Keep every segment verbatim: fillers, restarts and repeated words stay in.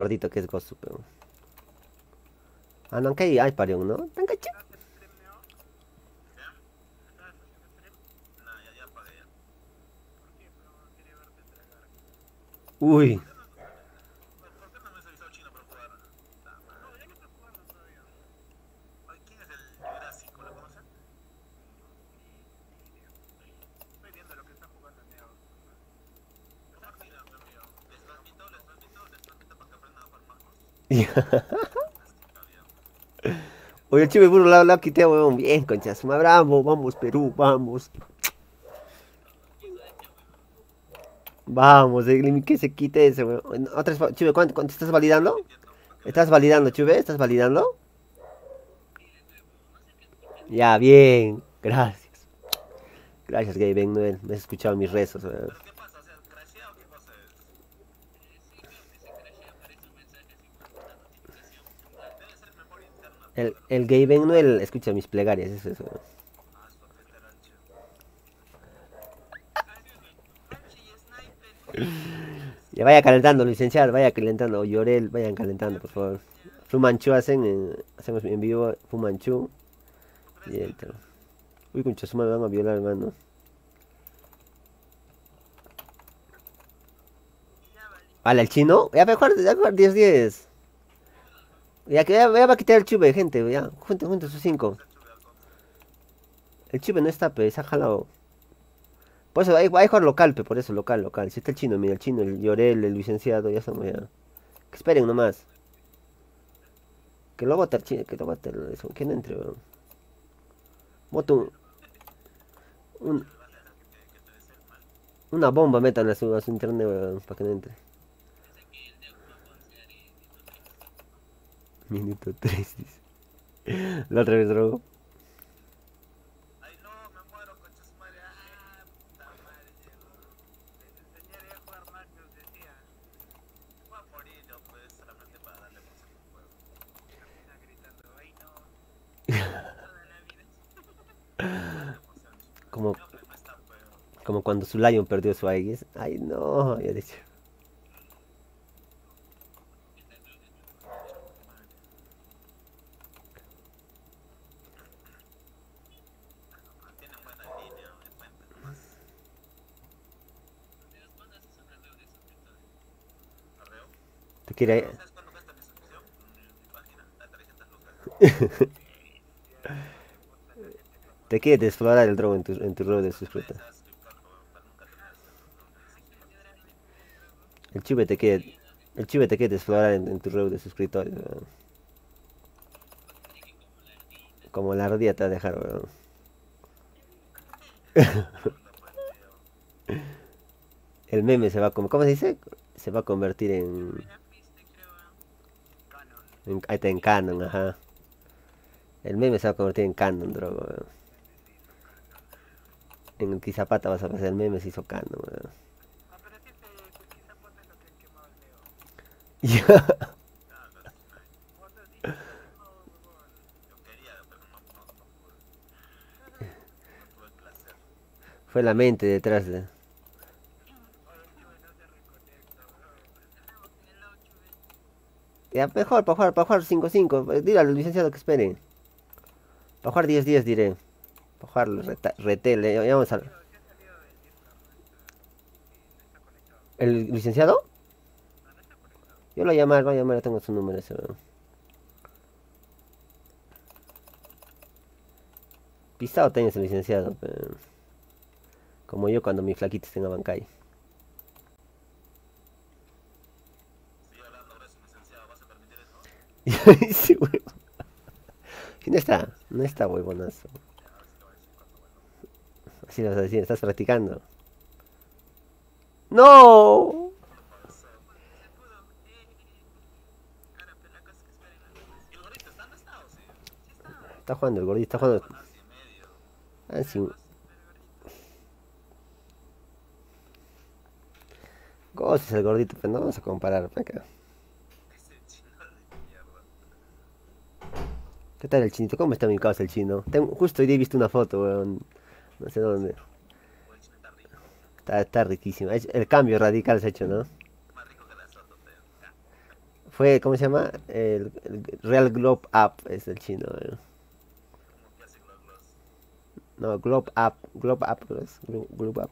gordito que es Gosu, pero... Ah, no, aunque hay, hay parión, ¿no? Tan cacho. Uy. Oye, el chive burro la, la quité, weón. Bien, conchas. Bravo, vamos, Perú, vamos. Vamos, eh, que se quite ese, weón. Otra vez, Chuve, ¿cuánto, cuánto estás validando? ¿Estás validando, Chuve? ¿Estás validando? Ya, bien. Gracias. Gracias, Gay Ben Noel. Me has escuchado mis rezos, weón. El, el Gay Ben Noel escucha mis plegarias, eso es, weón. Ya vaya calentando, licenciado, vaya calentando. Llorel, vayan calentando, por favor. Fumanchu hacen, eh, hacemos en vivo Fumanchu. Y entro. Uy, concha, su madre, me van a violar, hermano. ¿Vale, el chino? Ya mejor, ya mejor diez diez. Ya que ya, ya va a quitar el chube, gente, ya. Junten, junten sus cinco. El chube no está, pe, se ha jalado. Por eso hay, hay jugar local, pe, por eso, local, local. Si está el chino, mira, el chino, el Llorel, el licenciado, ya estamos ya. Que esperen nomás. Que luego te chino, que luego te eso, que no entre, weón. Moto un, una bomba metan a su, a su internet, weón, para que no entre. Minuto tres, dice. La otra vez drogo. Como, como cuando su Lion perdió su Aegis. Ay, no, ya dicho. Te quiere. Te quiere desflorar el drogo en tu, en tu rol de suscriptor. El chive te quiere. El chive te quiere desflorar en, en tu rol de suscriptores, weón. Como la ardilla te va a dejar, weón. El meme se va a convertir. ¿Cómo se dice? Se va a convertir en. en ahí está en canon, ajá. El meme se va a convertir en canon, drogo, weón. En el Kizapata vas a pasar el meme se hizo canon, weón. Ya. Fue la mente detrás de. Ya, mejor, para jugar, para jugar cinco cinco. Dile al licenciado que espere. Para jugar diez diez diré. Para jugar reta- retele. Ya, ya vamos a... ¿El licenciado? Yo lo voy a llamar, voy a llamar, tengo su número ese, weón. Pisado tenés el licenciado, pero... Como yo cuando mis flaquitos tenga Bancay. Sí, weón. Sí, no está, no está huevonazo. Así lo vas a decir, estás practicando. ¡No! Está jugando el gordito, está jugando. Ah, sí. Ghost es el gordito, pero no vamos a comparar. Acá. ¿Qué tal el chinito? ¿Cómo está mi casa el chino? Tengo- justo hoy día he visto una foto, weón. No sé dónde. Está, está riquísimo. Es- El cambio radical se ha hecho, ¿no? Fue, ¿cómo se llama? El, el Real Globe Up es el chino. eh. No, Globe Up. Globe Up, ¿no es? Glo- Globe Up.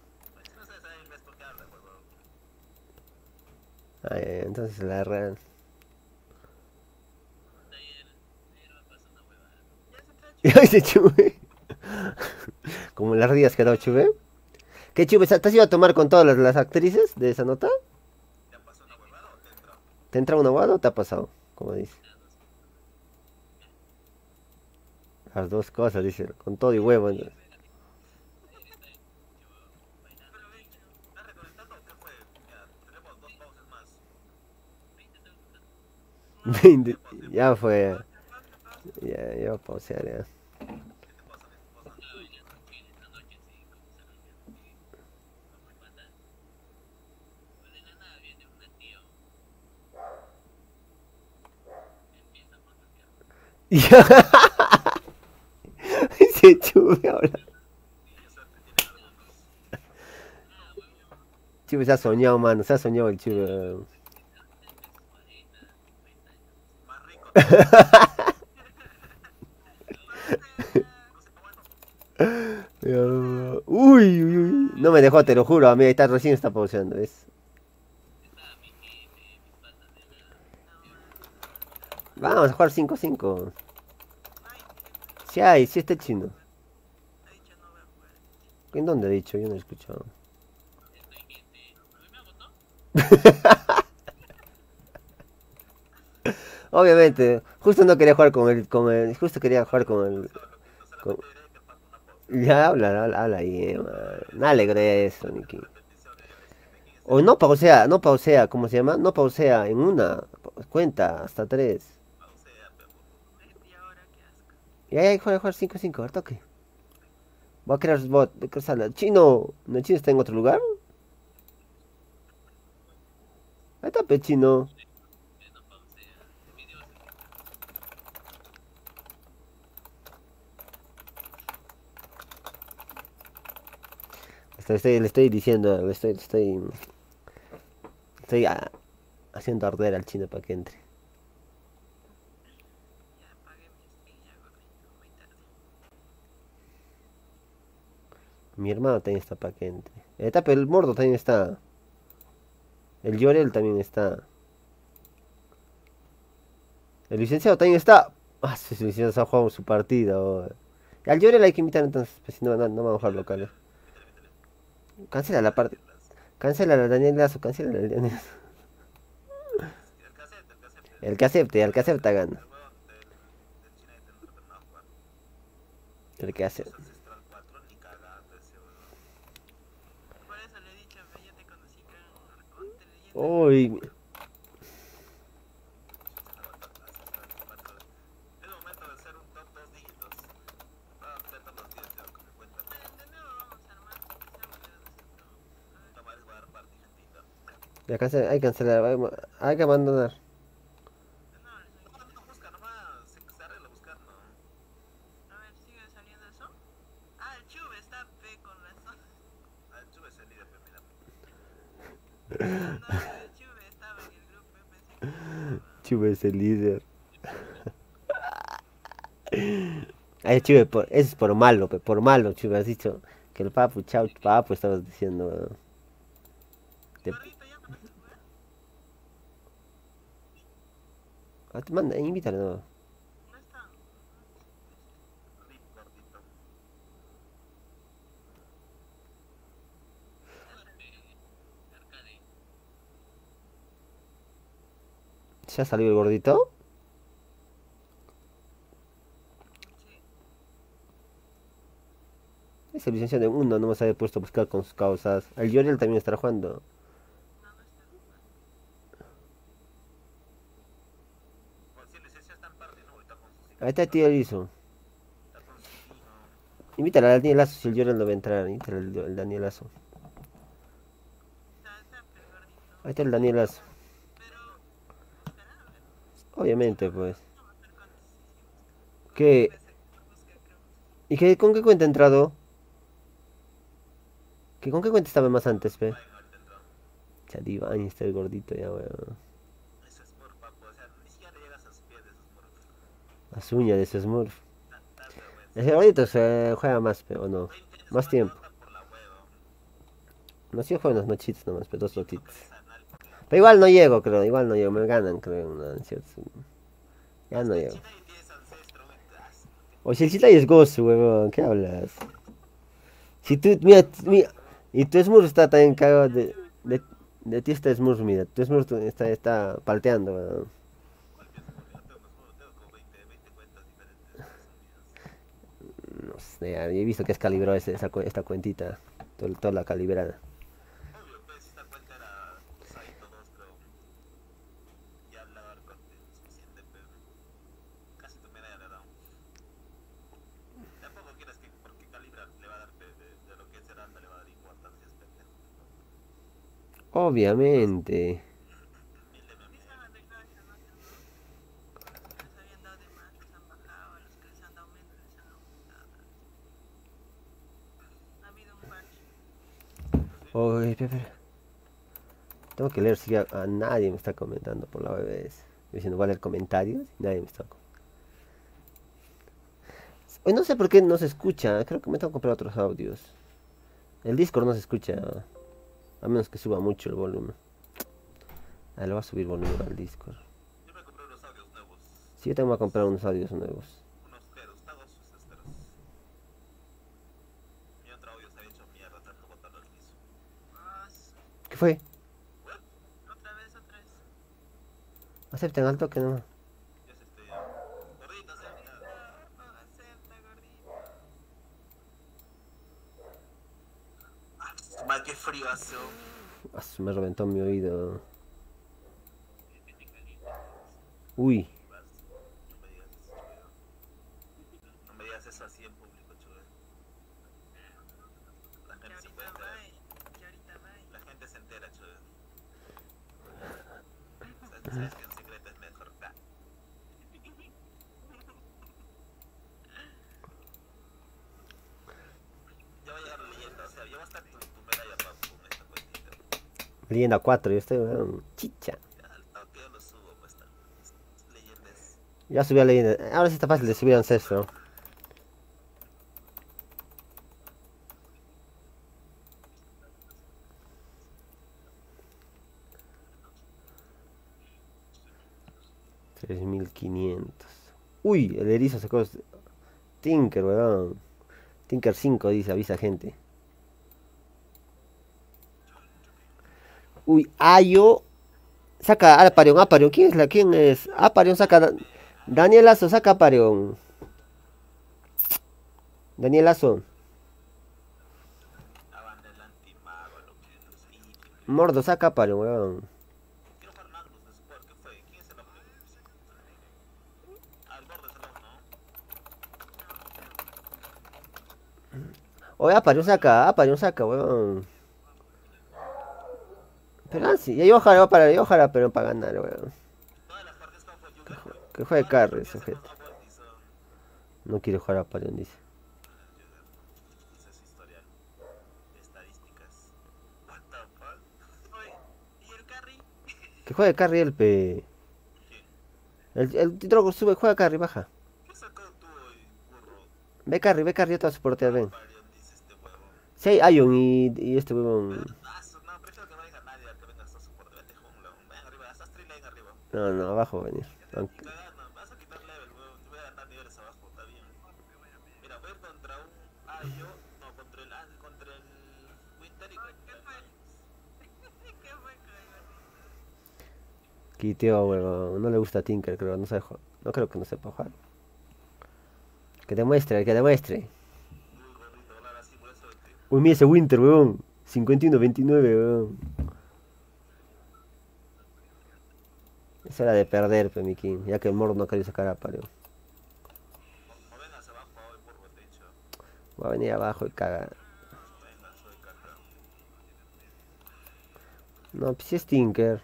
Ah, ya, ya, entonces la Real. Y ahí se chube. Como las rías quedó chube. ¿Qué chube? ¿Te has ido a tomar con todas las, las actrices de esa nota? ¿Te entra una guada o te ha pasado? Como dice. Las dos cosas, dice. Con todo y huevo. ¿no? veinte. Ya fue. Ya, ya va a pausear ya. Ya. Se chube ahora. Chube se ha soñado, mano. Se ha soñado el chube. Ya. Uy, uy, uy. No me dejó, te lo juro. A mí está recién está pauseando. ¿Ves? Vamos a jugar cinco cinco. Si hay, si está el chino. ¿En dónde he dicho? Yo no he escuchado. Obviamente, justo no quería jugar con el, con el, justo quería jugar con el, con- ya habla, habla, habla ahí, eh, man. No alegre eso, Niki. O no pausea, no pausea, ¿cómo se llama? No pausea en una, cuenta hasta tres. Y ahí, juega, juega cinco cinco al toque. Voy a crear bot, de qué sala. Chino, ¿no el chino está en otro lugar? Ahí está, pe chino. Estoy, estoy- le estoy diciendo, le estoy, estoy, estoy ah, haciendo arder al chino para que entre. Mi hermano también está para que entre. Está, pero el mordo también está. El Llorel también está. El licenciado también está. Ah, sí, sí, el licenciado se ha jugado su partida. Oh. Al Llorel hay que invitar entonces, pues si no, no, no vamos a jugar locales. Cancela la parte. Cancela la Daniel Lazo, cancela la Daniel Lazo. El que acepte, el que acepta gana. El que acepte. Uy, ya cancela, hay que cancelar, hay, hay que abandonar. Chuve es el líder. Ay, Chuve, por, eso es por malo, pe, por malo, Chuve, has dicho que el papu, chau, papu, estabas diciendo. weón. Te, ah, te manda, invítale, no. ¿Ya salió el gordito? Ese licenciado de uno no me había puesto a buscar con sus causas. El Yoriel también estará jugando. Ahí está el tío Lizo. Invítale al Danielazo si el Yoriel no va a entrar. Invítale al, al Danielazo. Ahí está el Danielazo. Obviamente, pues. ¿Qué? ¿Y qué, con qué cuenta ha entrado? ¿Qué, ¿Con qué cuenta estaba más antes, pe? Chadiva, ahí está el gordito ya, weón. Las uñas de ese Smurf. Ese gordito se juega más, pero no. Más tiempo. No, si yo juego unas nochitas nomás, pero dos lotitas. Pero igual no llego, creo. Igual no llego. Me ganan, creo. No, cierto. Ya no llego. O si el Chita es gozo, huevón. ¿Qué hablas? Si tú, mira, mira. Y tu Smurf está también cagado de, de, de ti está Smurf, mira. Tu Smurf está, está palteando, huevón. No sé, ya, he visto que es calibrado ese- esa, cu- esta cuentita. Todo- toda la calibrada. Obviamente. Oye, espera, espera. Tengo que leer si a, a nadie me está comentando por la B B S. Yo diciendo, voy a leer comentarios y nadie me está comentando. Hoy no sé por qué no se escucha. Creo que me tengo que comprar otros audios. El Discord no se escucha. A menos que suba mucho el volumen. Ah, le voy a subir volumen al Discord. Sí, yo tengo que comprar unos audios nuevos. ¿Qué fue? Acepten al toque nomás. Mal que frío hace. Ah, me reventó mi oído. Uy. No me digas eso así en público, chulo. La gente se puede enterar. La gente se entera, chulo. Sabes que en secreto es mejor. Ya va a llegar la leyenda, o sea, ya va a estar tu, tu medalla para esta cuentita. Leyenda cuatro, yo estoy, weón. Chicha. Ya, al toque yo lo subo, pues tal. Leyendas. Ya subí a leyenda. Ahora sí está fácil de subir a ancestro. tres mil quinientos. Uy, el erizo sacó. Tinker, weón. Tinker cinco dice, avisa gente. Uy, Ayo. Saca a Aparion, Aparion. ¿Quién es la? ¿Quién es? Aparion saca. Da- Daniel Lazo saca Aparion. Daniel Lazo. Abanda el antimago, lo que no sé. Mordo saca Aparion, weón. Quiero Fernando de Sport, ¿qué fue? ¿Quién es el hombre? Ah, el gordo es el hombre, ¿no? Oye, Aparion saca, Aparion saca, weón. Pero ah, sí, ya yo ojalá para, yo ojalá, pero para ganar, weón. Todas las partes como fue Juve, fue. Que juegue carry ese Ese no gente. ha vuelto y son. No quiere jugar a Aparion, dice. Ese es historial. Estadísticas. What the fuck? Oye, ¿y el carry? Que juegue carry el pe. ¿Quién? El, el Drogo sube, juega carry, baja. ¿Qué sacó tú hoy, burro? Ve carry, ve carry, yo te voy a soportear, ven. Parión, dice este huevo. Si hay Ion y, y este huevón. Ah, su- no, prefiero que no venga nadie al que venga hasta soporte. Vete jungla. Ven arriba, haz three lane arriba. No, no, abajo va a venir. Que te Aunque- cagando, vas a quitar level, huevón. Te voy a ganar niveles abajo, está bien. Mira, voy a ir contra un Ayo, no, contra el, ah, contra el Winter y contra el Quiteo, huevón. No le gusta Tinker, creo. No sabe jugar. No creo que no sepa jugar. Que demuestre, que demuestre. Uy, gordito, hablar así, por eso te... Uy, mira ese Winter, huevón. cincuenta y uno veintinueve, huevón. Es hora de perder, pe, mi king. Ya que el Mord no quería sacar a Aparion. No, no vengas abajo hoy, burro, te he dicho. Va a venir abajo y caga. No vengas, soy caca. No, pues si es Tinker.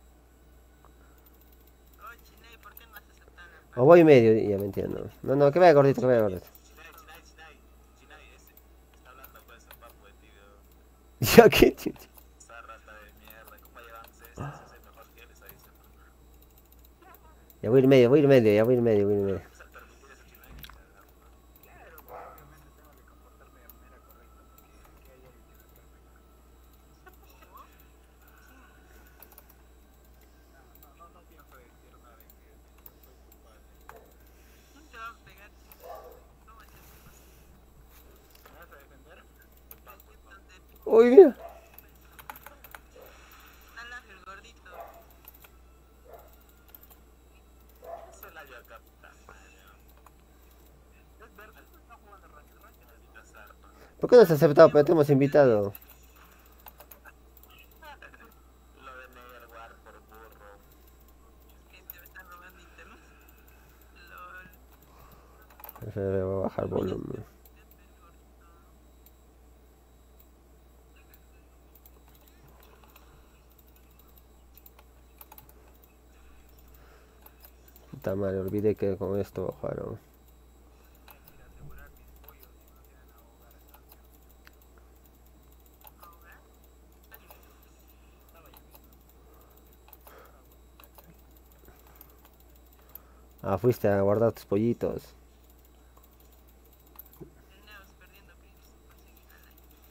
O voy medio, ya me entiendo. No, no, que vaya gordito, que vaya gordito. Chinay, Chinay, Chinay. Chinay, ese. Está hablando con ese papo de ti, weón. Ya que chucha. Esa rata de mierda. ¿Cómo llevamos ese? Ese es el mejor que él, esa dice. Ya voy a ir medio, voy a ir medio, ya voy a ir medio, voy a ir medio. Es el perfil Uy, mira. Ala, el gordito. Ese la yo acá, puta madre. Es verde, está jugando Rancho, Rancho necesita zarpa. ¿Por qué no has aceptado? Pero te hemos invitado. Lo de Neverwar por burro. Que te me están robando ítems. LOL. Se le va a bajar volumen. Puta madre, olvidé que con esto bajaron. Ah, fuiste a guardar tus pollitos. Andamos perdiendo clips por seguir a la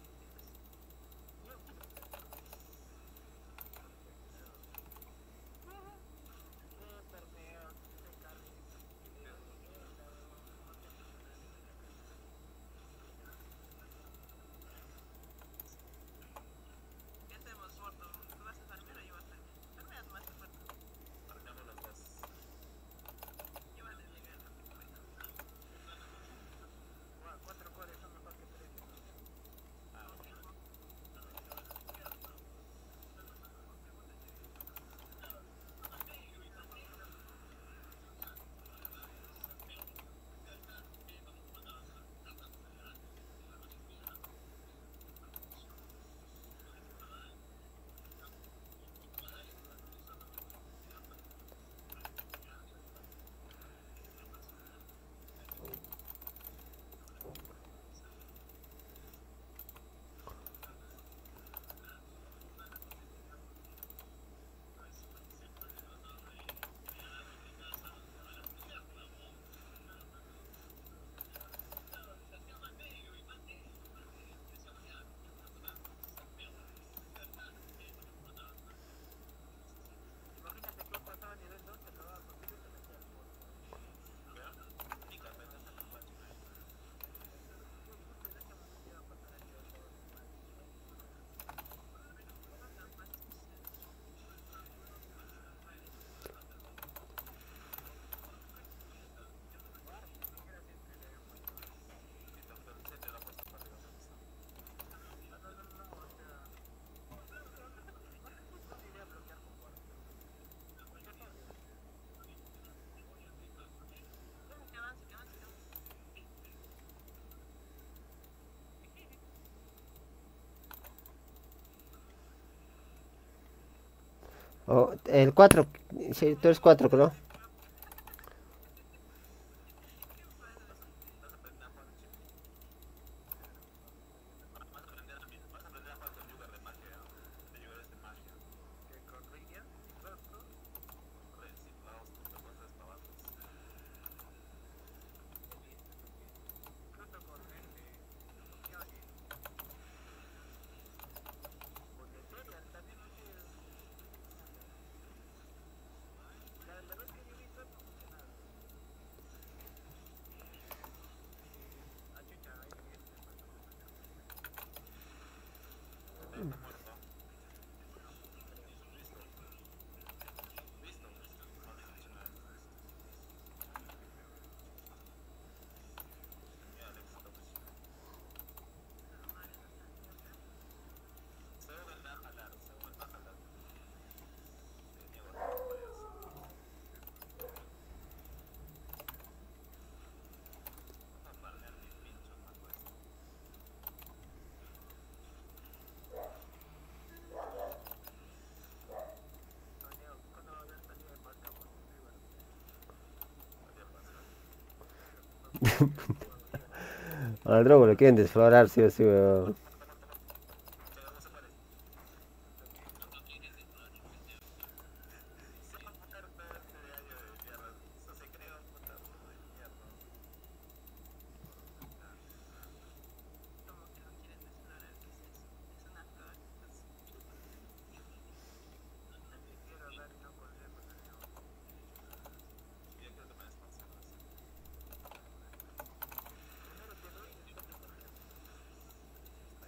¿qué hacemos, Forto? ¿Tú vas a farmear o yo voy a farmear? Farmeas más, Forto. Farmeamos los dos. Yo voy a llegar rápido. Cuatro cores son mejor que tres. Ah, ok. Imagínate que he pasado a nivel dos, te acababa con tu te metía al bot. ¿Ya? Ni café, no está en la página. Yo pensé que me iba a pasar a nivel dos. Se te lo ha puesto para arriba. No, no, no, no, o sea... No te iré a bloquear con cuarto. Que avance, que avance, que avance. Oh, el cuatro. Sí, tú eres cuatro, creo. Vas a aprender a jugar con chip. Vas a aprender a, vas a aprender a jugar con Yuga de magia. De Yuga de magia. ¿Qué? ¿Con Radiant? ¿Claro, tú? Sí, vamos, con cosas para abajo. Incluso con gente. Con Ethereal también no sé. La, la vez que yo vi no funcionaba. Ah, chucha, ahí viene. Está muerto. Listo. Listo. No dice nada. Ya, Alex, lo que sí. Se vuelve a jalar, se vuelve a jalar. Tenía guardado varios. Vamos a farmear mis pinchos, más pues. Toneo, ¿cuándo va a haber salida de paseo con un river? Podría pasar. Al drogo lo quieren desflorar, sí o sí, weón. Pero no se muere. Se va a matar todo este año de mierda. Eso se creó un puta de mierda. Como que no quieren explorar qué es eso. Es una flor. También quiero dar y no consejo, Toneo. Yo creo que me desconsejas. Primero te doy y después te concejo.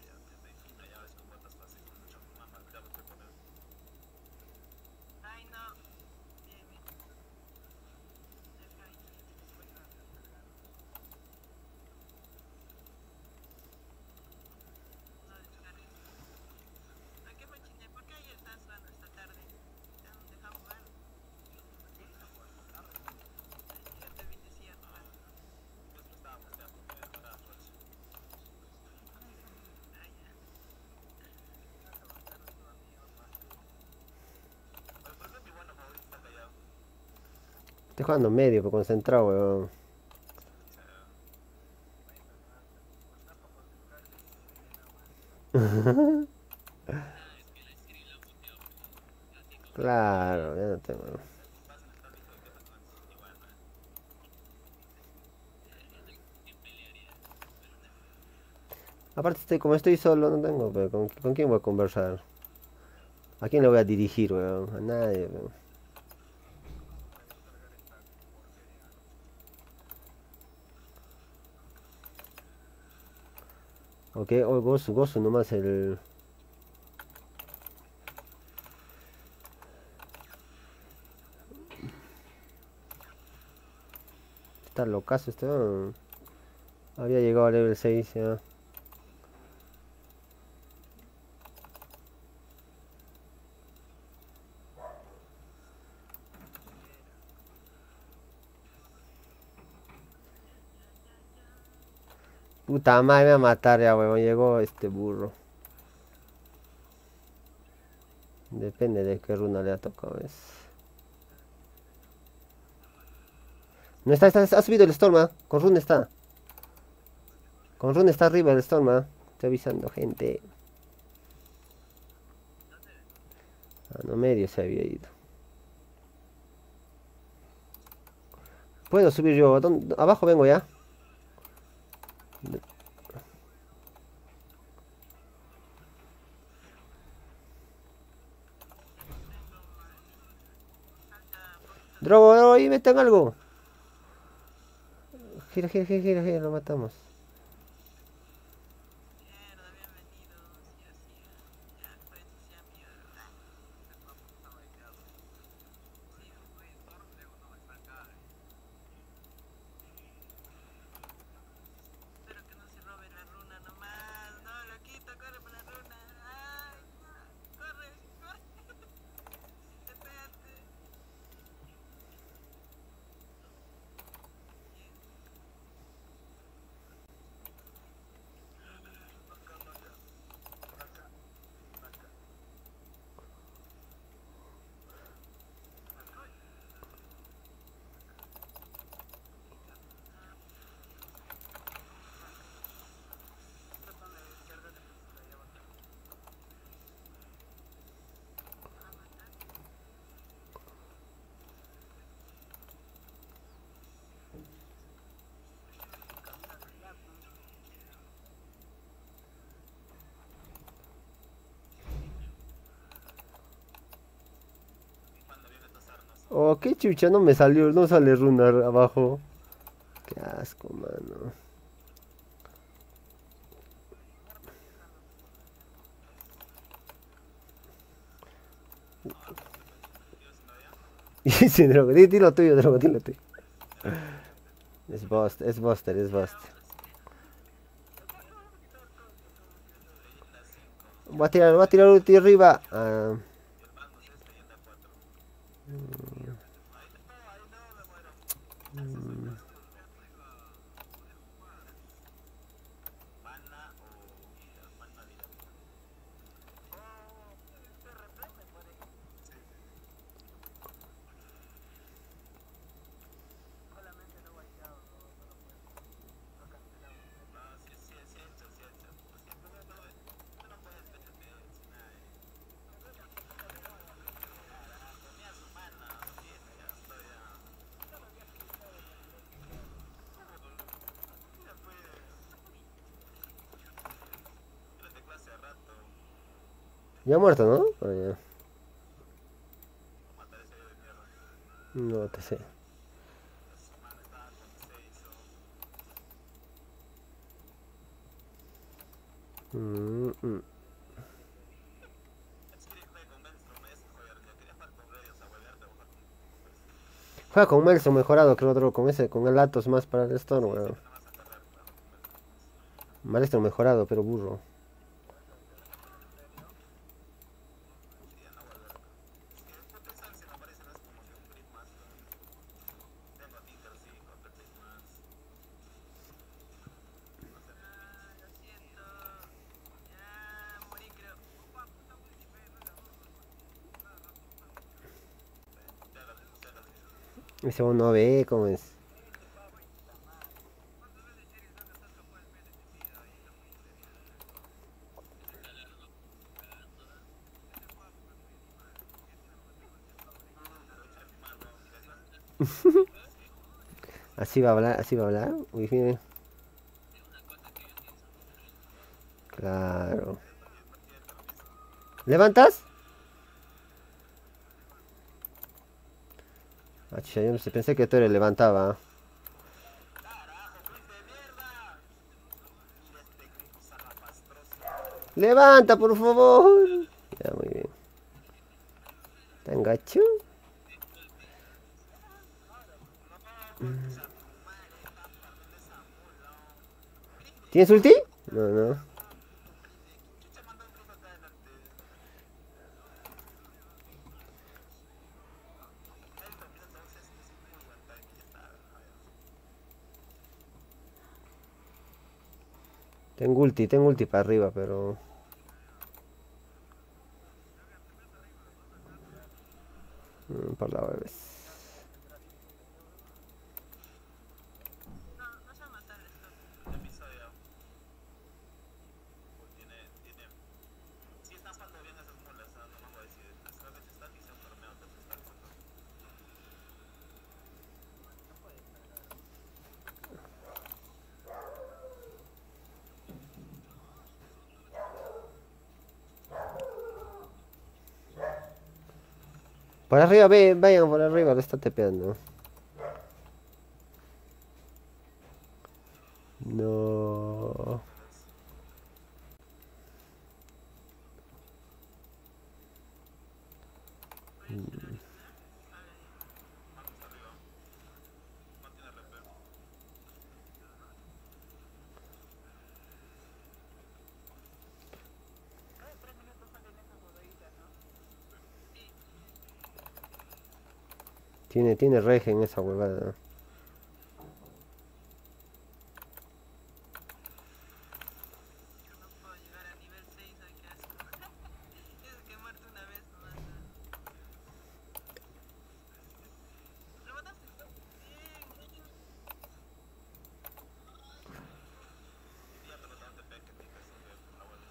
Estoy jugando medio, pero concentrado, weón. Claro, ya no tengo. Aparte, estoy, como estoy solo, no tengo, pero ¿con, con quién voy a conversar? ¿A quién le voy a dirigir, weón? A nadie, weón. Ok, o gozo, gozo nomás el... Está locazo este, weón. Había llegado al level seis ya. Puta madre, me va a matar ya, weón. Llegó este burro. Depende de qué runa le ha tocado, ¿ves? No está, está, ha subido el Storm, ¿ah? Con runa está. Con runa está arriba el Storm, ¿ah? Estoy avisando, gente. Ah, no, medio se había ido. Puedo subir yo. ¿Dónde? Abajo vengo ya. Drogo, drogo, ahí meten algo. Gira, gira, gira, gira, gira, lo matamos. Mierda, bienvenidos. Y así. Ya, por eso se llama mierda. Sí, espero que no se robe la runa nomás. No, loquito, corre por la runa. Ay, no. Corre, corre. Espérate. Oh, qué chucha, no me salió, no sale runa abajo. Qué asco, mano. Y sí, Drogo, di, di lo tuyo, Drogo, di lo tuyo. Es Buster, es Buster, es Buster. Voy a tirar, voy a tirar ulti arriba. Ah, ya muerto, ¿no? Ah, ya. No te sé. Mm, mm. Juega con Melson mejorado, creo, otro con ese, con el Atos más para el Storm, weón. Maestro mejorado, pero burro. Ah, lo siento. Ya, morí, creo. Ese uno ve cómo es. Así va a hablar, así va a hablar. Uy, fíjate. Claro. ¿Levantas? Ah, chucha, yo no sé, pensé que tú eres levantaba. Levanta, por favor. Ya, muy bien. ¿Tan gacho? ¿Tienes ulti? No, no. Tengo ulti, tengo ulti para arriba, pero... mm, por la vez. No, no se va a matar esto. Episodio. Tiene, tiene. Sí están jugando bien esas mulas, ¿ah? No me voy a decir. Creo que se está aquí, se han torneo, entonces está jugando. Por arriba, ve, vayan por arriba, le está tepeando. No. Vamos arriba. No tiene R P. Tiene, tiene regen esa huevada. Yo no puedo llegar a nivel seis, ay qué asco. Es que he muerto una vez nomás. ¿Lo mataste? Bien. Ya te lo dan de P que te caes de abuelos.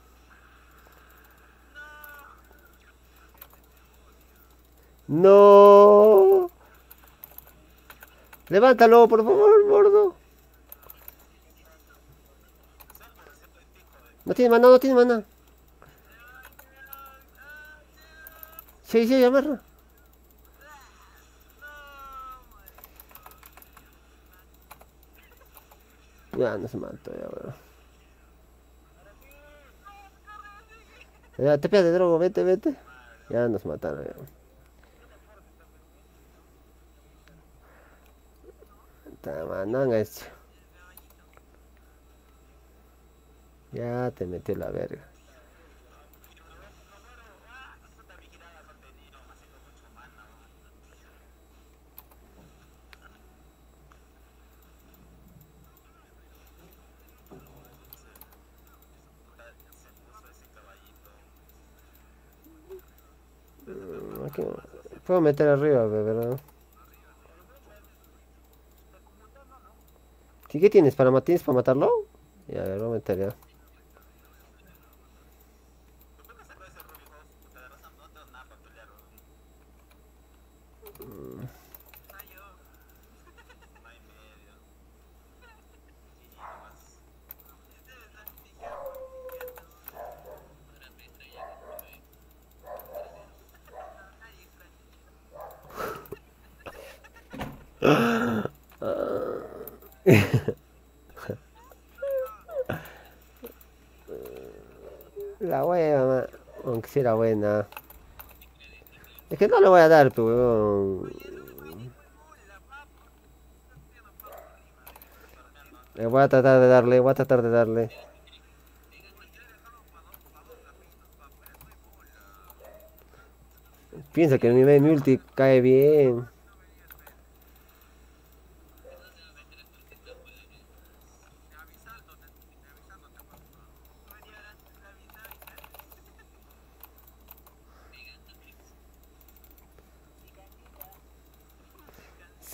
No. Levántalo, por favor, gordo. No tiene mana, no tiene mana. Sí, sí, amarra. Ya, no se mató, ya, weón. Ya, te de drogo, vete, vete. Ya nos mataron, ya. Tamananga esto. Ya te metió la verga. Mm, aquí puedo meter arriba, ¿verdad? ¿Sí, qué tienes? ¿Para, ma- ¿Tienes para matarlo? Ya, a ver, voy a meter ya. La hueva, ma- aunque sí era buena. Es que no le voy a dar, pues, huevón. Le voy a tratar de darle, voy a tratar de darle. Pienso que mi, mi ulti cae bien.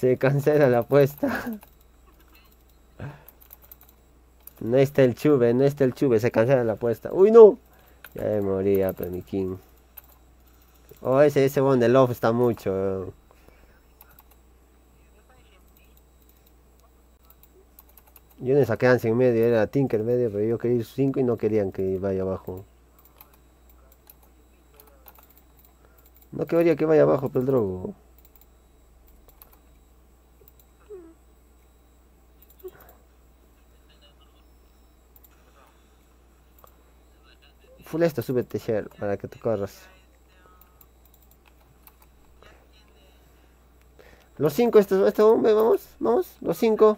Se cancela la apuesta. No está el chube, no está el chube, se cancela la apuesta. ¡Uy, no! Ya me moría, pero mi king. Oh, ese, ese bon de Love está mucho. weón. Yo no saqué Ansi en medio, era Tinker medio, pero yo quería ir cinco y no querían que vaya abajo. No quería que vaya abajo, pero el drogo. Full esto, súbete share para que te corras. Los cinco, estos, esto, ve, vamos, vamos, los cinco.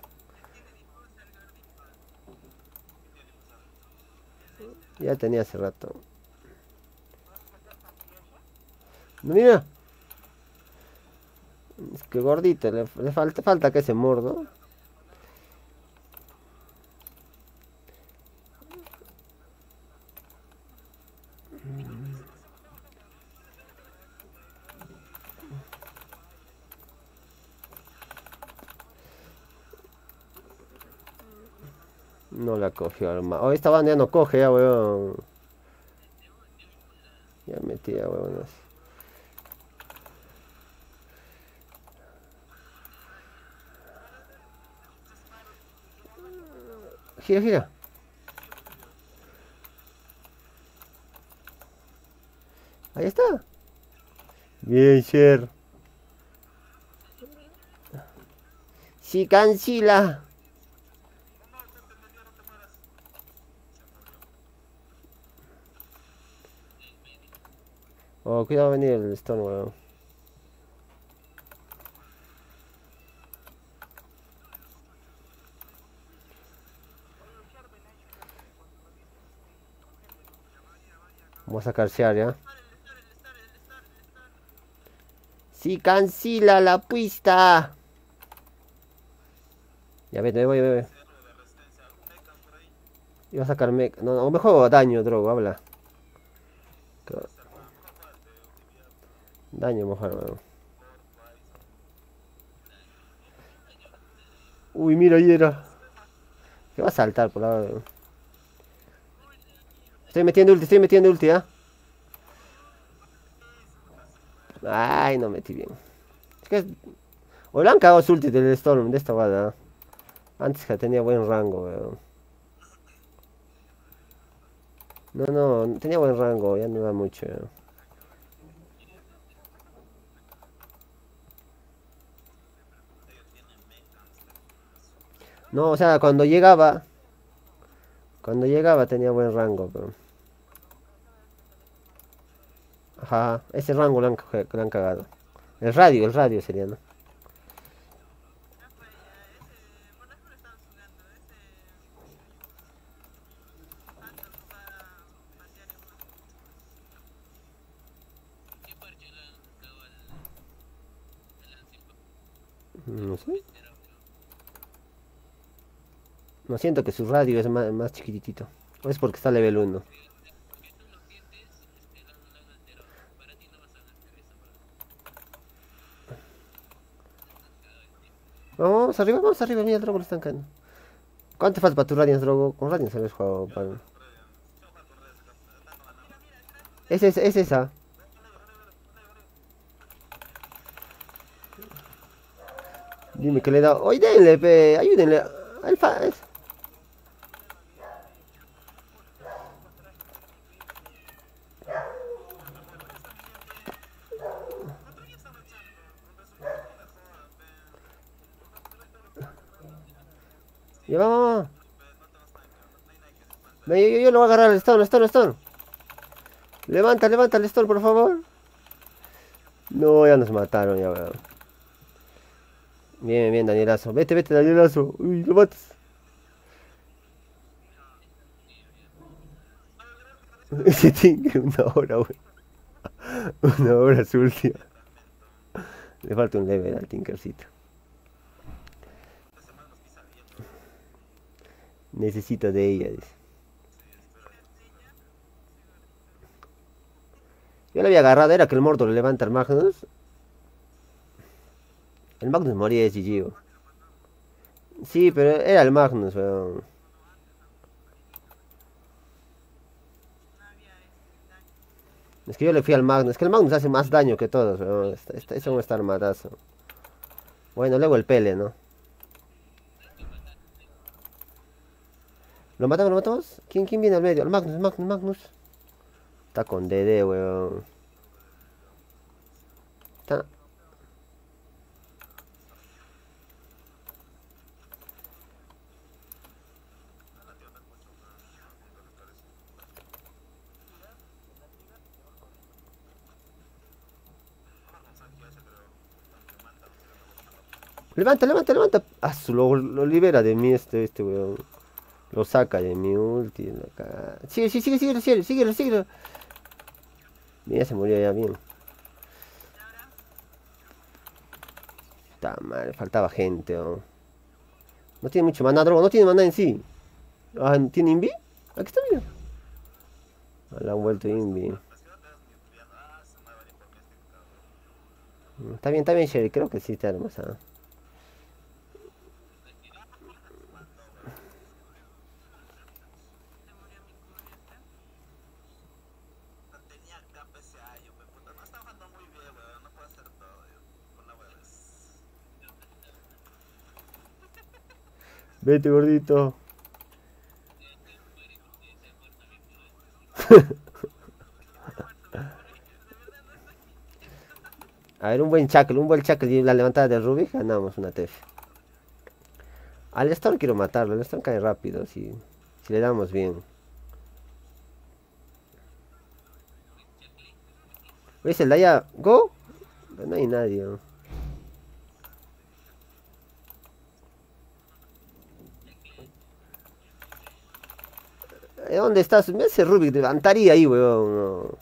Ya tenía hace rato. No, mira. Es que gordito, le, le falta, falta que se mordo. No la cogió, hermano. Oh, esta banda ya no coge, ya, weón. Ya metía, weón. Gira, gira. Ahí está. Bien, Sher. Sí, cancela. Oh, cuidado, va a venir el Stone, weón. Vamos a sacar Sear, ya. Sí, cancela la pista. Ya vete, me voy, me voy. Iba a sacar mech. No, no, mejor daño, drogo, habla. Daño mejor, weón. Uy, mira, ahí era. Que va a saltar por la. Estoy metiendo ulti, estoy metiendo ulti, ¿ah? Ay, no metí bien. Es que. O le han cagado su ulti del Storm de esta guada. Antes que tenía buen rango, weón. No, no, tenía buen rango, ya no da mucho. weón. No, o sea, cuando llegaba. Cuando llegaba tenía buen rango, pero. Ajá, ese rango lo han, ca- lo han cagado. El radio, el radio sería, ¿no? No sé. No siento que su radio es más, más chiquitito. O es porque está level uno. Vamos arriba, vamos arriba, mira el Drogo lo están cayendo. ¿Cuánto falta para tu Radiance, Drogo? Con Radiance habías jugado para. Es, es, es esa. Dime que le da. ¡Oye, denle, pe! Ayúdenle. Alfa. Es... Ya vamos, vamos. Ve, yo, yo, yo lo voy a agarrar al Stone, Stone, Stone. Levanta, levanta el Stone, por favor. No, ya nos mataron, ya, weón. Bien, bien, Danielazo. Vete, vete, Danielazo. Uy, lo matas. Ese tiene una hora, weón. Una hora su última. Le falta un level al Tinkercito. Necesito de ella, dice. Yo le había agarrado, era que el Mordor le levanta al Magnus. El Magnus moría de G G, weón. Sí, pero era el Magnus, weón. No había este daño. Es que yo le fui al Magnus. Es que el Magnus hace más daño que todos, weón. Esta- esta- Eso no está armadazo. Bueno, luego el Pele, ¿no? ¿Lo matamos, lo matamos? ¿Quién, quién viene al medio? El Magnus, Magnus, Magnus. Está con D D, weón. Está... Levanta, levanta, levanta. Ah, su- lo, lo libera de mí este, este weón. Lo saca de mi ulti. La caga. Sigue, sigue, sigue, sigue, sigue, sigue, sigue. Mira, se murió ya bien. Está mal, faltaba gente, oh. No tiene mucho maná, droga, no tiene maná en sí. Ah, ¿tiene invi? Aquí está, mira. Ah, le han vuelto invi. Mm, Está bien, está bien, Sherry. Creo que sí te armas, ah. Se murió mi cubierta. No tenía K P C A, yo, me puta. No está jugando muy bien, weón. No puedo hacer todo, yo. Por la weón. Vete, gordito. A ver, un buen chackle, un buen chackle y la levantada de Rubik, ganamos una T F. Al Storm quiero matarlo, el Storm cae rápido si, si le damos bien. ¿Ves el Daya? ¿Go? Pero no hay nadie, ¿no? ¿Eh, ¿Dónde estás? Me hace Rubik, levantaría ahí, weón. No.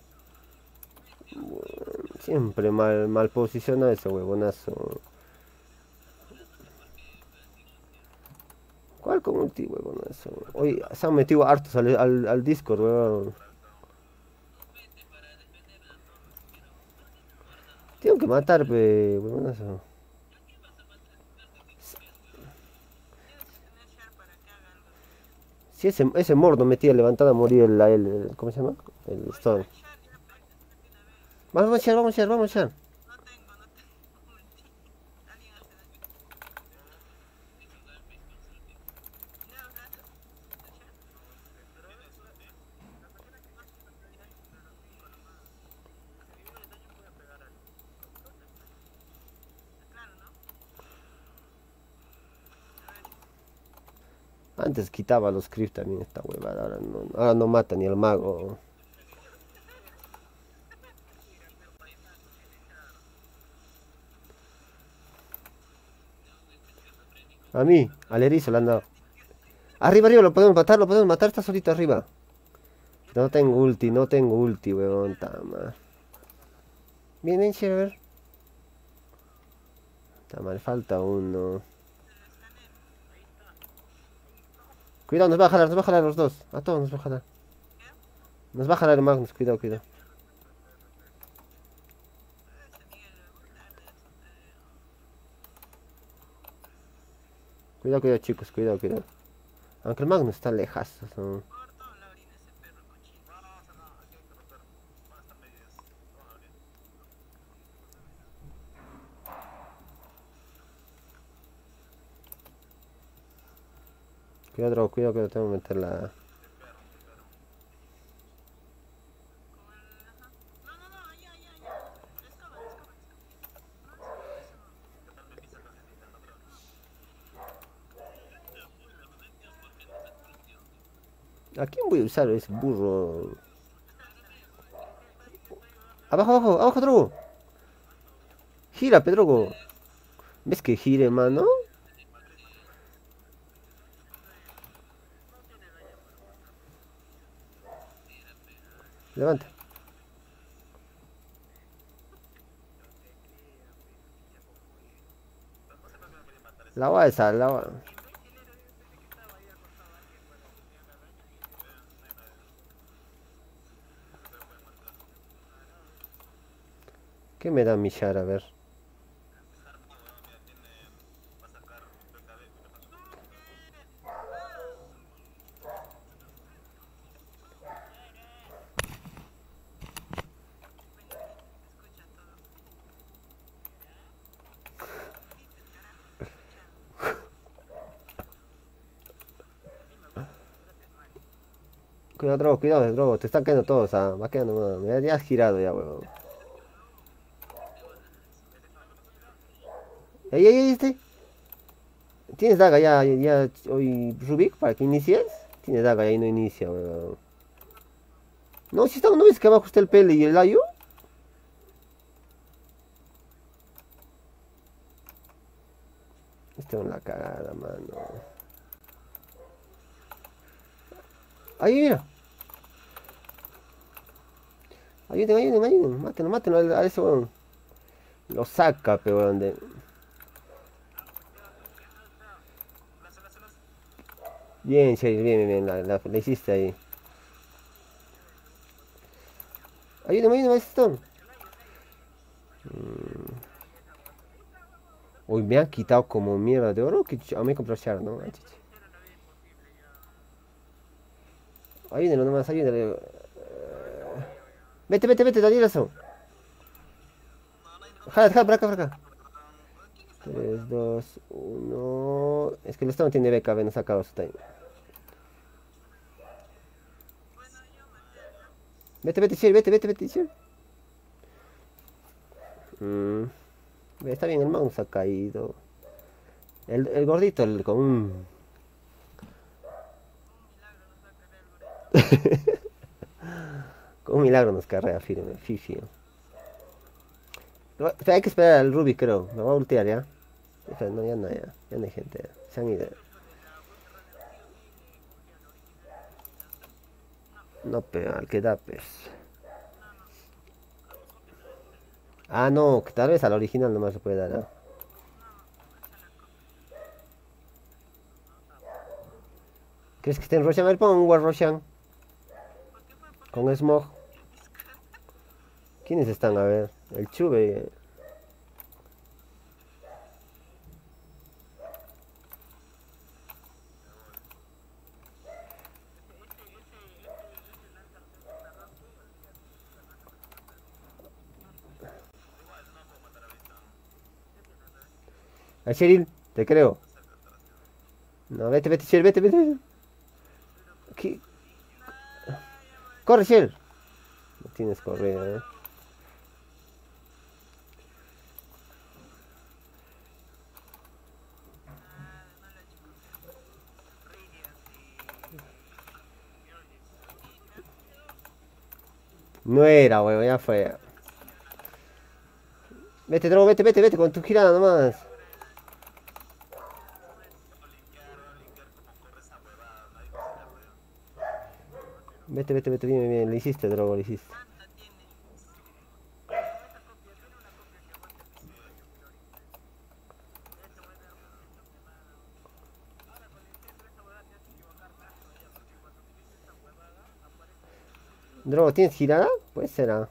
Siempre mal, mal posicionado ese huevonazo. ¿Cuál con ulti, huevonazo? Oye, se han metido hartos al, al, al Discord, weón. Tengo que matar, pe, huevonazo. Tienes que tener share para que haga algo. Si ese, ese mordo metía levantada a morir el, el, el- ¿cómo se llama? El Storm. Share ya prácticamente una vez. Vamos a echar, vamos a echar, vamos a echar. No tengo, no tengo ulti. Alguien hace daño. Ya, gracias. Claro, ¿no? A ver, Antes quitaba los creeps también esta huevada, ahora no, ahora no mata ni el mago. A mí, al erizo le han dado. Arriba, arriba, lo podemos matar, lo podemos matar, está solito arriba. No tengo ulti, no tengo ulti, weón, tama. Bien, ven, a ver. Está mal, falta uno. Cuidado, nos va a jalar, nos va a jalar los dos. A todos nos va a jalar. Nos va a jalar el Magnus, cuidado, cuidado. ese Miguel le gusta de eso. Cuidado, cuidado, chicos, cuidado, cuidado. Aunque el Magnus está lejas. ¿No? Corto o la orina ese perro cochino. Cuidado, Drogo, cuidado, que tengo que meter la. Como el... Ajá. No, no, no, allá, allá, allá. Descova, descova, descova. No, eso, eso. ¿A quién voy a usar ese burro? Abajo, abajo, abajo, Drogo. Gira, Pedrogo. ¿Ves que gire, mano? Levanta. La va esa, la va. ¿Qué me da mi char? A ver. Cuidado, Drogo, cuidado, Drogo. Te están cayendo todos, ah. Va quedando, man. Ya, ya has girado ya, weón. Ey, ey, ey, este. ¿Tienes daga ya, ya, hoy Rubik para que inicies? Tienes daga y ahí no inicia, weón. No, si está, ¿no ves que abajo está el Pele y el Ayo? Estoy en la cagada, mano. Ahí, mira. Ayuden, ayuden, ayuden. Mátenlo, mátenlo a a ese weón. Lo saca, pero weón. De... Bien, Cheryl, bien, bien, bien. La, la, la hiciste ahí. Ayúdame, ayúdame, Stone. Mm. Uy, me han quitado como mierda de oro. Que ch- a mí compró Char, ¿no? Ay, chichi. Ayúdenlo nomás, ayúdenlo. Vete, vete, vete, Danielazo. Jala, jala, para acá, para acá. tres, dos, uno. Es que el Stone tiene B K B, no sacado su time. Vete, vete, Cheryl, vete, vete, vete, Cheryl. Mm. Está bien, el mouse ha caído. El, el gordito, el con un... Con un milagro nos carrea firme, Fifi. No, espera, hay que esperar al Ruby, creo. Me va a ultear ya. Espera, no, ya no, ya. Ya no hay gente. Se han ido. No, pero al que da, pues. Ah, no, que tal vez al original nomás se puede dar, ¿ah? ¿Crees que esté en Roshan? A ver, pon un War Roshan. Con Smog. ¿Quiénes están? A ver. El Chube. A Cheryl, te creo. No, vete, vete, Cheryl, vete, vete. ¿Qué? Corre, Cheryl. No tienes corrida, eh. No era, weón, ya fue. Vete, Drogo, vete, vete, vete con tu girada nomás. Vete, vete, vete, bien, bien, le hiciste, Drogo, le hiciste. Drogo, ¿tienes girada? Pues será.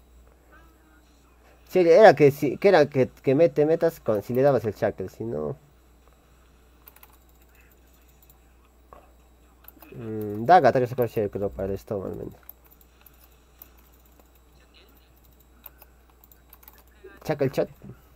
Sí, era que, si, que era que, que mete metas con, si le dabas el shackle, si no. Mm, Daga, ataque sacar creo para el estómago al menos. Shackle chat.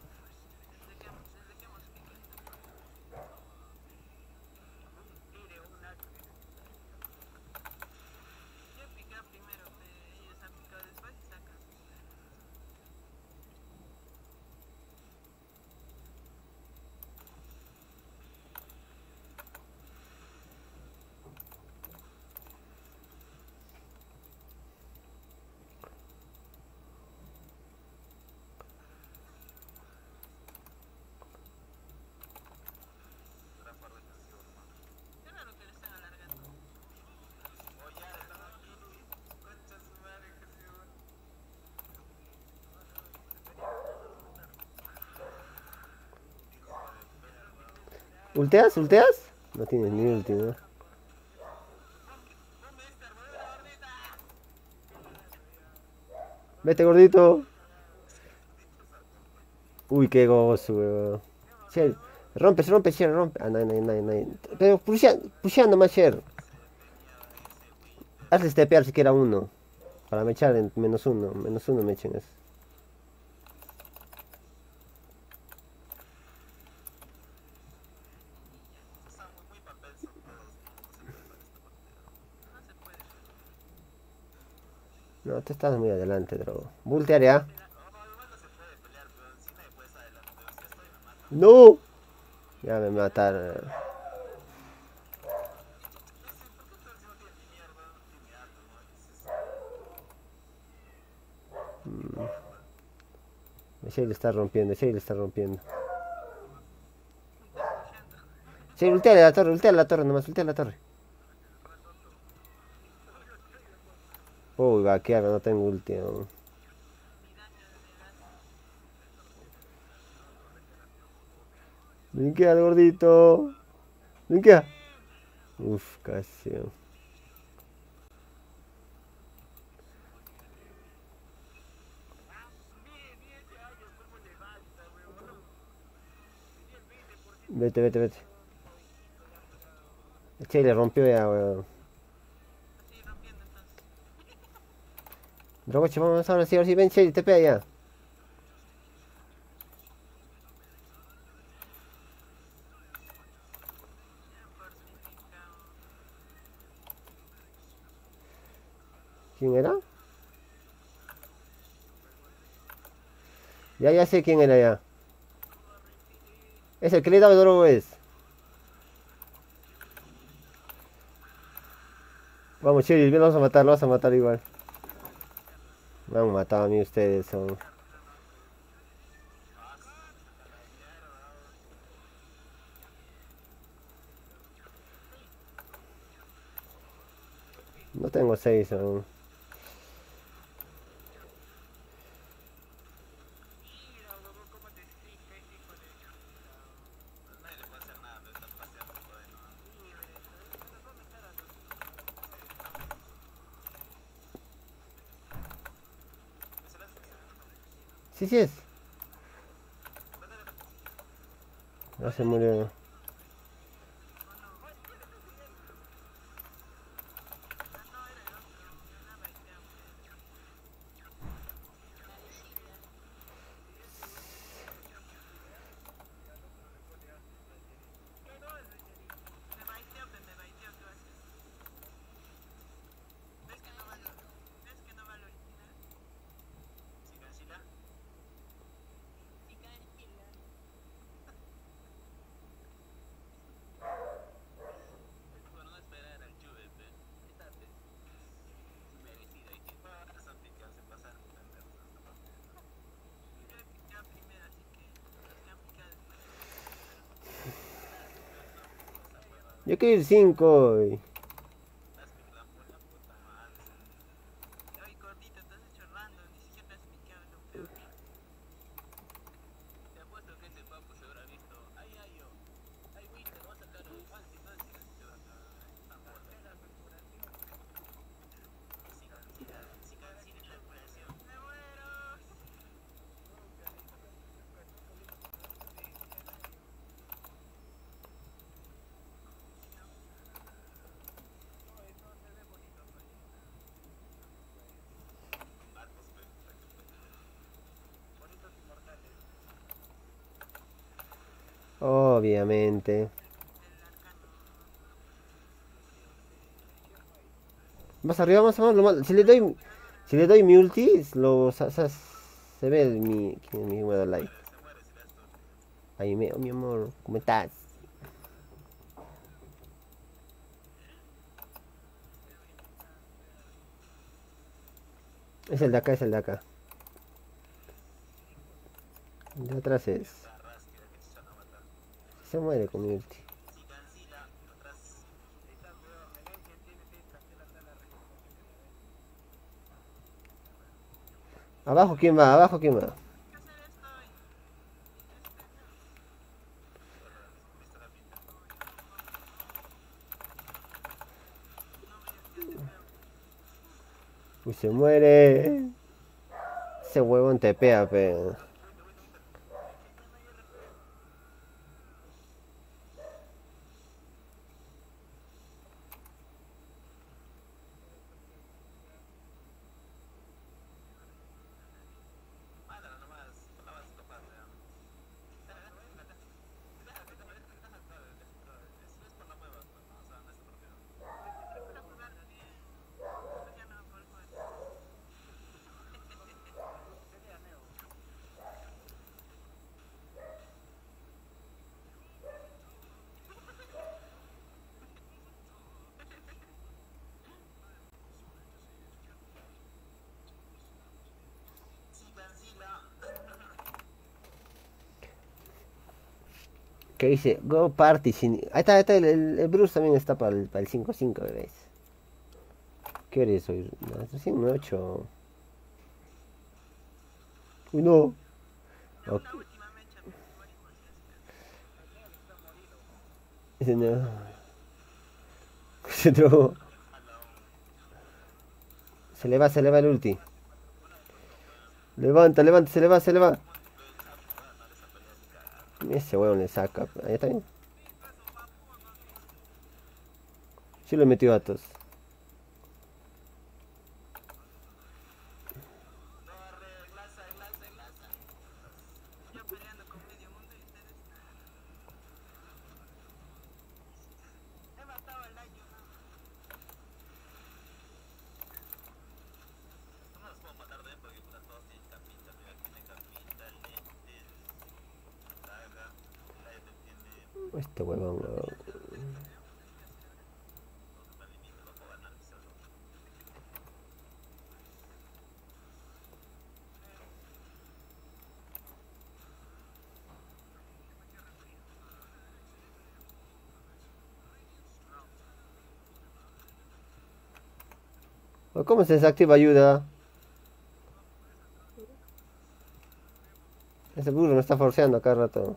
¿Ulteas? ¿Ulteas? No tienes ni ulti, ¿no? Vete, gordito. Uy, qué gozo, weón. Sher, rompe, se rompe, Sher, rompe. Ah, no, no, no, no. Pero pusheando más, Sher. Hazle stepear siquiera uno. Para me echar en menos uno. Menos uno me echen eso. No, tú estás muy adelante, Drogo. Voltear ya. No. Ya me mataron. Shale está rompiendo, Shale está rompiendo. Shale, ulteale la torre, ulteale la torre, nomás ulteale la torre. Uy, vaquear, no tengo ulti. No. Linkea el gordito. Linkea. Uf, casi. Vete, vete, vete. Che, le rompió ya, weón. Estoy rompiendo entonces. Drogoche, vamos ahora sí, ahora sí, ven, Che, te pega ya. Fortificado. ¿Quién era? Ya, ya sé quién era ya. Es el que le daba Drogo es. Vamos, Che, bien, vamos a matar, lo vas a matar igual. Me han matado a mí ustedes, son. No tengo seis aún. Mira, huevón, cómo te explica este hijo de chuta. Nadie le puede hacer nada, te estás paseando por ahí, ¿no? Sí, eso, eso nos va a meter a los... ¿Ese lo haces? Sí, sí es. Ya se murió. Me baiteo, pe, me baiteo, ¿qué haces? ¿Ves que no va lo, ves que no va lo original? ¿Sí, cancila? Sí, cae en pila. Por no esperar al chuve, pe. Esta, pe. Merecida. Y que todas son que hacen pasar con pendejos en esta parte. Yo he picado primero, así que los que han picado después. Yo quiero ir cinco. Las que la la puta madre. Ay, gordito, estás chorrando, ni siquiera has picado, es lo peor. Te apuesto que ese papu se habrá visto. Ay, ay, yo. Ay, Winter, va a sacar el fancy, no sé si se va a sacar esta puerta. Si cancela, si cancela la curación. ¡Me muero! Marcos, pe. Bonitos inmortales. Obviamente. El arcano. Más arriba, más abajo. Lo más- si le doy. Si le doy mi ulti, lo, sa- sa- se ve el- mi. ¿Quién es mi me da like? Se muere si le das torre. Ahí me, oh, mi amor, ¿cómo estás? Es el de acá, es el de acá. El de atrás es. Esta rasquera que se echan a matar. Se muere con mi ulti. Si cancela, atrás. Está peor. El Engine tiene que cancelar toda la recuperación que le den. Abajo, ¿quién va? Abajo, ¿quién va? ¿Qué hacer estoy? ¿Viste la pinta? Uy, se muere. Ese huevón te pega, pe. Mándala nomás. No la vas a topar, ya. Eso es por la mueva, pues, no, o sea, no es por qué. Quiero jugar bien. Pues ya no, por jugar. ¿Qué dice? Go Party. Sin... Ahí está, ahí está el, el, el Bruce también está para el, para el cinco cinco, ¿ves? ¿Qué hora es hoy? No, recién ocho. Uy, no. Ya Ok. una última mecha, me morimos. Ese no. Se trabó. Se le va, se le va el ulti. Levanta, levanta, se le va, se le va. Ese huevón le saca. Ahí está bien. Sí le metió a todos. Yo peleando con medio mundo y ustedes. He matado al daño, ¿no? No los puedo matar de porque puta todos tienen capita, mira, tiene capita, lentes, saga, nadie tiene, Este huevón. no huevón. me limito, no puedo ganar solo. ¿Cómo se desactiva ayuda? Ese burro me está forceando cada rato.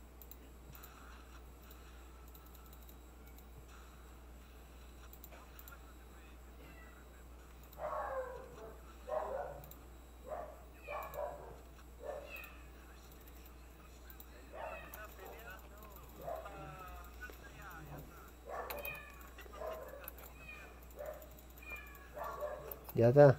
Ya está.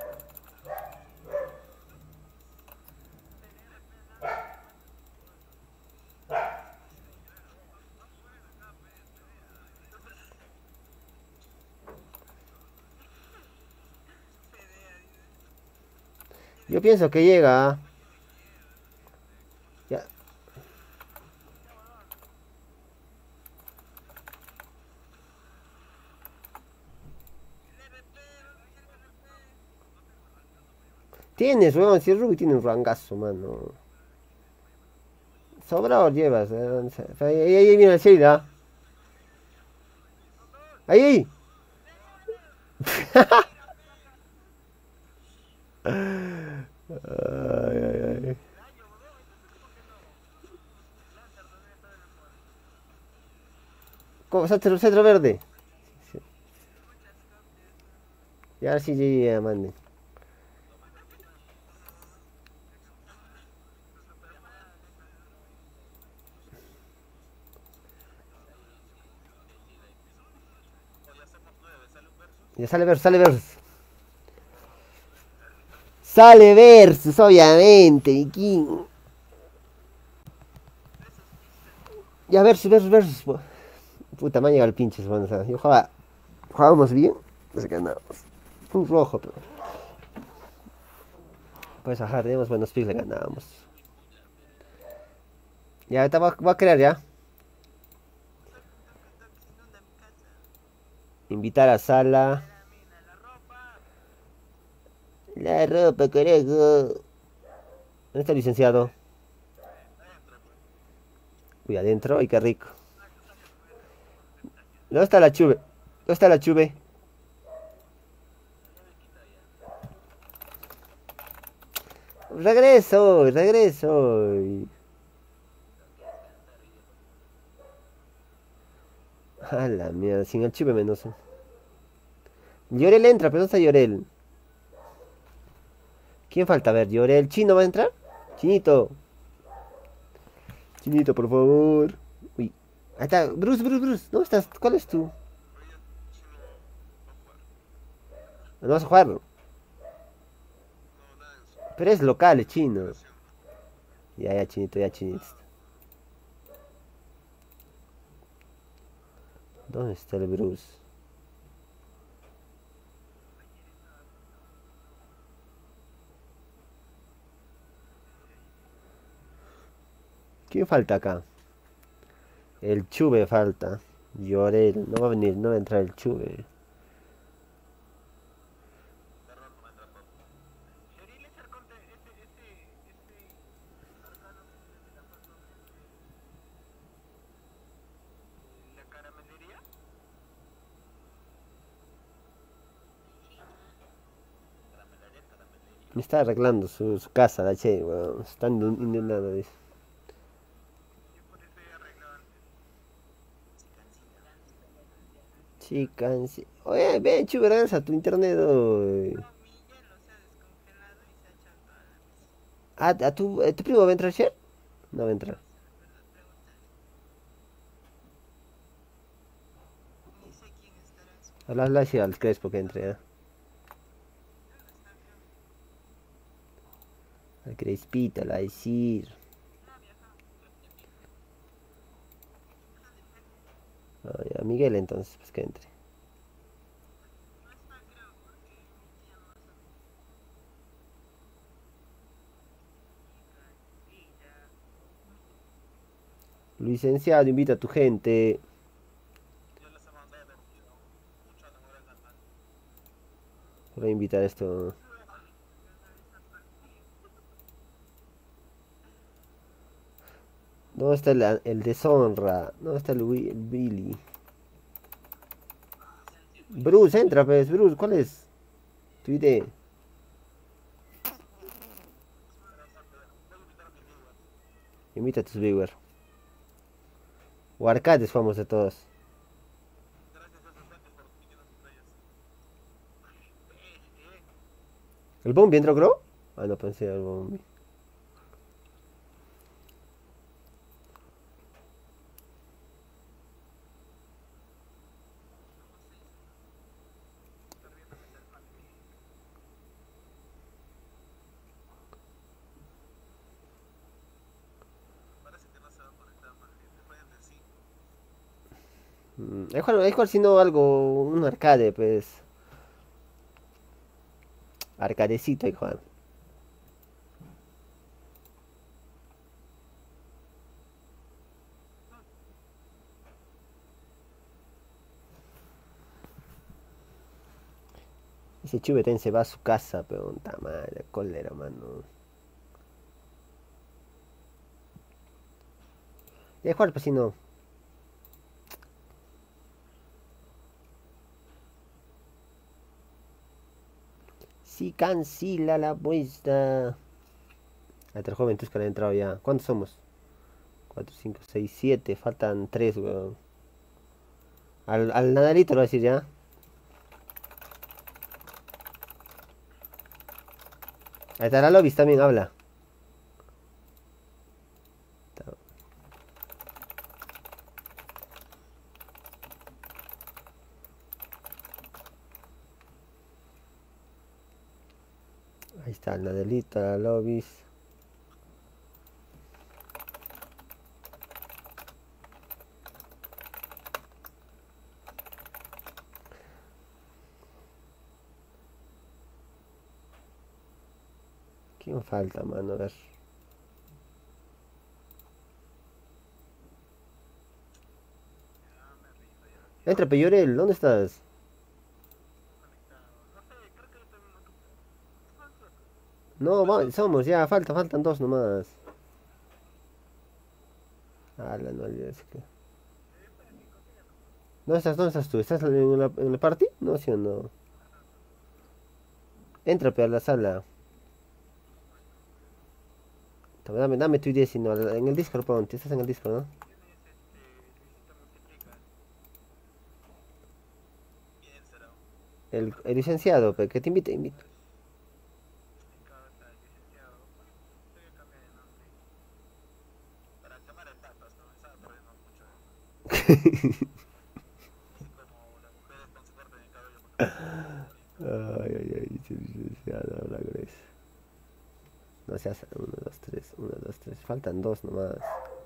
Yo pienso que llega. ¿Ah? Ya. Tienes, weón, si el Ruby tiene un rangazo, mano. Sobrado llevas. eh, Ahí, ahí, ahí viene el Sheila. Ahí, ahí. Ay, ay, ay. ¿Cómo? Centro, centro verde. Sí. Y ahora sí llegué, mande. Hoy hacemos nueve, sale un versus. Ya sale versus, sale versus. Sale versus, obviamente, mi king. Ya versus, versus, versus. po. Puta, me ha llegado el pinche, bueno, o sea, yo jugaba, jugábamos bien, así que ganamos. Un rojo, pero. Pues ajá, teníamos buenos picks, le ganábamos. Ya, ahorita voy a, voy a crear ya. Inunda mi casa. Invitar a sala. La mina, la ropa. La ropa, carajo. ¿Dónde está el licenciado? Uy, adentro, ay, qué rico. ¿Dónde está la chube? ¿Dónde está la chube? Regreso, regreso. A la mierda, sin el chube menos. Llorel entra, pero no está Llorel. ¿Quién falta? A ver, Llorel. ¿Chino va a entrar? Chinito. Chinito, por favor. Uy. Ahí está. Bruce, Bruce, Bruce. ¿Dónde estás? ¿Cuál es tú? No vas a jugar. No, nada en su Pero es local, es chino. versión. Ya, ya, chinito, ya, chinito. ¿Dónde está el Bruce? ¿Quién falta acá? El Chube falta. Llorel. No va a venir, no va a entrar el Chube. Lloril es arconte, este, este, este arcano que se me la pasó. Me está arreglando su, su casa, la che, weón. Están inundando, dice. Yo por eso he arreglado antes. Chican, sí. Oye, ven, chu, regresa tu internet, oy. No, mi hielo se ha descongelado y se ha echado toda la mesa. Ah, ¿a tu, eh, tu primo va a entrar ayer? No va a No entrar. sé, la verdad, pregúntale. Ni sé quién estará en su Habla, habla así al Crespo que entre, ¿eh? ¿Dónde está, creo? Al Crespito, le va a decir. No ha viajado. Ah, ya, Miguel entonces, pues que entre. No está, creo, porque mi tía no está. Licenciado, invita a tu gente. Ya les he mandado dormido. Mucho no me voy a cantar. Voy a invitar esto. ¿Dónde está el, el deshonra? ¿Dónde está el, Wi- el Billy? Bruce, entra, pues, Bruce, ¿cuál es tu idea? Voy a invitar a mis viewers. Invita a tus viewers. O Arcades, famoso de todos. Gracias a esos años por quinientas estrellas. Eh, eh. ¿El Bombi entró, creo? Ah, no pensé el Bombi. Estar viendo Metal Family. Parece que no se va a conectar más gente. Vayan del cinco. Mm, hay cual, hay cual si no algo, un arcade, pues. Arcadecito, hay Juan. Ese chubetén se va a su casa, pero puta madre, cólera, mano. Y hay cual, pues si no. Si cancela la apuesta. Hasta el joven Tuscan ha entrado ya. ¿Cuántos somos? Cuatro, cinco, seis, siete. Faltan tres, weón. Al, al Nadalito lo voy a decir ya. Ahí está la Lobis también, habla. Ahí está el Nadelito, la Lobis. ¿Quién falta, mano? A ver. Ya me rindo, ya no quiero Entra, Peyorel, ¿dónde estás? conectado. No sé, creo que yo también me ocupo. Falta. No, va- somos, ya, falta, faltan dos nomás. Ah, la no olvides que. ¿Dónde estás? ¿Dónde estás tú? ¿Estás en la, en la party? No, sí o no. Entra, pe, a la sala. Toma, Dame, dame tu idea, si no, en el Discord, ponte. Estás en el Discord, ¿no? ¿Quién es este Luisito Multiplica? ¿Quién será? El, el licenciado, pe, que te invite, invite. En casa, el licenciado. Bueno, voy a cambiar de nombre. Para quemar etapas, ¿no? Estaba perdiendo mucho. Así como las mujeres cuando se cortan el cabello porque no quieren morir. Ay, ay, ay, dice el licenciado, habla grueso. No seas uno, dos, tres, uno, dos, tres. Faltan dos nomás.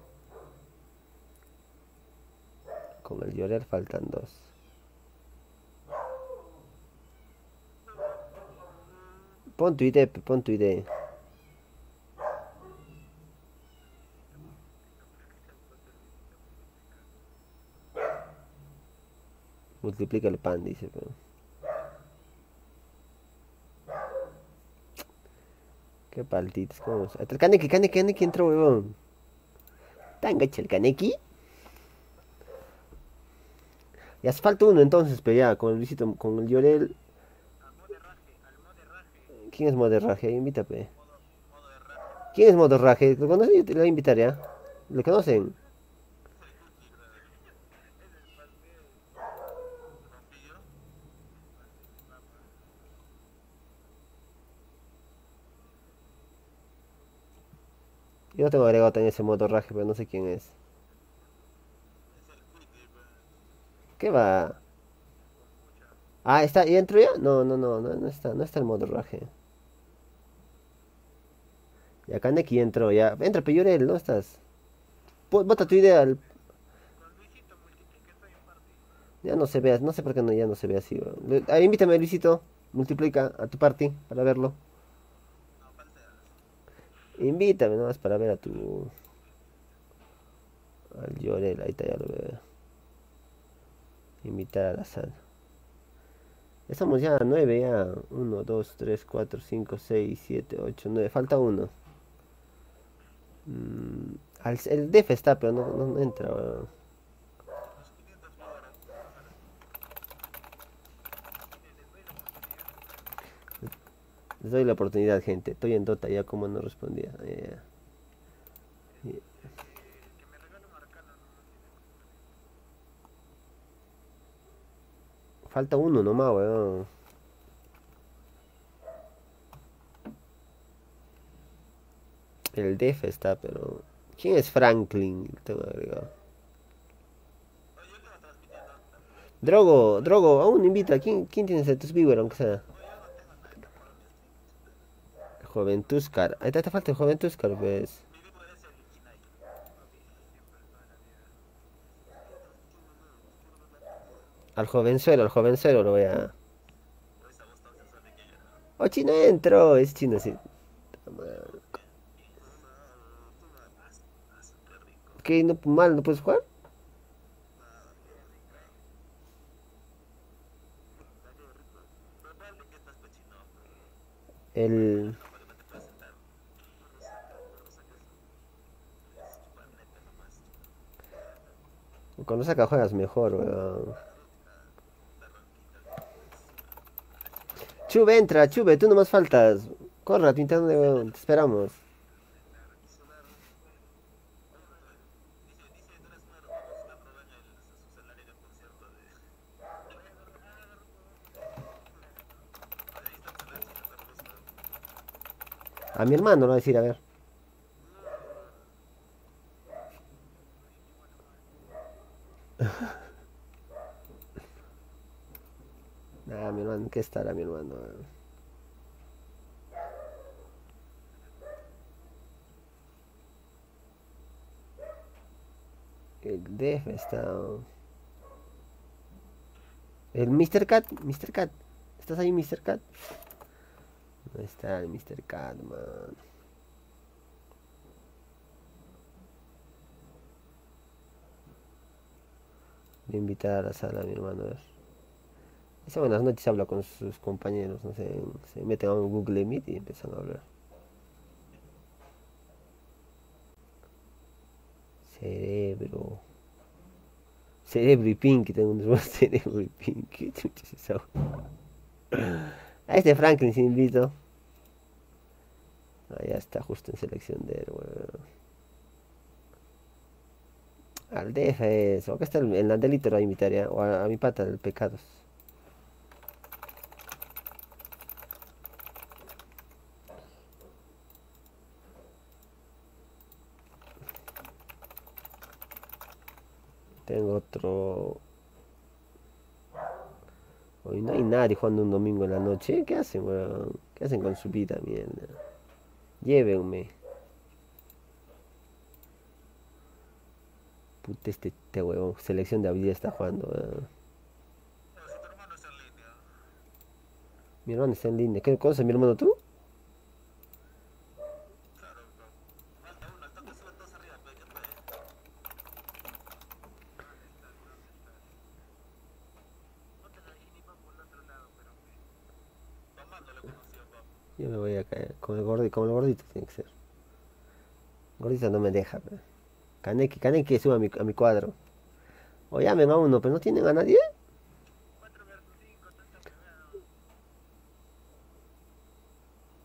Con el llorar faltan dos. Pon tu idea, pe, pon tu idea. Multiplica el pan, dice, pero. Qué paltitos, ¿cómo? se- El Kaneki, Kaneki, Kaneki entró, huevón. ¿Tan gacha el Kaneki? Ya hace falta uno entonces, pero ya, con el Luisito, con el Llorel. Al modo de raje, al modo de raje. ¿Quién es Moderraje? Invítame. Modo, modo de raje. ¿Quién es Moderraje? ¿Lo conocen? Yo te lo voy a invitar ya. ¿Lo conocen? Es el cookie, brother. Es el pastel. ¿Rompillo? Yo no tengo agregado también ese Moderraje, pero no sé quién es. Es el cookie, brother. ¿Qué va? Mucha. Ah, ¿está? ¿Y entro ya? No, no, no, no, no está, no está el Moderraje. Ya Kaneki entró, ya. Entra, Peyurel, ¿no estás? Po- Bota tu idea. al- Con Luisito multiplica que estoy en party. Ya no se vea, no sé por qué no, ya no se ve así, weón. Le- ah, invítame, Luisito. Multiplica a tu party para verlo. No, falseas. Invítame nomás para ver a tu. Al Llorel, ahí está, ya lo veo. Invitar a la sala. Estamos ya a nueve, ya. Uno, dos, tres, cuatro, cinco, seis, siete, ocho, nueve. Falta uno. Mm, al- el def está, pero no, no- no entra, weón. Los quinientos jugadores. Ahora, mire, les doy la oportunidad. Les doy la oportunidad, gente. Estoy en Dota, ya como no respondía. Ya, ya. Y- Este, que me regale un arcano, no, no tiene oportunidad. Falta uno nomás, weón. El def está, pero. ¿Quién es Franklin? Tengo agregado. Oye, yo estaba transmitiendo. Drogo, Drogo, aún invita. ¿Quién, quién tienes de tus viewers, aunque sea? Oye, yo no tengo nadie que para mi stream. Joven Tuscar. Ahí te, te falta el joven Tuscar, pues. Mi vivo es el Kinai. Papi, siempre, toda la vida. Al jovenzuelo, al jovenzuelo lo voy a. Por esa voz tan sensual de que ella. Oh, chino entró. Es chino, sí. Ah, súper rico. ¿Qué? ¿No, mal, no puedes jugar? Ah, qué rico. Está qué rico. Pero vale que estás pechino. El. Para que no te puedas sentar. No saca, no saca eso. Es chupar neta nomás. Cuando saca juegas mejor, weón. La ronquita. Chube, entra, Chube, tú nomás faltas. Corre a tu internet, weón. Te esperamos. Sudar. Dice, dice, tú eres una hermosa. Aprueban el, su salario de un concierto de. Ahí está el salario de la hermosa. A mi hermano lo va a decir, a ver. Ah, mi hermano, ¿qué estará mi hermano? weón? El def está. El mister Cat, mister Cat. ¿Estás ahí, mister Cat? No está el mister Cat, man. Voy a invitar a la sala a mi hermano, a ver. Dice buenas noches, habla con sus compañeros, no sé, se meten a un Google Meet y empiezan a hablar. Cerebro. Cerebro y Pinky, tengo un nuevo cerebro y Pinky. ¿Qué chucha es eso? A este Franklin se invito. Ah, ya está justo en selección de él, weón. Al D F eso. Acá está el, el Nandelito, lo voy a invitar ya. O a, a mi pata, el Pecados. Tengo otro. Hoy no hay nadie jugando un domingo en la noche. ¿Qué hacen, weón? ¿Qué hacen con su vida, mierda? Llévenme. Puta, este, este huevón. Selección de habilidad está jugando, weón. Pero si tu hermano está en línea. Mi hermano está en línea. ¿Qué cosa, mi hermano tú? Claro, bro. Falta uno, está que suben dos arriba, pues, ¿qué fue? ¿Dónde estás? ¿Dónde estás? No te lo dije ni para por el otro lado, pero que. Tomando le conoció, papu. Yo me voy a caer. Como el gordito, como el gordito tiene que ser. Gordito no me deja, pero. Kaneki, Kaneki sube a mi, a mi cuadro. O llamen a uno, pero no tienen a nadie. cuatro versus cinco, tanta cagada.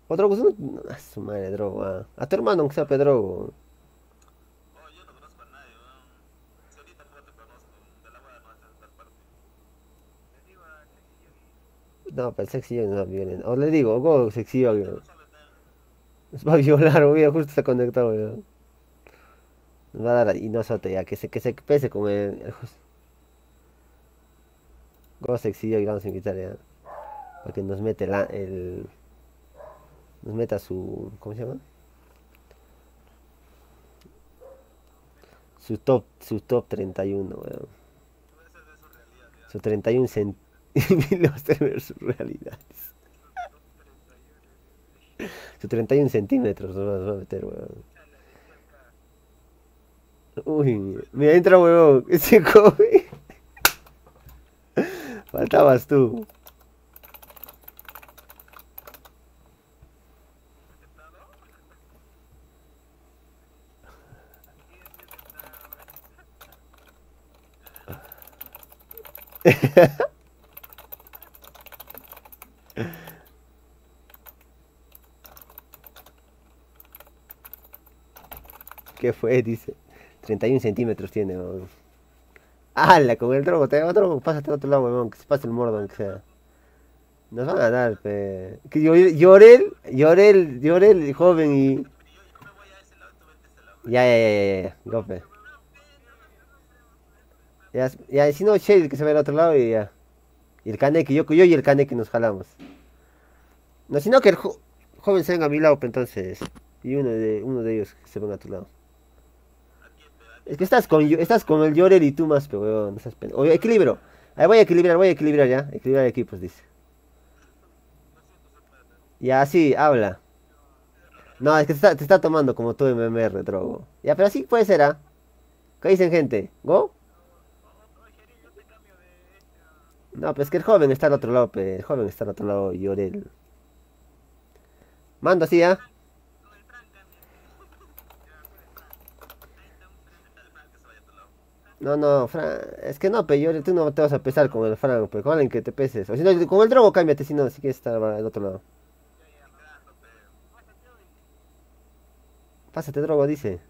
O Drogo, no, a su madre, Drogo. A, a tu hermano, aunque sea Pedrogo. Oh, yo no conozco a nadie, weón. Si ahorita tampoco te conozco, de la buena no vas a estar parte. Le digo a Sexy Yogi. No, pero el sexy yo no viene. O le digo, go sexy yo. No sabe nada. Nos va a violar, güey, justo se conectó, güey. Nos va a dar y nosotros ya, que se, que se pese con el, el Jos- go sexy yo y vamos a invitar ya. Para que nos mete la, el. Nos meta su. ¿Cómo se llama? Su top, su top treinta y uno, weón. Tú esa es de su realidad, ya. Su treinta y uno centímetros de ver su realidad. treinta y uno. Su treinta y uno centímetros nos va a meter, weón. Chala, dice acá. Uy, mira, entra, weón. Ese come. Faltabas tú. ¿Aceptado? Sí, sí, aceptado. ¿Qué fue? Dice. treinta y uno centímetros tiene, weón. ¡Hala! Con el drogo, te otro, pásate al otro lado, weón. Que se pase el mordo, aunque sea. Nos van a dar, pe. Que Llorel, Llorel, Llorel, Llorel, joven y. Pero yo, yo me voy a ese lado y tú vete a ese lado. Ya, ya, ya, ya, ya. Gope. Ya, ya, si no, Shale que se ve al otro lado y ya. Y el Kaneki, yo, yo y el Kaneki nos jalamos. No, sino que el jo- joven se venga a mi lado, pe, entonces. Y uno de, uno de ellos que se venga a tu lado. Aquí, pe, Es aquí. que estás con, estás con el Llorel y tú más, pero weón, no estás pen- Oye, equilibrio. Ahí voy a equilibrar, voy a equilibrar ya. Equilibrar equipos, dice. Ya, sí, habla. No, es que te está, te está tomando como tú M M R, drogo. Ya, pero así puede ser, ¿ah? ¿Qué dicen, gente? ¿Go? Oye, Jerry, yo te cambio de este a... No, pues que el joven está al otro lado, pe. El joven está al otro lado, Llorel. Mando así, ¿ah? Con el Fran cambia. Ya, ¿cuál es Fran? Ahí está un Fran. Dale, Fran, que se vaya a tu lado. No, no, Fran. Es que no, pe, Llorel, tú no te vas a pesar con el Fran, pe. Con alguien que te peses. O si no, con el drogo cámbiate, si no, si quieres estar al otro lado. Ya, ya, mejorando, pe. Pásate, drogo, dice.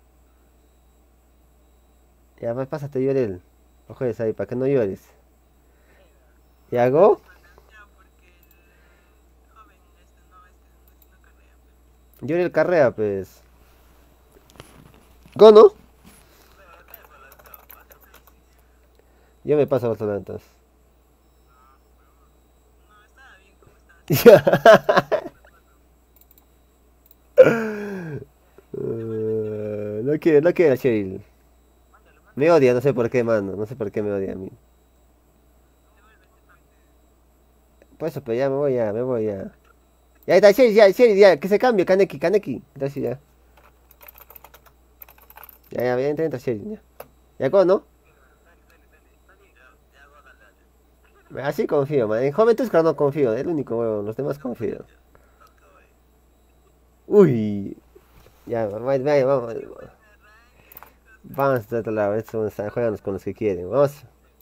Ya, va, pásate, Llorel. Ojes ahí, para que no llores. ¿Y hago? Ya, porque el joven este no, este no, no carrea. Llorel carrea, pues. ¿Go, no? Yo me paso a otro lado, entonces. No, estaba bien como estaba. Eh, no quiere, no quiere, Cheryl. Me odia, no sé por qué, mano. No sé por qué me odia a mí. Por eso, pero ya me voy, ya, me voy, ya. Ya está, Cheryl, ya, Cheryl, ya, que se cambie, Kaneki, Kaneki. Gracias, ya. Ya, ya, ya, entra, entra, Cheryl, ya. Ya, ¿cómo, no? Así confío, man. En Juventus, claro, no confío. Es el único, huevo. Los demás confío. Uy. Ya, vamos, vamos, vamos. Vamos de otro lado. Estos son- juegan con los que quieren. Vamos.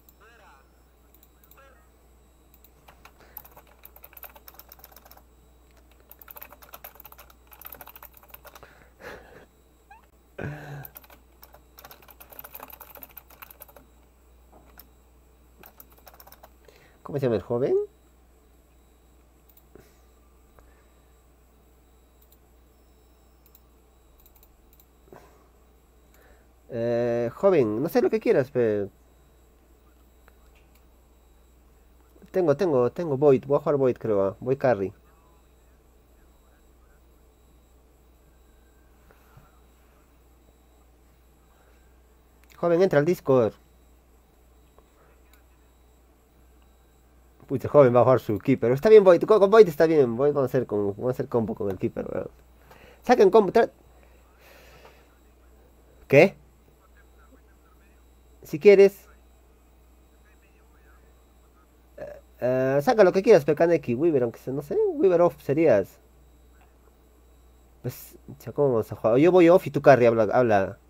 ¿Cómo se llama el joven? Eh, joven, no sé lo que quieras, pero... Tengo, tengo, tengo Void. Voy a jugar Void, creo. ah. Voy carry. Joven, entra al Discord. Pucha, joven va a jugar su Keeper. Está bien Void. Con, con Void está bien. Void vamos a hacer, con, vamos a hacer combo con el Keeper, weón. Saquen combo. tra- ¿Qué? Si quieres... eh, saca lo que quieras, Pekaneki. Weaver, aunque sea, no sé. Weaver off serías. Pues, cha, ¿cómo vamos a jugar? Yo voy off y tú carry. Habla, habla.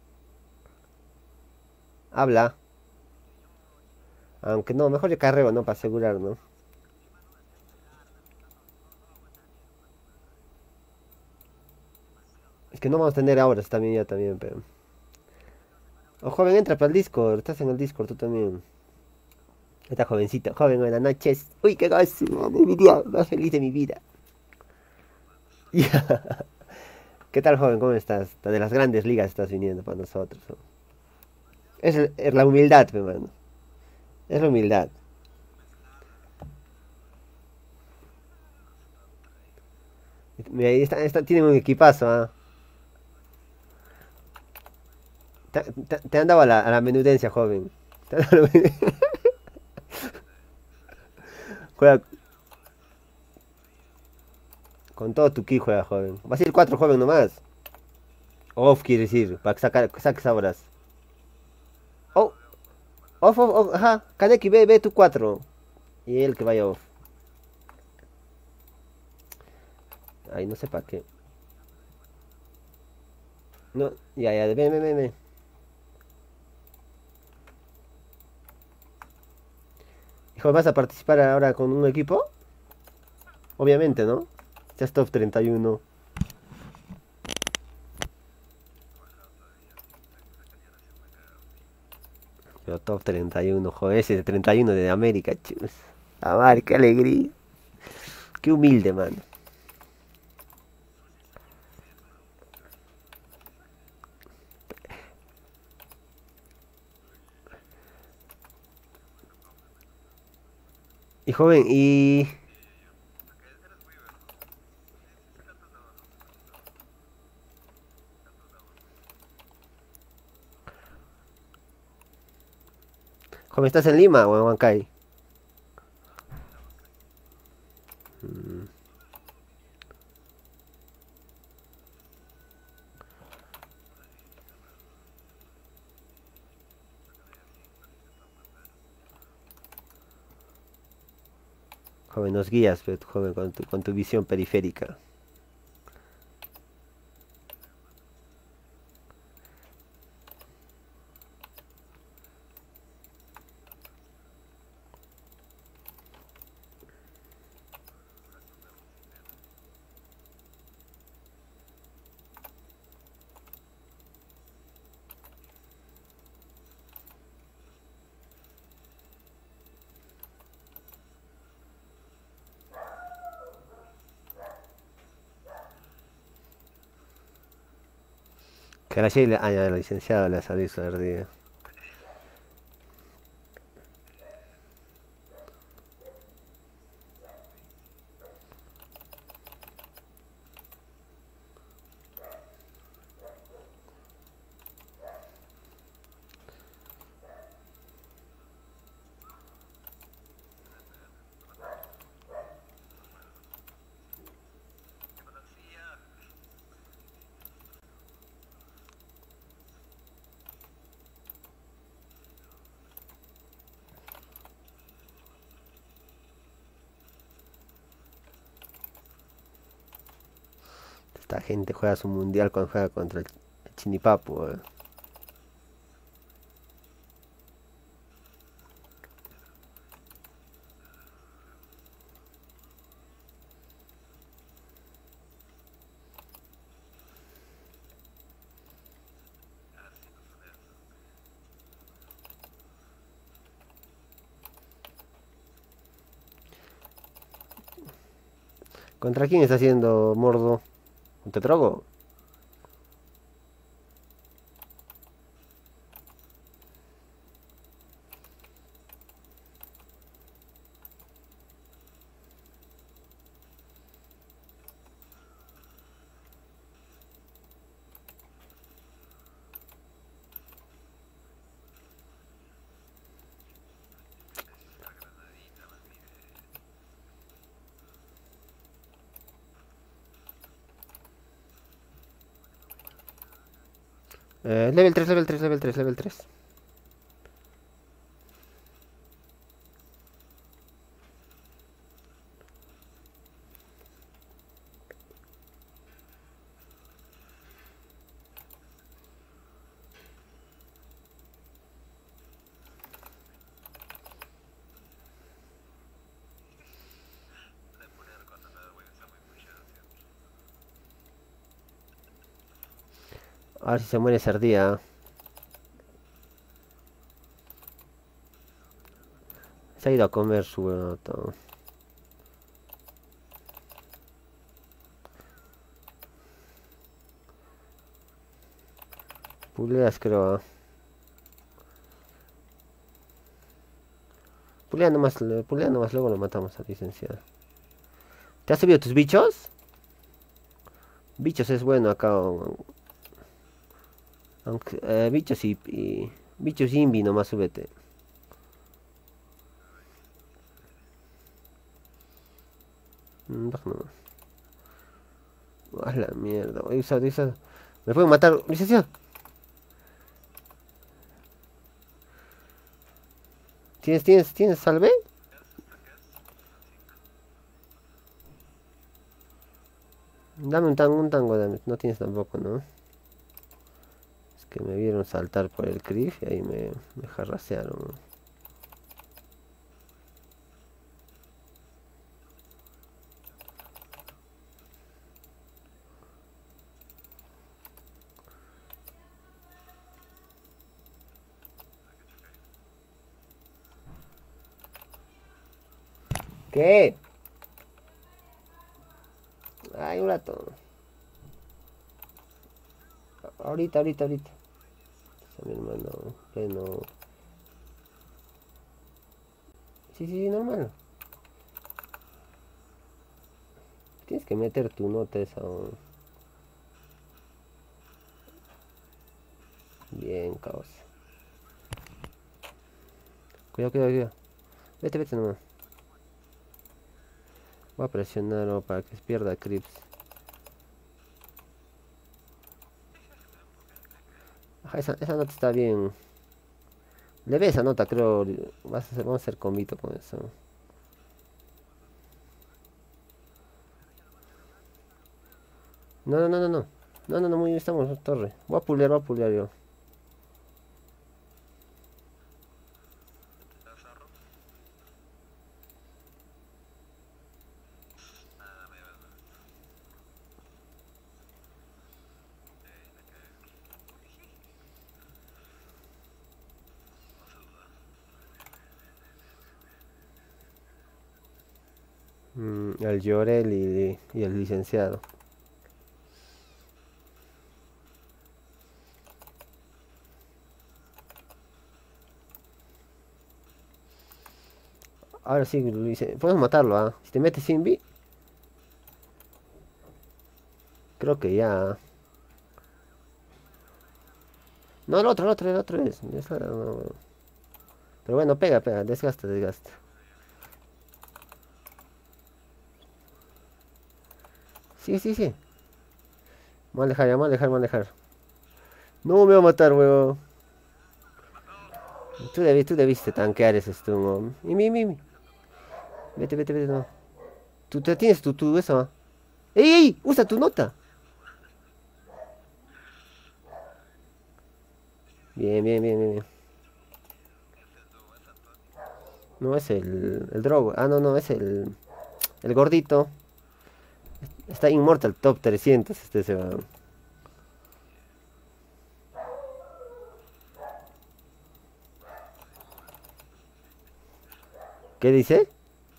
Habla. Aunque no, mejor yo carreo, ¿no? Para asegurar, ¿no? Es que no vamos a tener ahora también ya también, pero. Oh, joven, entra para el Discord. Estás en el Discord tú también. Esta jovencita, joven, buenas noches. Uy, qué gozo, man, es mi día más feliz de mi vida. Ya. ¿Qué tal, joven? ¿Cómo estás? De las grandes ligas estás viniendo para nosotros, ¿no? Es, el- es la humildad, mi hermano. Es la humildad. Mira, ahí está, está- tienen un equipazo, ¿ah? Te, te- te han dado a la, a la menudencia, joven. Te han dado a la menudencia. Juega con todo tu ki, juega, joven. Vas a ir cuatro, joven, nomás. Off, quiere decir, para que sacar, saques ahora. Oh, off, off, off, ajá. Kaneki, ve, ve tu cuatro. Y él que vaya off. Ay, no sé para qué. No, ya, ya, ven, ven, ven, ven. Hijo, ¿vas a participar ahora con un equipo? Obviamente, ¿no? Ya es top treinta y uno. Pero top treinta y uno, joder, ese de treinta y uno de América, chus. A ver, qué alegría. Qué humilde, mano. Y joven, y... Joven, ¿estás en Lima o en Huancayo? Mm. Joven, nos guías, pues, joven, con tu, con tu visión periférica. Que la Sheila, ah, ya, la licenciada le ha salido su ardilla. Esta gente juega su mundial cuando juega contra el Chinipapo, eh. ¿Contra quién está haciendo Mordo? ¿Te trogo? Eh, level tres, level tres, level tres, level tres. A ver si se muere Cerdía. Se ha ido a comer su huevo. Puleas creo. ¿Eh? Pulea nomás, pulea nomás, luego lo matamos al licenciado. ¿Te has subido tus bichos? Bichos es bueno acá. Aunque, eh, bichos y, y... Bichos invi nomás súbete. Mm, baja nomás. A la mierda. Voy a usar, voy a usar. Me pueden matar, licenciado. ¿Tienes, tienes, tienes salve? Dame un tango, un tango, dame. No tienes tampoco, ¿no? Es que me vieron saltar por el cliff y ahí me, me jarrasearon. ¿Qué? Ay, un rato. Ahorita, ahorita, ahorita. Mi hermano, pleno. Sí, sí, sí, normal. Tienes que meter tu nota esa. Bien, caos. Cuidado, cuidado, cuidado. Vete, vete nomás. Voy a presionarlo para que pierda Crips. Ajá, esa, esa nota está bien. Le ve esa nota, creo. Vas a hacer, vamos a hacer combito con eso. No, no, no, no, no. No, no, no, muy bien, estamos, torre. Voy a pulear, voy a pulear yo. Mm, el Llorel y, y el licenciado. Ahora sí, lice- podemos matarlo, ¿ah? Si te metes Invi, creo que ya. No, el otro, el otro, el otro es. Esa no. Pero bueno, pega, pega, desgasta, desgasta. Sí, sí, sí. Manejar, ya, manejar, manejar. No me va a matar, huevo. Tú, debiste, tú debiste tanquear ese stun. Y mi, mi, mi. Vete, vete, vete, no. Tú te tienes tu, tu, eso. ¡Ey, ey! Usa tu nota. Bien, bien, bien, bien, bien. No es el, el Drogo. Ah, no, no, es el, el gordito. Está Immortal Top trescientos este se va. ¿Qué dice?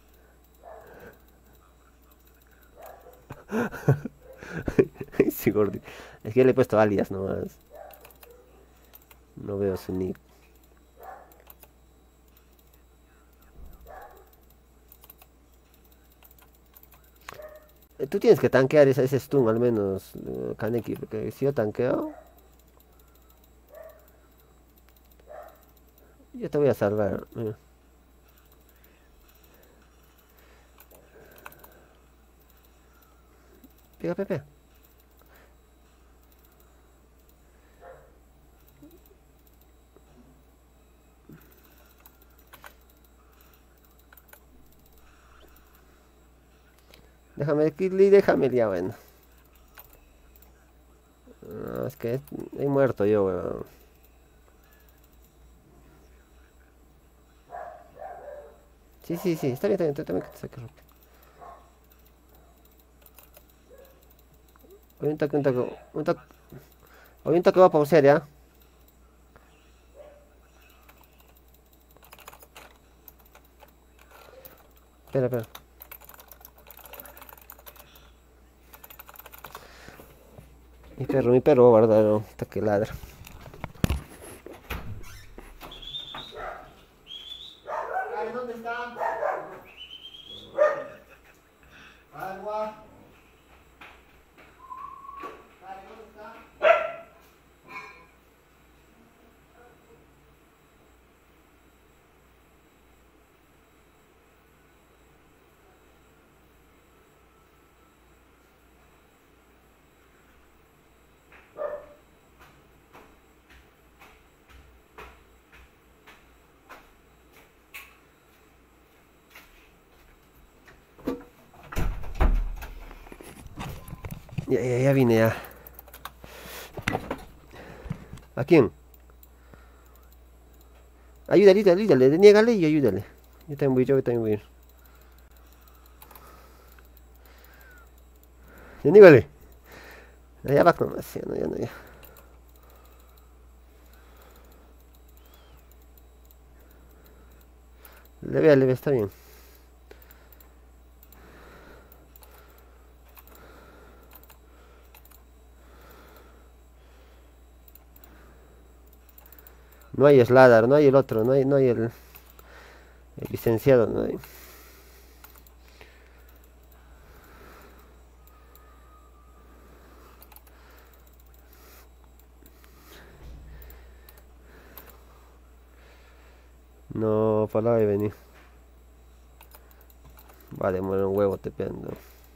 Sí, gordito. Es que le he puesto alias nomás. No veo su nick. Eh, Tú tienes que tanquear ese, ese stun al menos, eh, Kaneki, porque si yo tanqueo, yo te voy a salvar. eh. Pega, pega, pega. Déjame, Kidley, déjame ya, bueno. No, es que he muerto yo, weón. Sí, sí, sí, está bien, está bien, tú también que te saques rápido. Oye, un toque, un toque, un toque. Hoy un toque va a pausar, ¿ya? Espera, espera. Mi perro, mi perro, guarda, no, hasta que ladra. ¿Dónde está? Agua. ¿Dónde está? Ya, ya, ya vine ya. ¿A quién? Ayúdale, ayúdale, ayúdale, niégale y ayúdale. Yo también voy, yo también voy a ir. Ya niégale. Ya va nomás, ya no, ya no, ya. Leve, leve, está bien. No hay Sladar, no hay el otro, no hay, no hay el, el licenciado, no hay. No, para de venir. Vale, muere un huevo te pendo.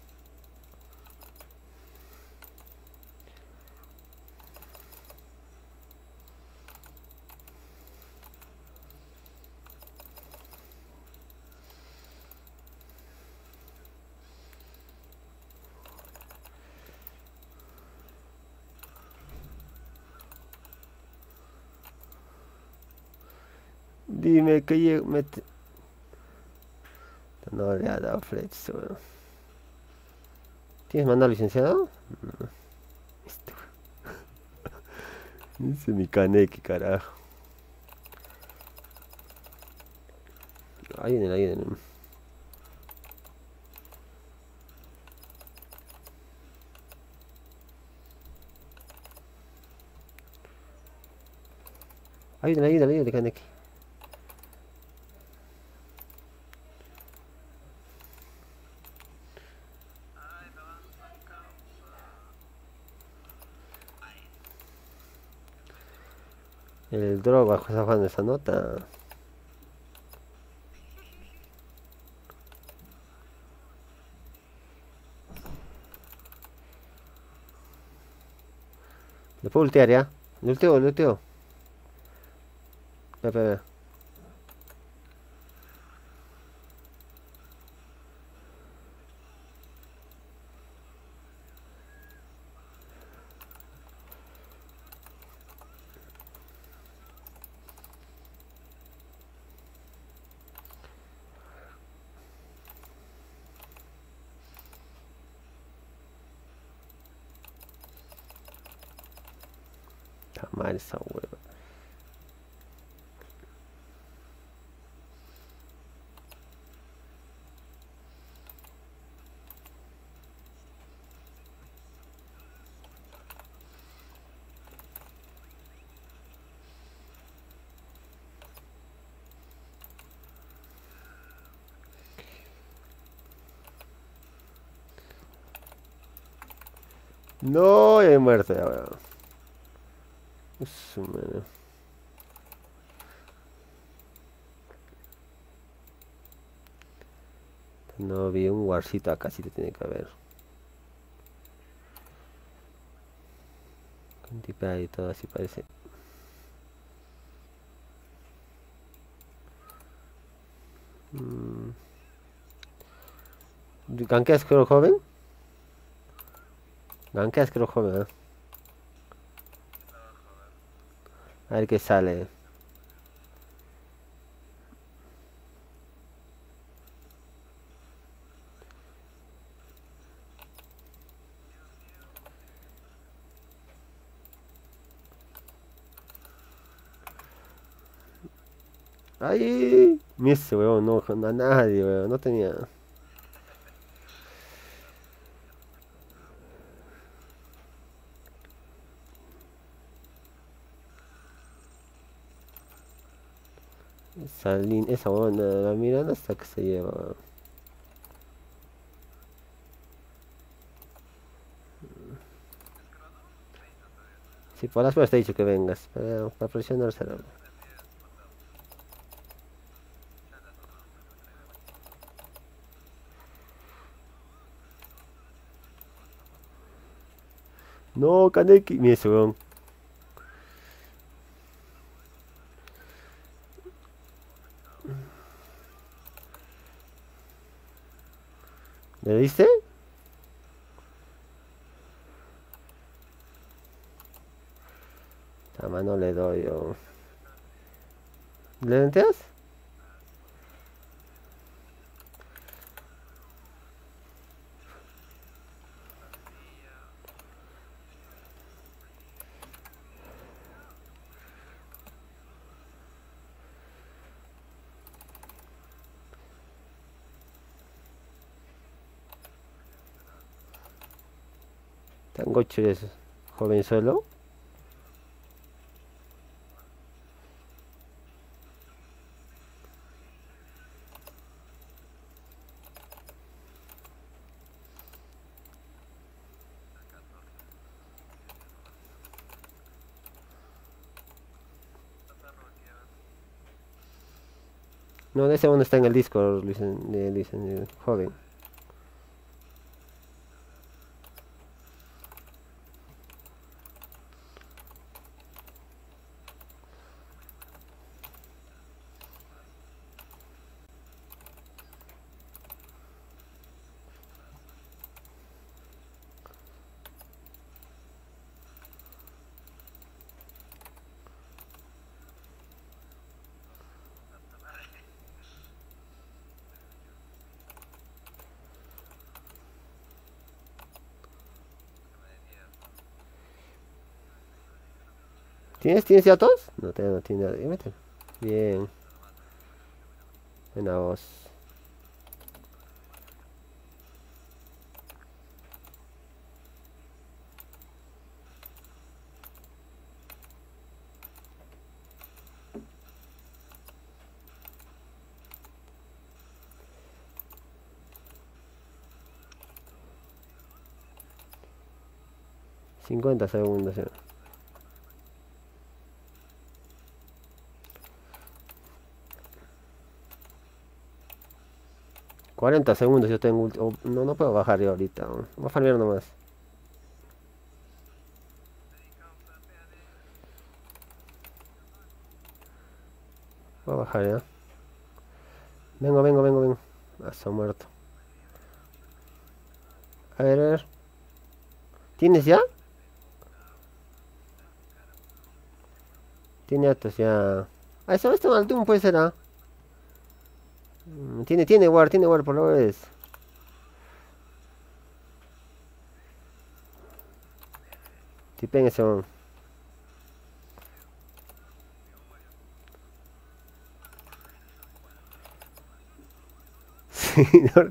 Dime que llego, mete. No le ha dado flecha, weón. ¿Tienes mandado licenciado? No. Esto. Ese es mi caneque, carajo. Ahí vienen, ahí vienen. Ahí vienen, ahí vienen, ahí vienen, caneque. Ay, me van a sacar. Ay, El droga está jugando esa nota. ¿Le puedo ultear ya? Le ulteo, le ulteo. Espera, espera. Está mal esa hueva. No, ya he muerto ya, weón. Su madre. No vi un warcito acá, sí te tiene que haber. Con tipea y todo así parece. Mm. ¿Gankeas creo joven? Gankeas creo joven, ¿eh? A ver qué sale. ¡Ay! Mira ese weón, no, a nadie, weón. No tenía. Esa, lin- esa buena, la miran hasta que se lleva, weón. Si por las pruebas te he dicho que vengas, para, para presionársela. No, Kaneki. Mira ese weón. ¿Le diste? A mano le doy yo. ¿Le denteas? Tango es joven solo. No, ese uno está en el Discord, dicen, eh, dicen eh, joven. ¿Tienes, tienes ya todos? No, te, no tiene nadie, mete. Bien, buena voz. cincuenta segundos. eh. cuarenta segundos yo tengo. ulti- oh, no, no puedo bajar yo ahorita. oh. Voy a farmear nomás. Voy a bajar ya. Vengo, vengo, vengo, vengo. Ah, se ha muerto. A ver, a ver. ¿Tienes ya? Tiene datos ya. Ah, eso esto Altum puede ser, ah. Mm, Tiene, tiene war, tiene war por lo vez. Tipen ese man. Sí, no,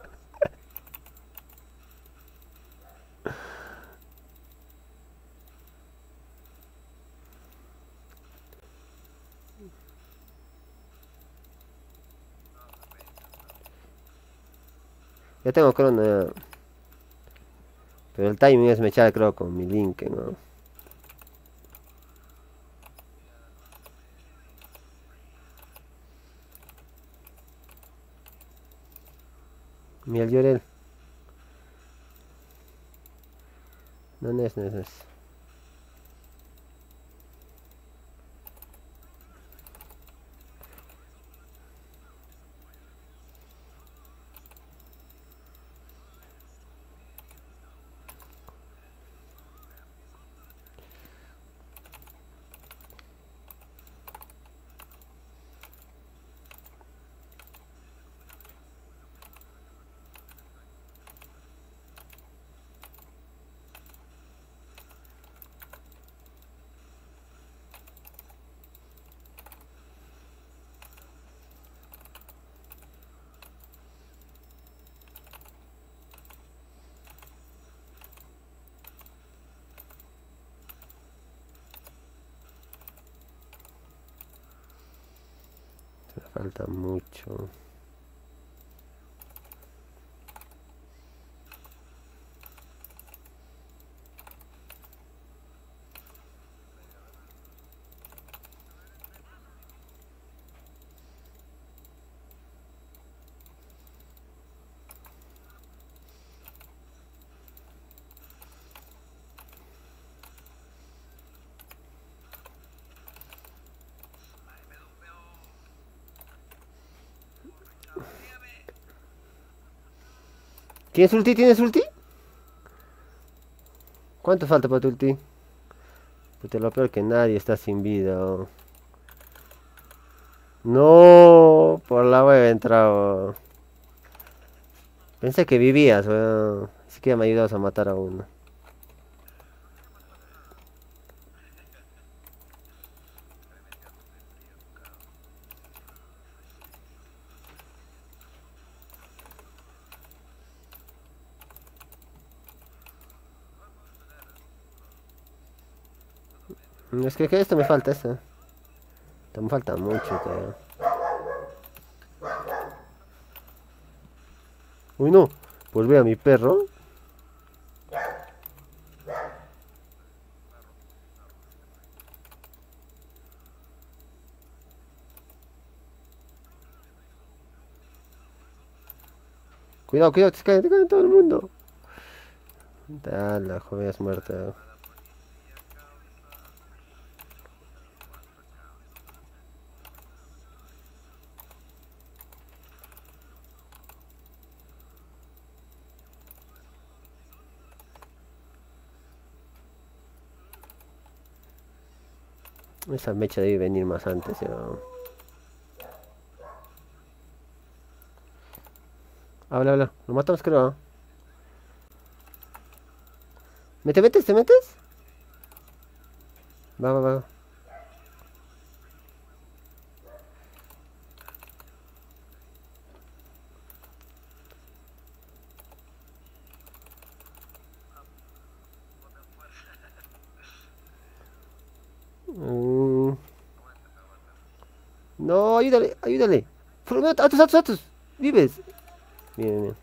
ya tengo crono ya. Pero el timing es mechar creo con mi link, ¿no? Mi el Llorel. No, no es, no es, no es. Me falta mucho. ¿Tienes ulti? ¿Tienes ulti? ¿Cuánto falta para tu ulti? Puta, lo peor que nadie está sin vida. Oh. No, por la web he entrado. Pensé que vivías, weón. Así que me ayudas a matar a uno. Es que, que esto me falta, esto. Esto me falta mucho, creo. Uy, no. Pues ve a mi perro. Cuidado, cuidado, te cae, te cae todo el mundo. Dale, joder, es muerta. Esa mecha debe venir más antes, ya. Habla, habla. Lo matamos, creo. ¿Eh? ¿Me te metes? ¿Te metes? Va, va, va. Mm, no, ayúdale, ayúdale. Fru- Atos, atos, atos. Vives. Bien, bien.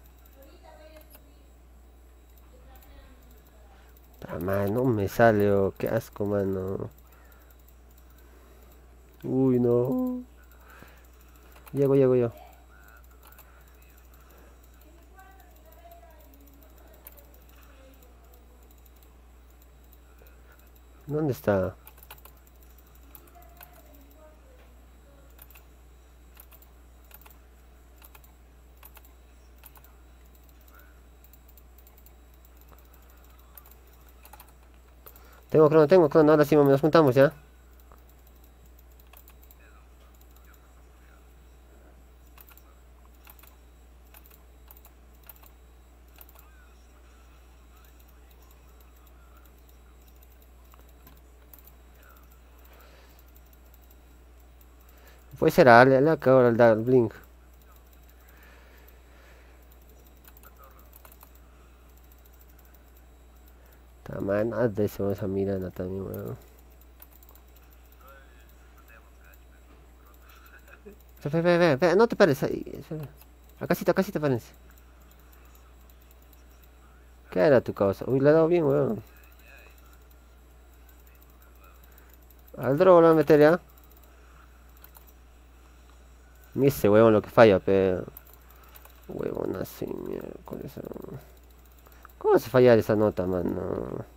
Ah, man, no me sale, oh, qué asco, mano. Uy, no. Llego, llego yo. ¿Dónde está? Tengo crono, tengo crono. Ahora sí nos juntamos ya. Puede ser a Ale, Ale que ahora el da el blink. Tamán, haz de eso, esa mirada también, weón. Ve, ve, ve, ve, no te pares ahí. Espera. Acá sí, acá sí te pares. ¿Qué era tu causa? Uy, le he dado bien, weón. Al drogo lo voy a meter ya. Ni ese huevón lo que falla, pero. Huevón así, miércoles. ¿Cómo vas a fallar esa nota, mano?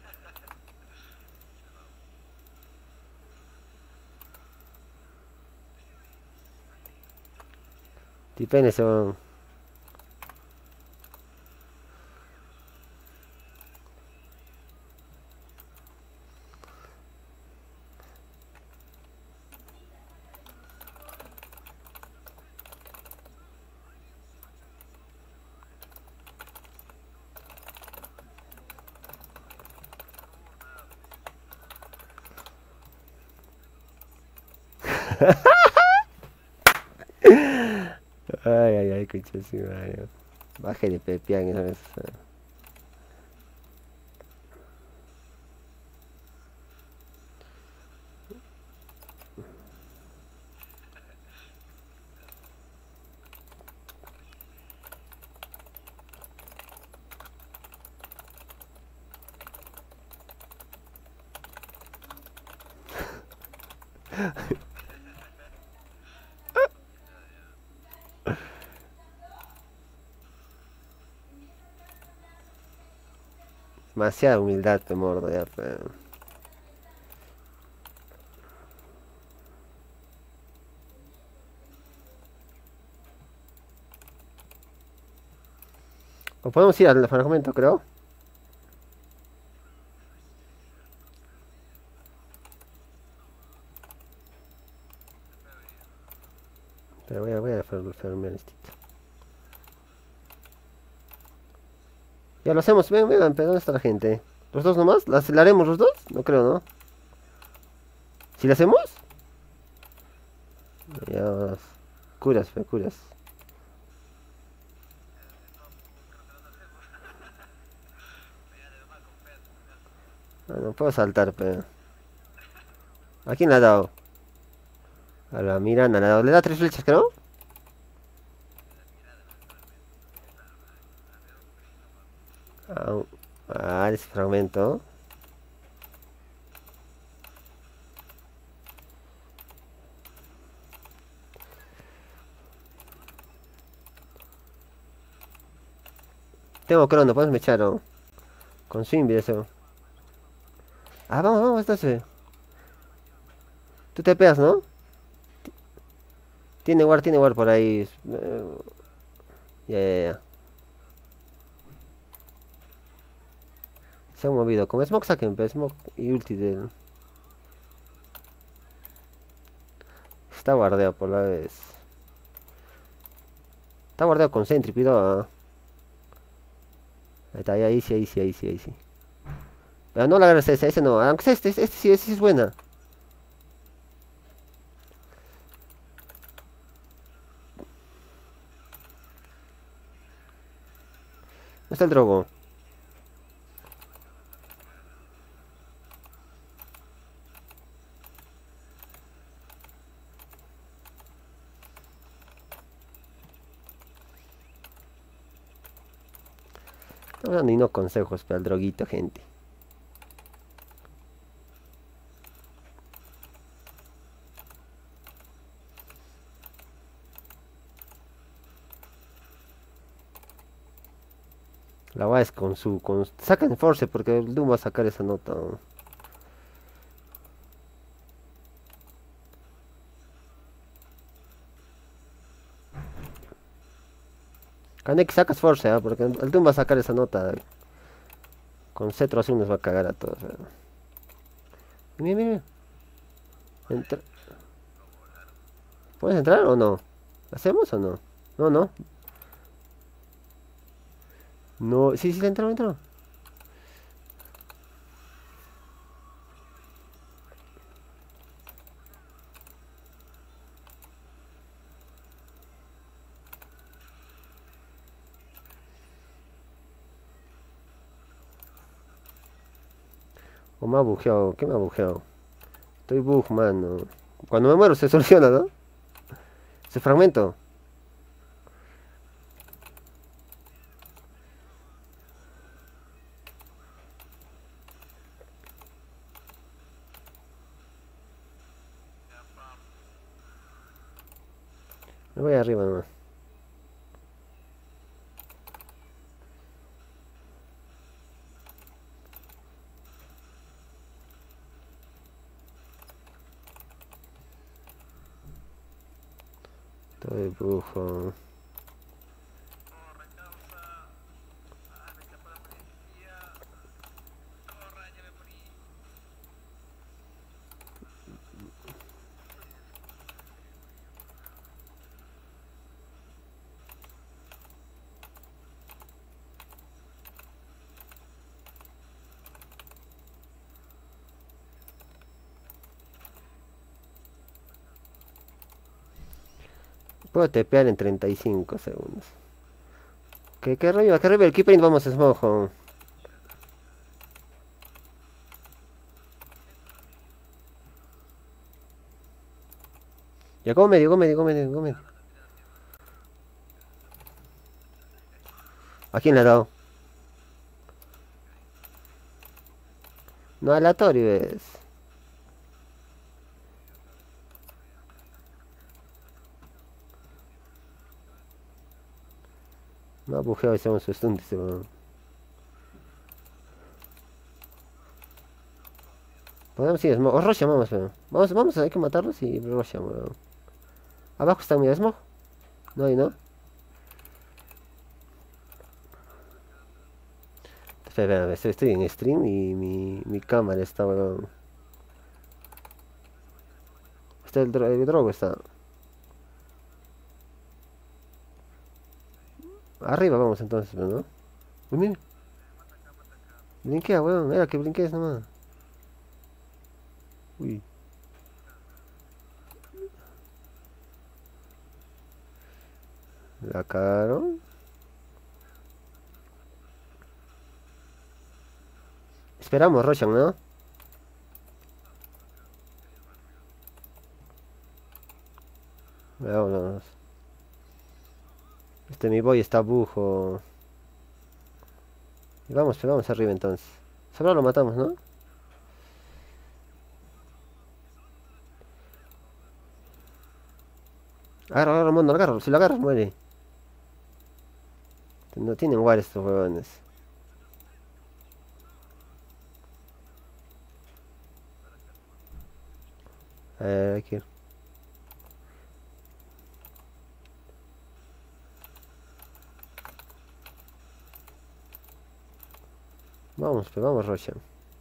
Tipen ese huevón. Ay, ay, ay, concha su madre. Baje de pepián esa vez. Demasiada humildad, te mordo, ya, pero... O podemos ir al fragmento, creo. Pero voy a, voy a farmear esto. Ya lo hacemos, ven, ven, pero ¿dónde está la gente? ¿Los dos nomás? ¿La, la haremos los dos? No creo, ¿no? ¿Si la hacemos? Ya, curas, fe, curas. Ah, no puedo saltar, pero... ¿A quién le ha dado? A la Miranda le ha dado. ¿Le da tres flechas, creo? Ah, ah, ese fragmento. Tengo crono, puedes echar o con Swimby eso. Ah, vamos, vamos, entonces. Tú te pegas, ¿no? Tiene war, tiene war por ahí. Eh, Ya, ya, ya. Se ha movido. Con Smoke saquen, pero Smoke y ulti del... Está guardeado por la vez. Está guardeado con Sentry, cuidado. ah. Ahí está, ahí sí, ahí sí, ahí sí, ahí sí. Pero no la agarres ese, ese no. Aunque sea este, este sí, este sí es buena. ¿Dónde está el drogo? Estamos dando y no consejos para el droguito, gente. La va es con su... Con... Sacan Force porque el Doom va a sacar esa nota. ¿no? Kanek sacas Force, ¿eh? Porque el Doom va a sacar esa nota. Con Cetro Azul nos va a cagar a todos. ¿eh? Mira, mira. Entra... ¿Puedes entrar o no? ¿Hacemos o no? No, no. No, sí, sí, entró, entró. O me ha bugueado, ¿qué me ha bugueado? Estoy bug, mano. Cuando me muero se soluciona, ¿no? Ese fragmento. Me voy arriba nomás. Estoy brujo. Corre, causa. Ah, me escapó la policía. Corra, ya me morí. Puedo tepear en treinta y cinco segundos. ¿Qué, qué rollo? ¿Qué rollo? El Keeper vamos a smoke. Ya go medio, go medio, go medio, go medio. ¿A quién le ha dado? No, aleatorio es. No ha bujeado y hacemos su stun, dice, weón. Podemos ir, Smoke. O Roshan, vamos, weón. Vamos, vamos, hay que matarlos y Roshan, weón. Abajo está mi Smoke. No hay, ¿no? Espera, espera, estoy, estoy en stream y mi, mi cámara está, weón. Está el, dro el drogo, está. Arriba vamos entonces, ¿no? Uy, mira. Blinkea, weón. Era que blinkees nomás. Uy. La cagaron. Esperamos, Roshan, ¿no? Vámonos. Este mi boy está bujo. Y vamos, pero vamos arriba entonces. Solo lo matamos, ¿no? Agarra, agarra, mono, agarra. Si lo agarras, muere. No tienen war estos huevones. A ver, hay que ir. Vamos, pero vamos, Roshan.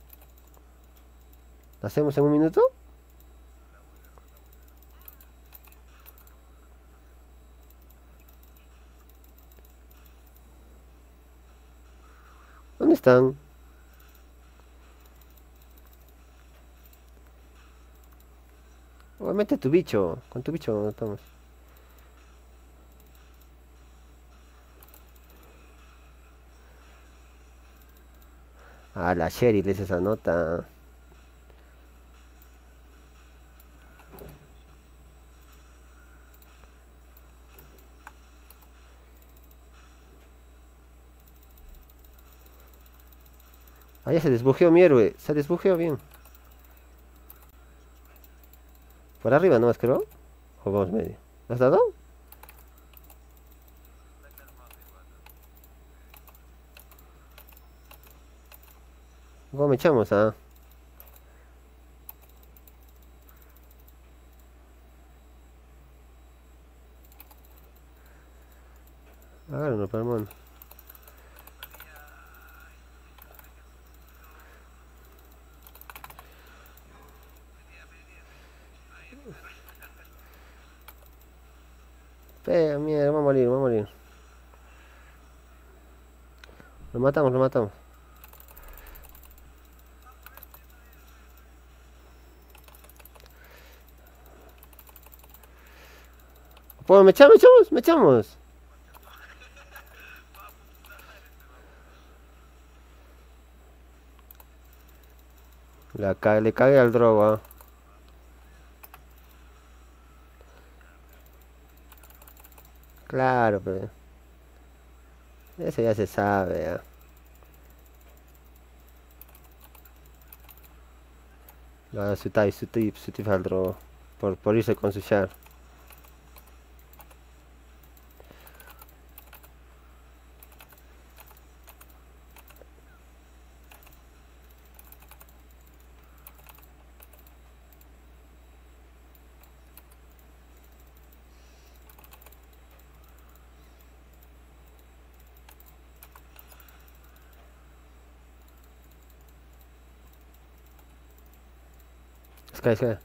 ¿Lo hacemos en un minuto? ¿Dónde están? Oh, mete tu bicho. Con tu bicho no estamos. Ah, la Sherry le hice esa nota. Ah, ya se desbujeó mi héroe. Se desbujeó bien. Por arriba nomás creo. O vamos medio. ¿Lo has dado? ¿Cómo me echamos, ah? Agárrenlo, palmón. Pega, mierda, va a morir, va a morir. Lo matamos, lo matamos. Pues me echamos, me echamos, me echamos. La ca le cagué al droga. Claro, pero... Eso ya se sabe, ya. No, su type, su tip, su tip al droga. Por, por irse con su char. Sky, Sky.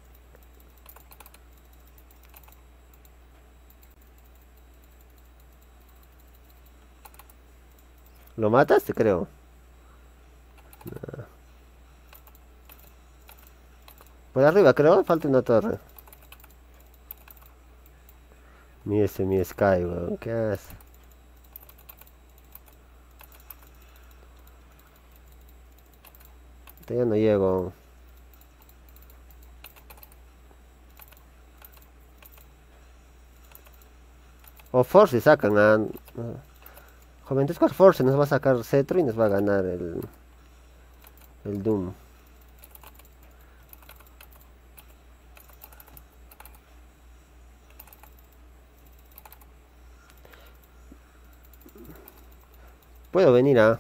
¿Lo mataste, creo? Por arriba, creo, falta una torre. Mi ese, mi Sky, weón, ¿qué hace? Ya no llego. O Force sacan a... Juventud con Force nos va a sacar Cetro y nos va a ganar el... El Doom. Puedo venir a...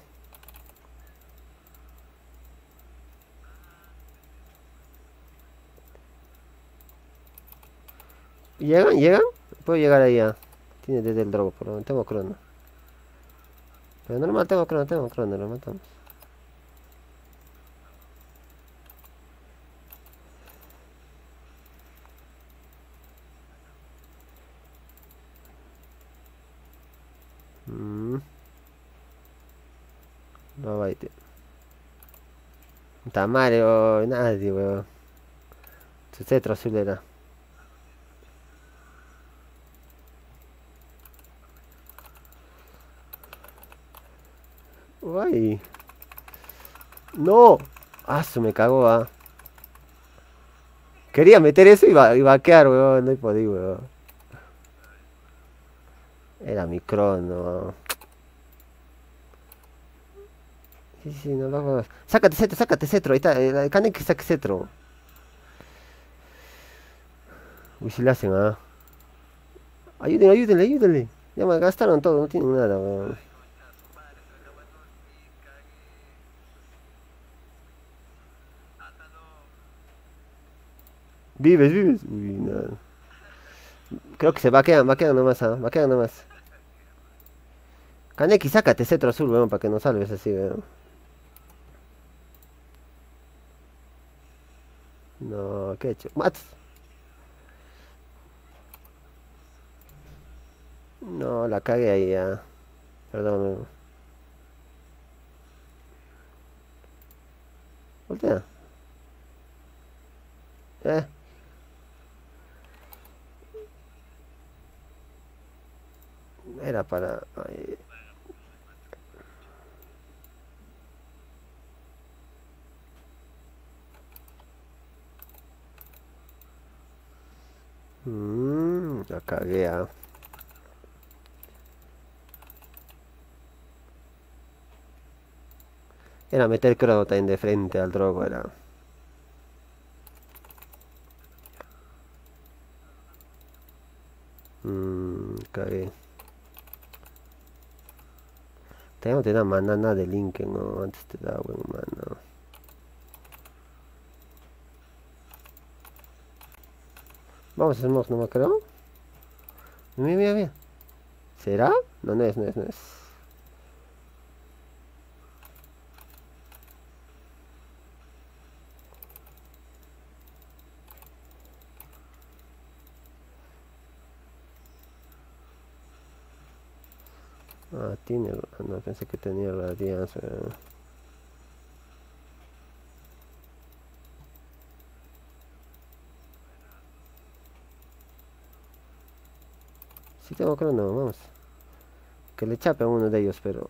¿Llegan? ¿Llegan? Puedo llegar ahí a... Tiene desde el drogo, pero no tengo crono. Pero normal, tengo crono, tengo crono, lo matamos. Mm. No va a ir. Está Mario, nadie, weón. Su cetro azul era. Uy. No. Ah, se me cagó, ah. Quería meter eso y, va, y vaquear, weón. No he podido, weón. Era mi crono. Sí, sí, no lo hagas. Sácate cetro, sácate cetro. Ahí está, el cane que saque cetro. Uy, si le hacen, ah. Ayúdenle, ayúdenle, ayúdenle. Ya me gastaron todo, no tienen nada, weón. Vives, vives. Uy, nada. Creo que se vaquean, vaquean nomás, ah. Vaquean nomás. Kaneki, sácate cetro azul, weón, para que no salves así, weón. No, qué hecho. Mats. No, la cagué ahí ya. Perdón, weón. Voltea. Eh. Era para... Ay. Mm, la cagué, ah. Era meter crono también de frente al drogo, era. Mmm, cagué. Tengo que te da mana nada de Linken, no, antes te da buen mana. Vamos a hacer mouse, no me creo. Mira, mira, mira. ¿Será? No, no es, no es, no es. Ah, tiene... No, pensé que tenía radiancia. Sí tengo crono, vamos. Que le chape a uno de ellos, pero...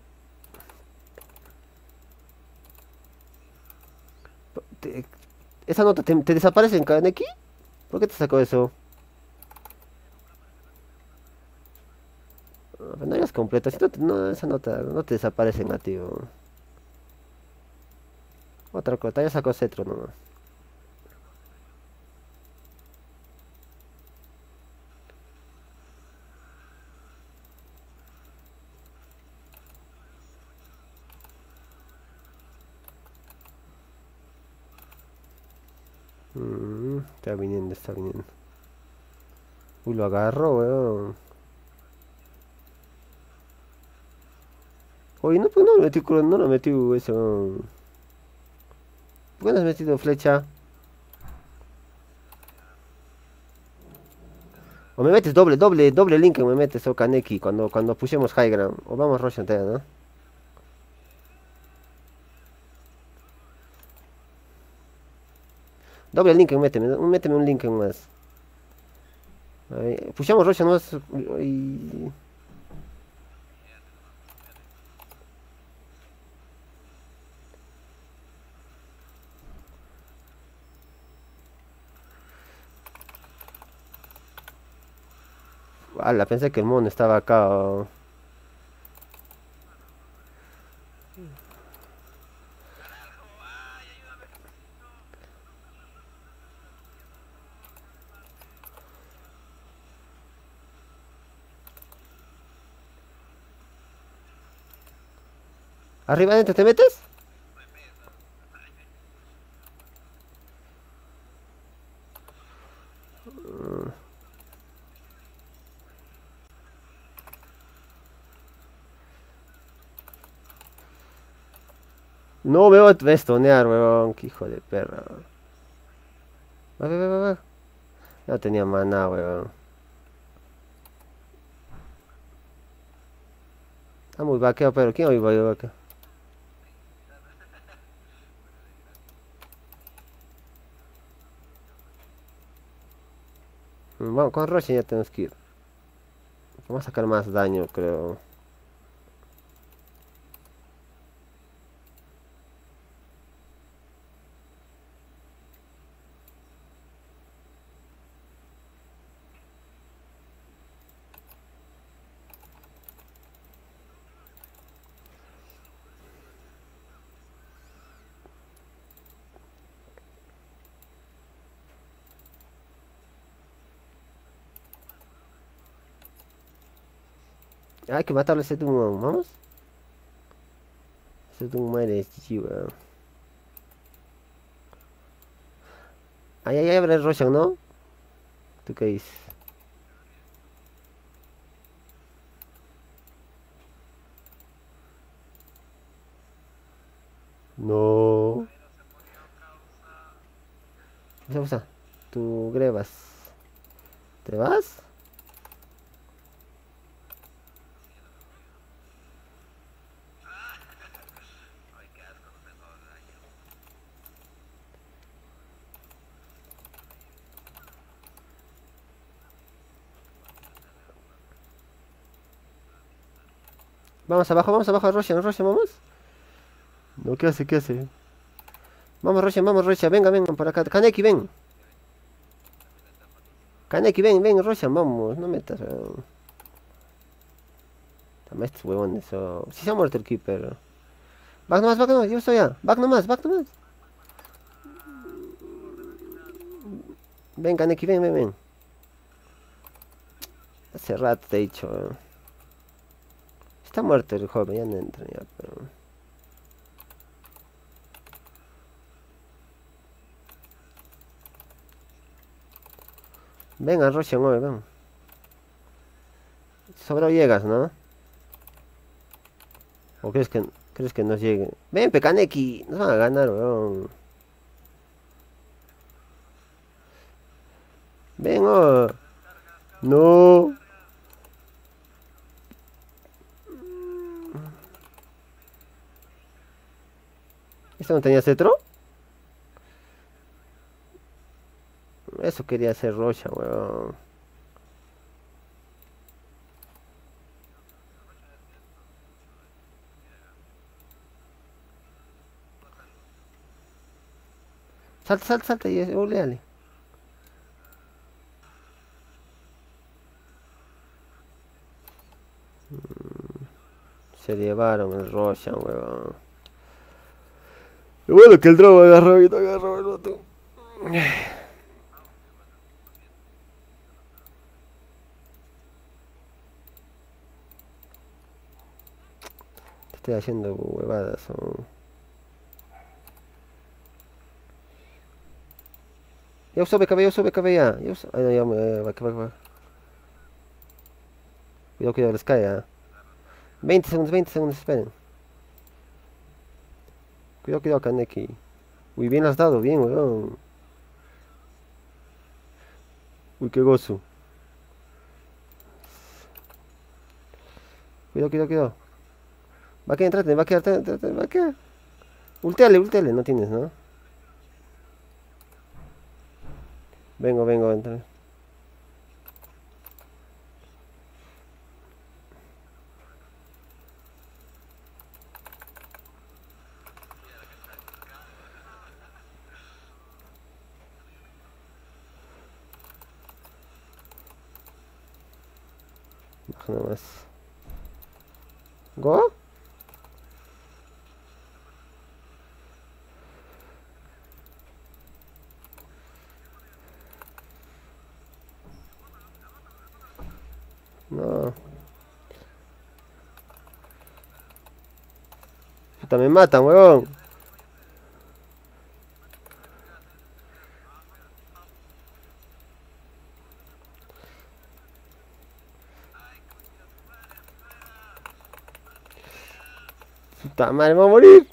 Te- ¿Esa nota te, te desaparece en Kaneki? ¿Por qué te sacó eso? Ah, pero no eras completa, si no, te- no, esa nota no te desaparece a ti. Oh. Otra cosa, ya sacó cetro nomás. Mm, está viniendo, está viniendo. Uy, lo agarró, weón. Oye, no, pues no lo metió, cro- no lo metió eso. ¿Por qué no has metido flecha? O me metes doble, doble, doble link me metes o Kaneki cuando, cuando pushemos high ground. O vamos Roshan Tea, ¿no? Doble link, méteme, méteme un link más. Ahí, pushamos Roshan más. Y... Ala, pensé que el mono estaba acá. Oh. Arriba adentro, ¿te metes? No me voy a bestonear, weón. Qué hijo de perra. Va, va, va, va, va. No tenía maná, weón. Está muy vaqueado, pero ¿quién hoy va a vaquear? Vamos, con Roshan ya tenemos que ir. Vamos a sacar más daño, creo. Hay que matarle a ese Doom, vamos. Ese Doom muere, este chico, weón. Ay, ay, ay, abre el Roshan, ¿no? ¿Tú qué dices? No. Usa, usa. Tú grebas. ¿Te vas? Ay, qué asco, no tengo daño. Vamos abajo, vamos abajo, Roshan, Roshan, vamos. No, ¿qué hace? ¿Qué hace? Vamos, Roshan, vamos, Roshan, venga, venga, por acá. Kaneki, ven. Kaneki, ven, ven, Roshan, vamos, no metas. weón. Dame estos huevones, oh. Si se ha muerto el Keeper. Back nomás, back nomás, yo estoy ya. Back nomás, back nomás. Ven, Kaneki, ven, ven, ven. Hace rato te he dicho, weón. Está muerto el joven, ya no entra ya, pero... Venga, Roshan, mueve, ven. Sobrado llegas, ¿no? ¿O crees que, crees que nos llegue? Ven, Pekaneki, nos van a ganar, weón. Ven, oh. No. ¿Esto no tenía cetro? Eso quería hacer Rocha, weón. Salta, salta, salta y oleale. Se llevaron el Roshan, weón. Y bueno que el Drogo agarró y no agarró el otro. Estoy haciendo huevadas. ¿No? Ya sube cabello, sube cabello. Ya uso... Ay, no, ya me... Va, va, va. Cuidado, cuidado, les cae, ¿eh? veinte segundos, veinte segundos, esperen. Cuidado, cuidado, Kaneki. Uy, bien has dado, bien, weón. Uy, qué gozo. Cuidado, cuidado, cuidado. Va a quedar, entrate, va a quedar, entrate, va a quedar. Ulteale, ulteale, no tienes, ¿no? Vengo, vengo, entra. Baja nomás. ¿Go? No. Puta, me matan, huevón. Puta madre, me voy a morir.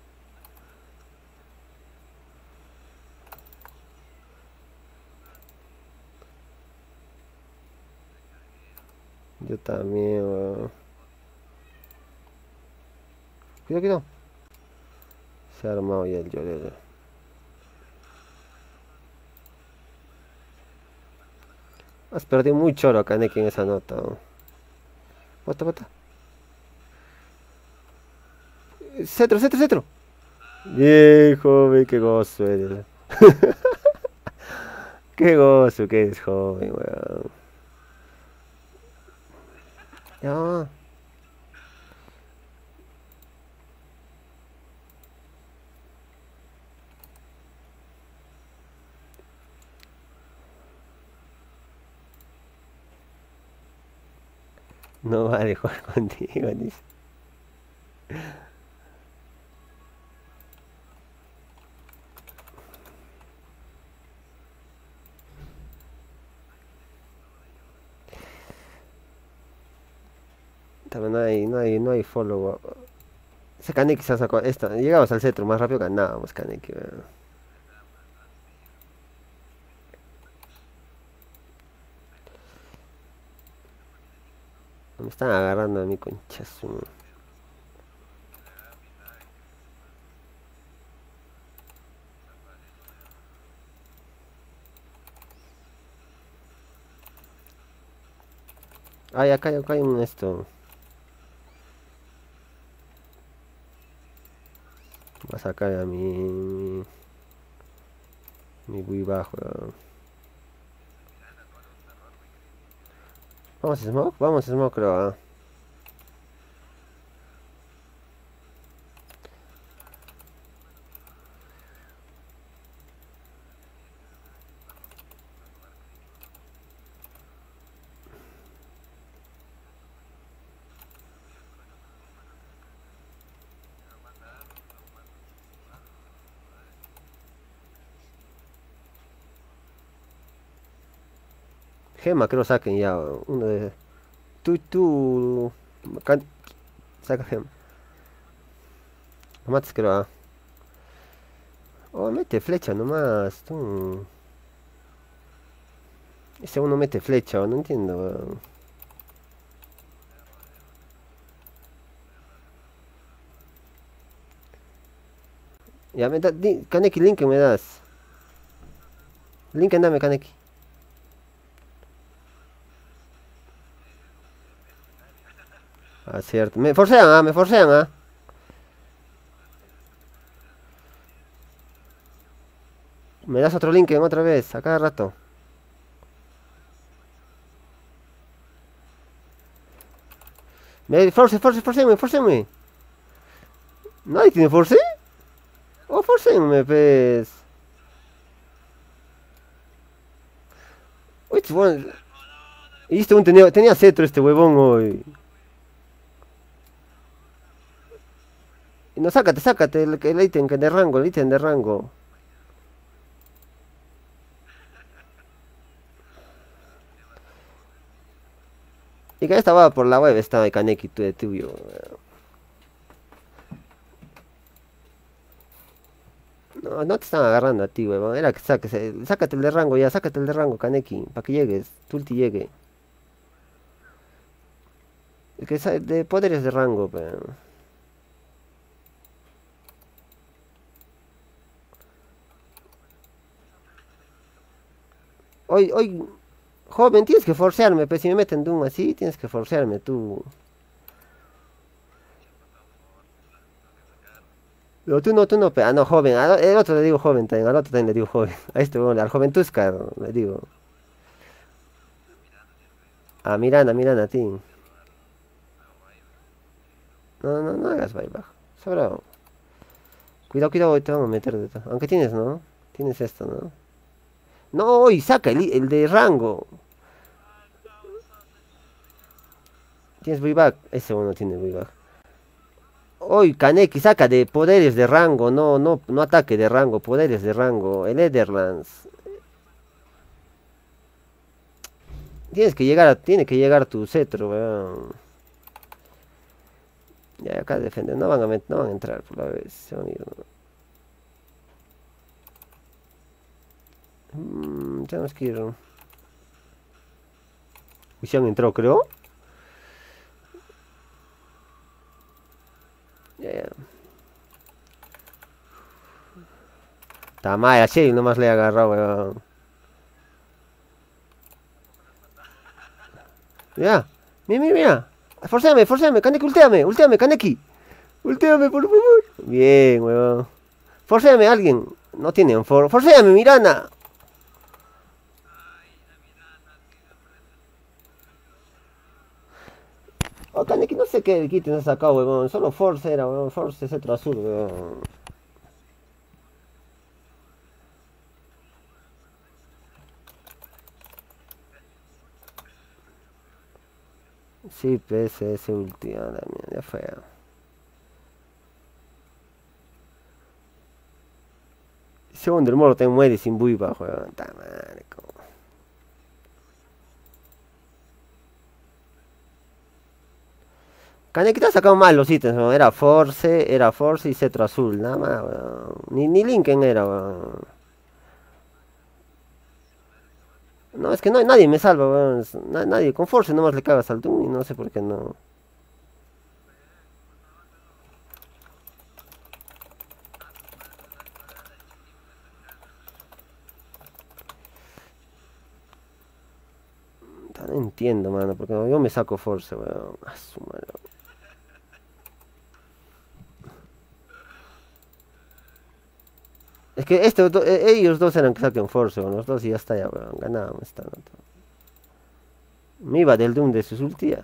Yo también, weón. Cuidado, cuidado. Se ha armado ya el llorero. Has perdido muy choro, Kaneki, en esa nota. weón. Bota, bota. Cetro, cetro, cetro. Bien, joven, qué gozo eres. Qué gozo que eres, joven, weón. Ya. No vale jugar contigo, dice. También no hay, no hay, no hay follow. Ese Kaneki se ha sacado esta. Llegamos al centro más rápido ganábamos, Kaneki, weón. Me están agarrando a mi conchazo. Ay, acá, acá hay un esto. Va a sacar a mi... Mi muy bajo. weón. Vamos a smoke, vamos a smoke, creo. ah. Gema, creo saquen ya. weón. Uno de... Tú, tú... can- Saca gema. Lo matas, creo. ah. Oh, mete flecha nomás. Tú. Ese uno mete flecha, no entiendo. weón. Ya me da... di- Kaneki, link me das. Link, dame, Kaneki. Ah, cierto. Me forcean, ah, me forcean, ah. Me das otro link otra vez, a cada rato. Me force, force, forceme, forceme. ¿Nadie tiene force? Oh, forceme, pues. Uy, este huevón- Y este huevón tenía, tenía cetro este huevón hoy. Y no, sácate, sácate el, el ítem que de rango, el ítem de rango. Y que estaba por la web, estaba el Kaneki tu- de tuyo. No, no te están agarrando a ti, huevón. Era que saques, el- sácate el de rango ya, sácate el de rango, Kaneki, para que llegues, tu ulti llegue. El que sa- de poderes de rango, pero... Hoy, hoy, joven, tienes que forcearme, pues si me meten Doom así, tienes que forcearme tú. No, tú no, tú no, pe- ah, no, joven, al- el otro le digo joven también, al otro también le digo joven. A este, bueno, al joven Tuscar, le digo. A Miranda, Miranda, a ti. No, no, no hagas buyback. Sobrado. Cuidado, cuidado, hoy te vamos a meter de todo. Aunque tienes, ¿no? Tienes esto, ¿no? No, y saca el, el de rango. Tienes buyback. Ese uno tiene buyback. Hoy Kaneki saca de poderes de rango, no, no, no ataque de rango, poderes de rango. El Ederlands. Tienes que llegar a, tiene que llegar tu cetro, weón. Ya acá defienden, no van a met- no van a entrar por la vez, se van a ir, ¿no? Mm, tenemos que ir. Y se han entrado, creo. Ya, ya. Tamaya, Shelly nomás le he agarrado, weón. Mira, mira, mira, mira. Forcéame, forcéame, Kaneki, ulteame, ulteame, Kaneki. Ulteame, por favor. Bien, weón. Forcéame a alguien. No tienen for. Forcéame, Mirana. Oh, Kaneki, no sé qué kit has sacado, weón. Solo Force era, weón. Force es otro azul, weón. Sí, P S S ulti, ah, la mierda, ya fue. Segundo, el moro te muere sin buiva, weón. Ta madre, como. Kaneki te ha sacado mal los ítems, weón. Era Force, era Force y cetro azul, nada más, weón. Ni, ni Linken era, weón. No, es que no, nadie me salva, weón. Es- na- nadie, con Force nomás le cagas al Doom y no sé por qué no. Ta, No entiendo, mano, porque yo me saco Force, weón. A su madre. Es que estos do- e- ellos dos eran que saquen Force, weón. Los dos y ya está, ya, weón. Ganábamos esta nota. Me iba del Doom de sus ultia.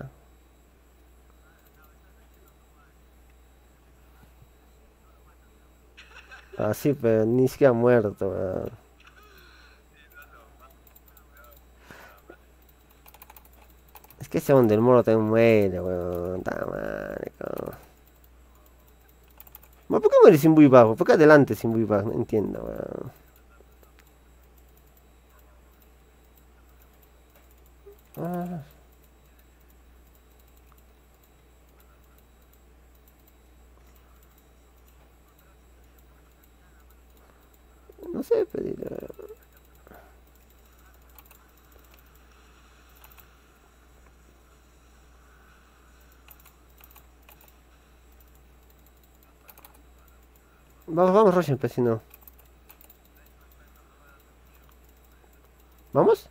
Así, pero ni siquiera muerto, weón. Es que ese hombre del moro también muere, weón. Ta madre, cabrón. Bueno, ¿por qué muere sin muy bajo? ¿Por qué adelante sin muy bajo? No entiendo, weón. Ah, no sé, pedir. Vamos, vamos, Roshan, pues si no. ¿Vamos?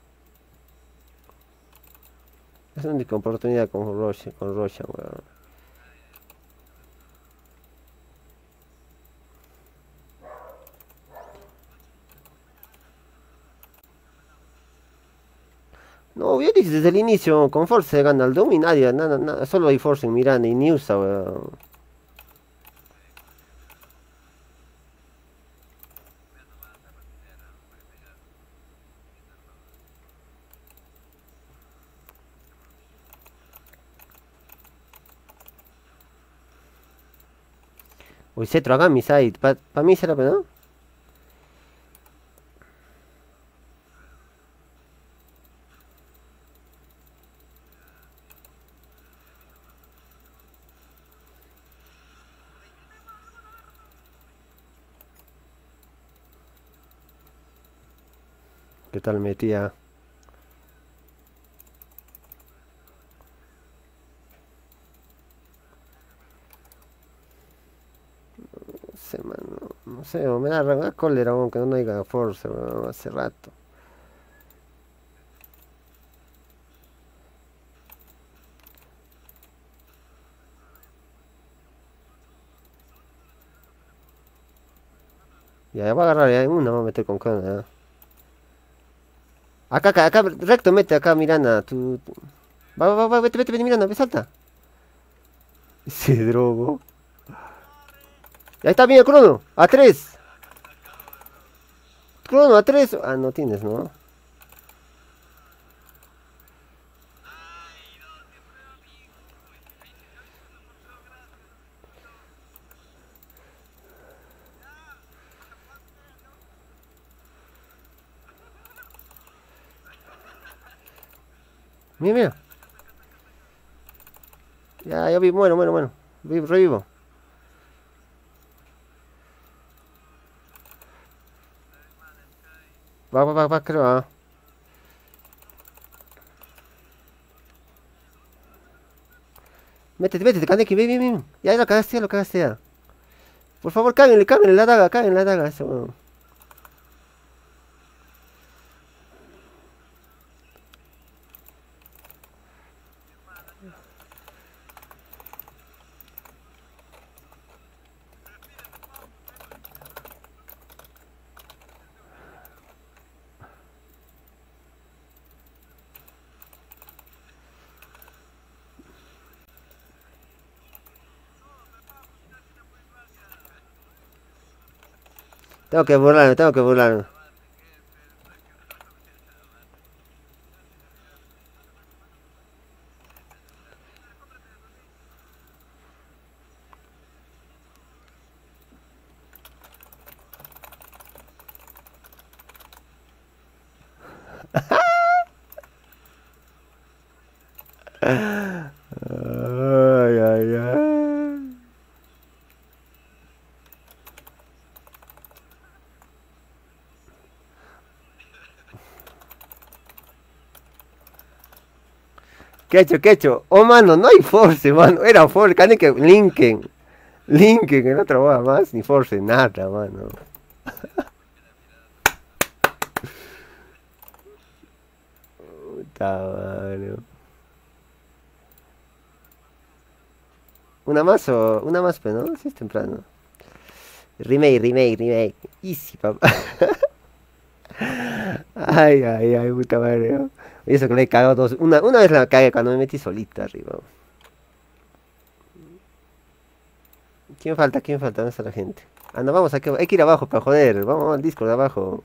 Es la única oportunidad con Roshan, con Roshan, weón. No, yo dije desde el inicio, con Force se gana el Doom y nadie, nada, nada, solo hay Force en Miranda y Niusa, weón. Uy, Cetro, acá mi side, para pa mí será, pero no. ¿Qué tal metía? No sé, mano, no sé, o me da ra- cólera, aunque no haya Force, weón, hace rato. Ya, ya voy a agarrar, ya en una me voy a meter con Conan, ya. Acá, acá, acá, recto, mete acá, Mirana, tú. tú- Va, va, va, vete, vete, vete, Mirana, ve, salta. Se drogo. Ahí está, bien, Crono, a tres. Crono, a tres. Ah, no tienes, ¿no? Mira, mira. Ya, ya vi, muero, muero, muero. Vivo, revivo. Va, va, va, va, creo, va. Métete, métete, Kaneki, ven, ven, ven. Ya lo cagaste, ya lo cagaste ya. Por favor, cáguenle, cáguenle la daga, cáguenle la daga. Eso, weón. Tengo que burlarme, tengo que burlarme. Ay, ay, ay. ¿Qué ha hecho? ¿Qué ha hecho? Oh, mano, no hay Force, mano. Era Force, cani que Linken. Linken, en otra boda más, ni Force, nada, mano. Puta, mano. Una más o. Una más, pero no, si es temprano. Remake, remake, remake. Easy, papá. Ay, ay, ay, puta madre, ¿no? Y eso que le he cagado dos. Una, una vez la cagué cuando me metí solita arriba. ¿Quién falta? ¿Quién falta? ¿Dónde está la gente? Ah, no, vamos, hay que, hay que ir abajo para joder. Vamos al Discord de abajo.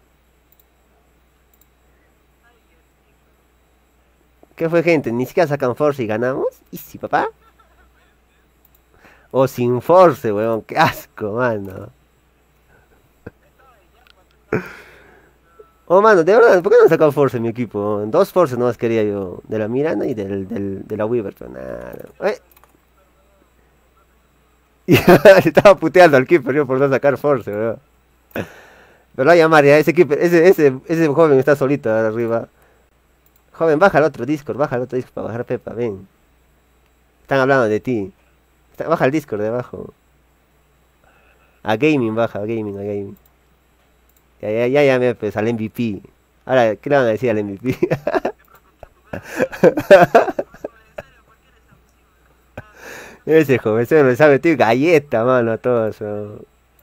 ¿Qué fue, gente? Ni siquiera sacan Force y ganamos. Easy, papá. O sin Force, weón. Qué asco, mano. Oh, mano, de verdad, ¿por qué no han sacado Force en mi equipo? Dos Force nomás quería yo. De la Miranda y del, del, de la Weaver, pero nada. Eh. Se estaba puteando al keeper yo por no sacar Force, weón. Pero la llamar ya, ese keeper, ese, ese, ese joven está solito arriba. Joven, baja al otro Discord, baja al otro Discord para bajar Pepa, ven. Están hablando de ti. Está, baja al Discord de abajo. A Gaming, baja, a Gaming, a Gaming. Ya, ya, ya llamé pues al M V P. Ahora, ¿qué le van a decir al M V P? Ese joven se lo sabe, tío, galleta, mano, a todos. ¿No?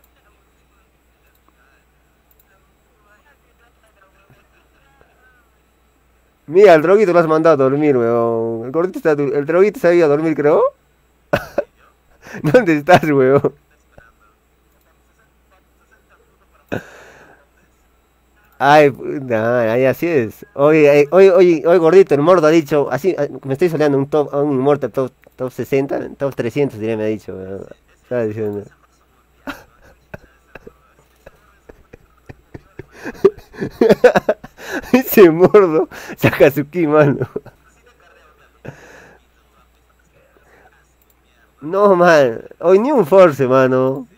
Mira, el droguito lo has mandado a dormir, weón. El gordito está, el droguito se ha ido a dormir, creo. ¿Dónde estás, weón? Ay, puta, ay, así es. Hoy, eh, hoy, hoy, hoy, gordito, el mordo ha dicho, así, eh, me estoy soleando un top, un Immortal top, top sesenta, top trescientos, diría, me ha dicho, weón. Estaba diciendo. Ese mordo saca su ki, mano. No, man, hoy ni un force, mano.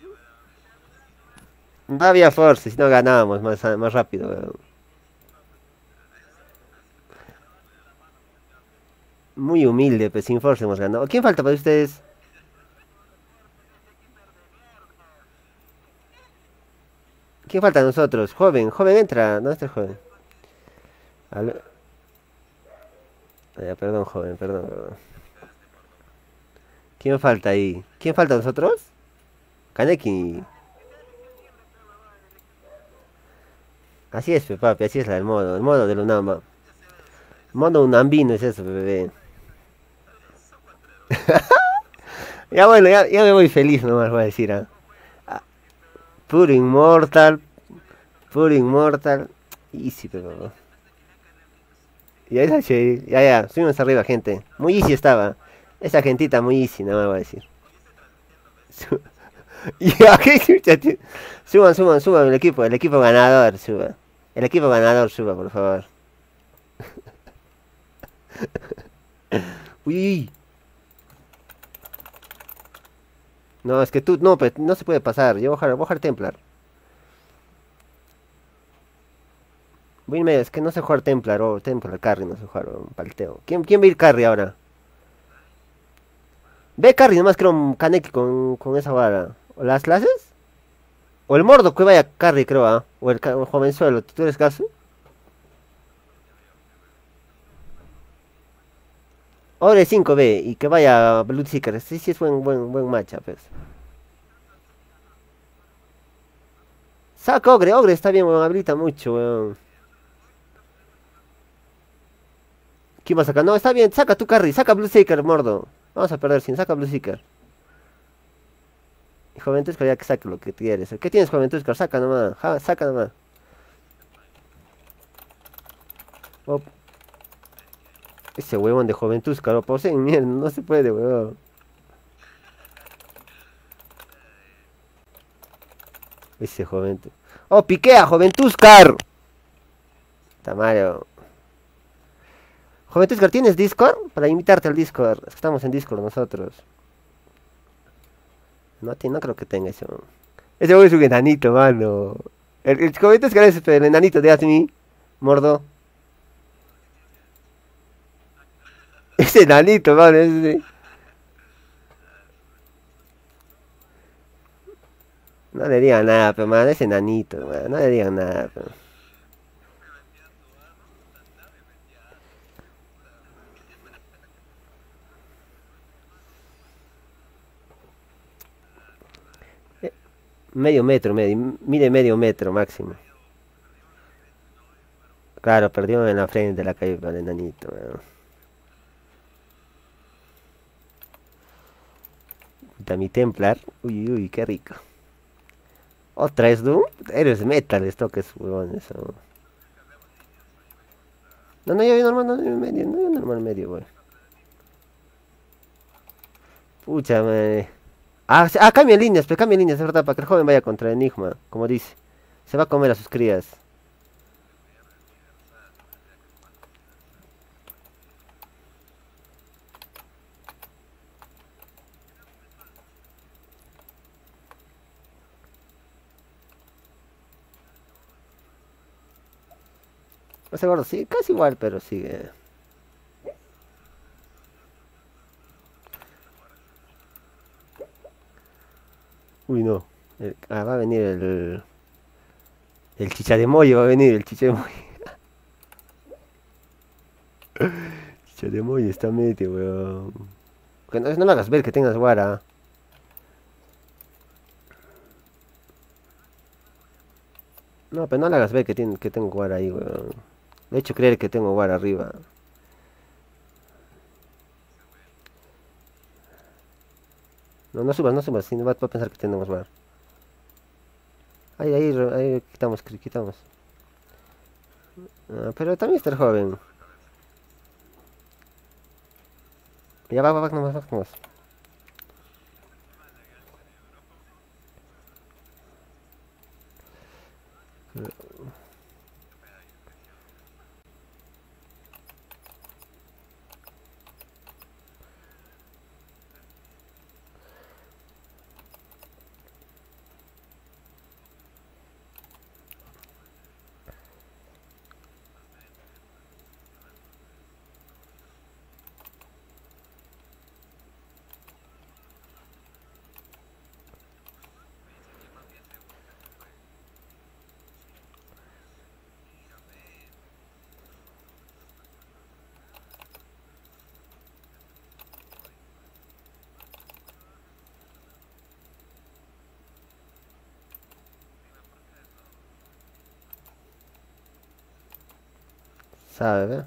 No había force, si no ganábamos más, más rápido, weón. Muy humilde, pues sin force hemos ganado. ¿Quién falta para ustedes? ¿Quién falta a nosotros? Joven, joven entra, ¿dónde está el joven? Aló. Ah, ya, perdón, joven, perdón, perdón. ¿Quién falta ahí? ¿Quién falta a nosotros? Kaneki. Así es, pe, papi, así es la del modo, el modo del Unama. Modo Unambino es eso, bebé. Ya bueno, ya, ya me voy feliz nomás, voy a decir, ¿ah? Ah, puro Inmortal, puro Inmortal. Easy, pero... Ya, ya, ya, ya, subimos arriba, gente. Muy easy estaba. Esa gentita muy easy, no me voy a decir. Su- Ya, ¿qué chucha, tío? Suban, suban, suban el equipo, el equipo ganador, suba. El equipo ganador, suba, por favor. Uy, uy, uy. No, es que tú, no, pues no se puede pasar. Yo voy a bajar, voy a bajar Templar. Voy en medio, es que no sé jugar Templar o Templar Carry, no sé jugar un palteo. ¿Quién, quién va a ir Carry ahora? Ve Carry, nomás creo un Kaneki con, con esa vara. ¿O las clases? O el Mordo que vaya Carry, creo, ¿ah? O el, ca- o el jovenzuelo, ¿tú eres caso? Ogre cinco B y que vaya Bloodseeker. Sí, sí es buen, buen, buen matchup, pues. Saca Ogre, Ogre está bien, weón, habilita mucho, weón. ¿Quién va a sacar? No, está bien, saca tu carry, saca Bloodseeker, Mordo. Vamos a perder sin saca Bloodseeker. Y Juventud ya que saque lo que quieres. ¿Qué tienes, Juventud? Saca nomás, ja, saca nomás. Oh, ese huevón de Juventud, caro, poseen mierda, no se puede, weón. Ese Juventud. Oh, piquea, Juventuscar. Tamario. Juventuscar, ¿tienes Discord? Para invitarte al Discord. Estamos en Discord nosotros. No, ti- no creo que tenga eso. Ese güey es un enanito, mano. El, el Juventuscar es el enanito de Asmi. Mordo. Ese enanito, mano. Ese... No le digan nada, pero mano. Ese enanito, mano. No le digan nada, pero... Eh, medio metro, medio, mide medio metro máximo. Claro, perdió en la frente de la calle para el enanito, weón. Puta, mi Templar. Uy, uy, qué rico. ¿Otra es Doom? Eres metal, esto que es huevón eso. No, no, yo voy normal, no, yo medio, no, yo normal medio, güey. Pucha, me... Ah, se- ah, cambia líneas, pero cambia líneas, es verdad, para que el joven vaya contra Enigma, como dice. Se va a comer a sus crías. Ese gordo sí, casi igual, pero sigue. Uy, no. El- ah, va a venir el... El chicha de mollo, va a venir el chicha de mollo. Chicha de mollo está medio, weón. Que no, no me hagas ver que tengas guara. No, pero no le hagas ver que, tiene, que tengo guara ahí, weón. De hecho, creer que tengo guara arriba. No, no subas, no subas, si no va, va a pensar que tenemos guara. Ahí, ahí, re- ahí quitamos, cri- quitamos. Ah, pero también está el joven. Ya va, va, va, nomás, va, nomás. ¿Sabe, ve?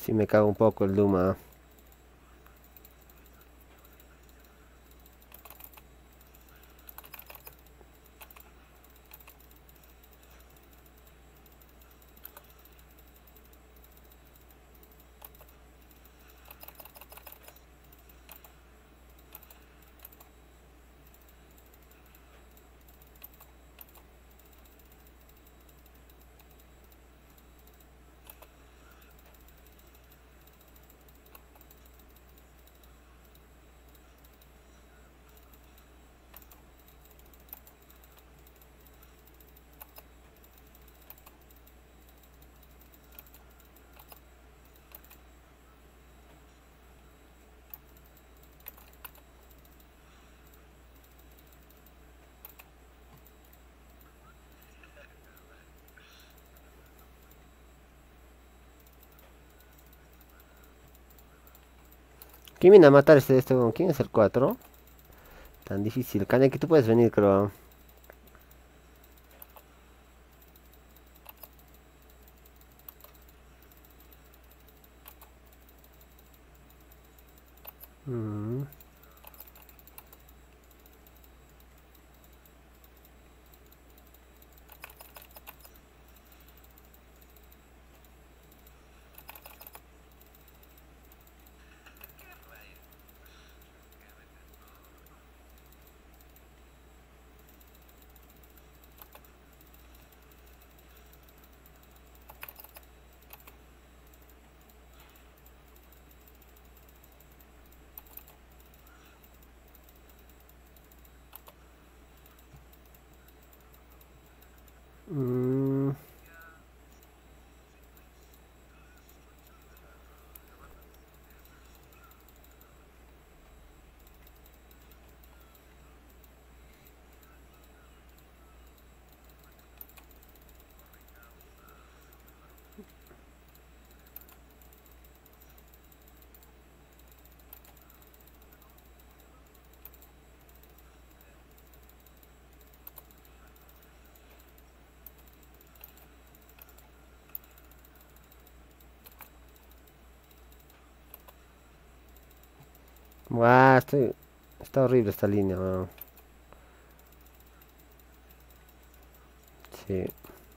Sí me cago un poco el Duma. ¿Quién viene a matar este, este? ¿Quién es el cuatro? Tan difícil. Kaneki, tú puedes venir, creo. Mm. Mm. Buah, estoy... Está horrible esta línea, weón. Sí.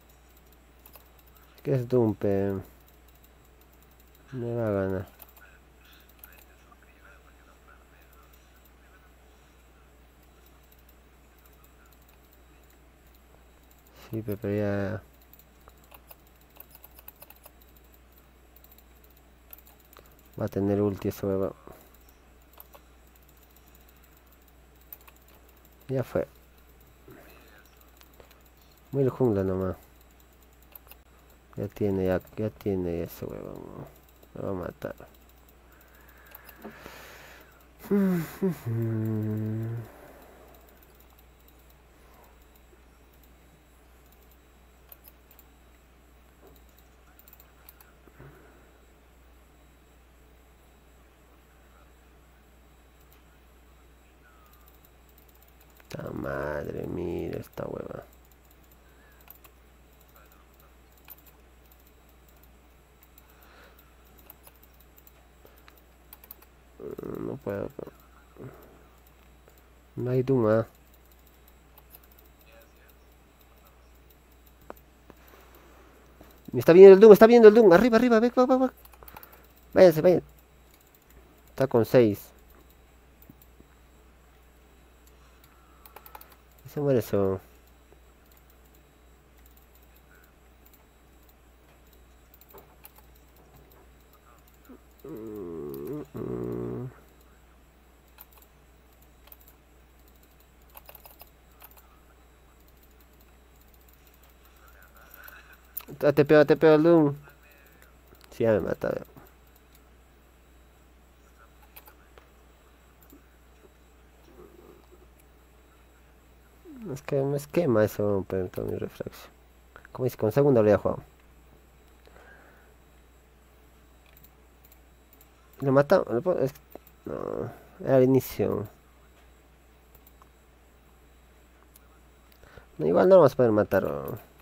¿Qué es Dumpe? Me va a ganar. Sí, pero ya... Va a tener ulti ese huevo. Ya fue. Muy el jungla nomás. Ya tiene, ya, ya tiene ese huevo. Me va a matar. La madre, mira esta hueva. No puedo. No hay Duma. Me está viendo el Doom, está viendo el Doom. Arriba, arriba, ve, va, va, va. Váyanse, váyanse. Está con seis. Se muere eso. Mm, mm. Ah, te pego, te pego el Doom. Sí, ya me mata. Es que me esquema eso, pero todo mi refracción. Como dice, con segunda lo había jugado. Lo mata. Lo puedo- es- No, era al inicio. No, igual no lo vamos a poder matar. ¿No?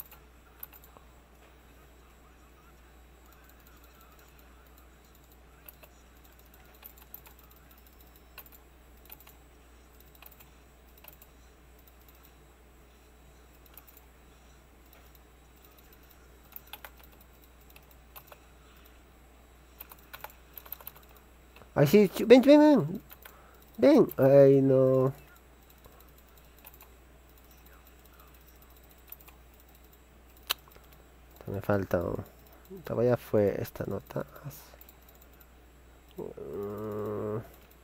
Ay, sí, ch- ven, ven, ven. Ven. Ay, no. Me falta. oh. Todavía fue esta nota. Mm,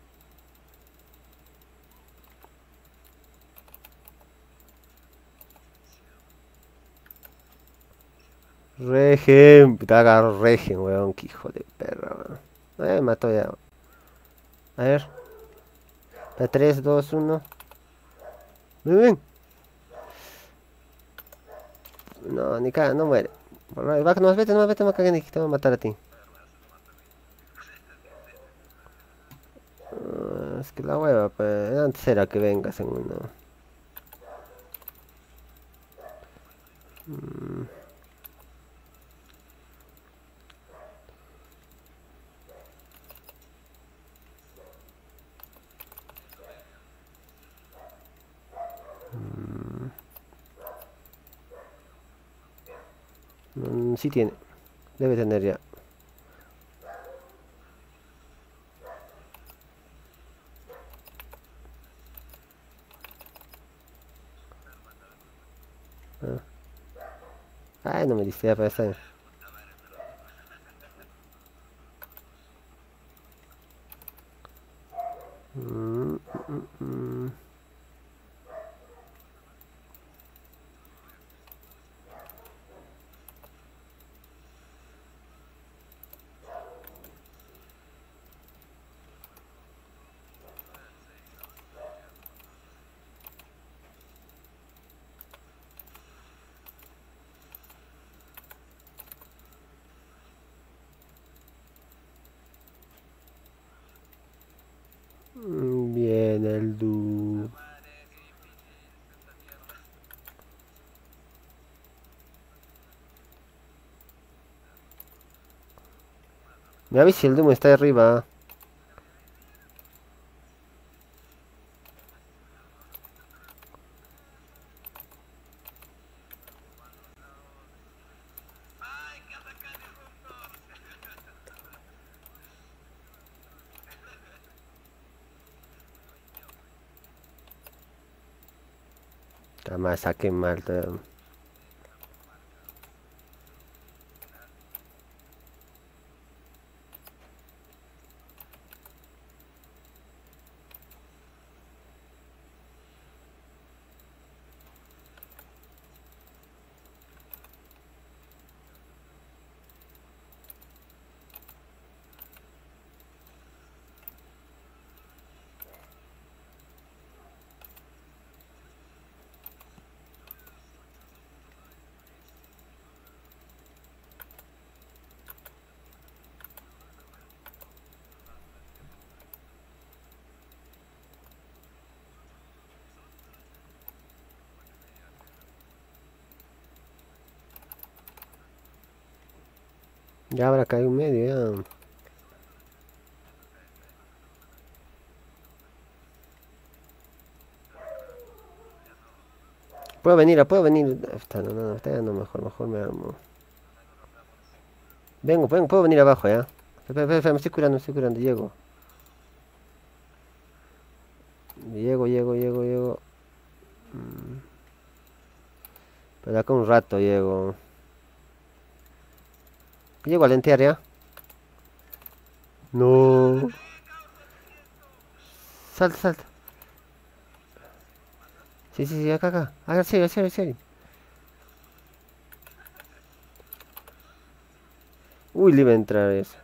Regen. Te agarro Regen, weón. Que hijo de perra, weón. Eh, me mató ya. A ver. tres, dos, uno. Ven, ven. No, ni caga, no muere. Va, no, vete, no, vete, no cagues, ni te voy a matar a ti. Ah, es que la hueva, pues. Antes era que vengas en uno. Mm, mm, sí tiene. Debe tener ya. Ah. Ay, no me diste ya para esta. Mm, mm, mm. Mm, Bien, el du. Madre, qué difícil esta mierda. Me avisas si el Doom está arriba. ¡Ay, que ataca el disruptor! Nada más saqué mal. ta- Ya habrá caído un medio ya. Puedo venir, puedo venir. Esta no, no, esta ya no, mejor, mejor me armo. Vengo, vengo, puedo venir abajo ya. Espera, espera, espera, me estoy curando, me estoy curando, llego. Llego, llego, llego, llego. Mm, Pero acá un rato llego. Llego a lentear ya. No. Salta, salta. Sí, sí, sí, acá, acá. Acá, serio, serio, serio. Uy, le iba a entrar eso.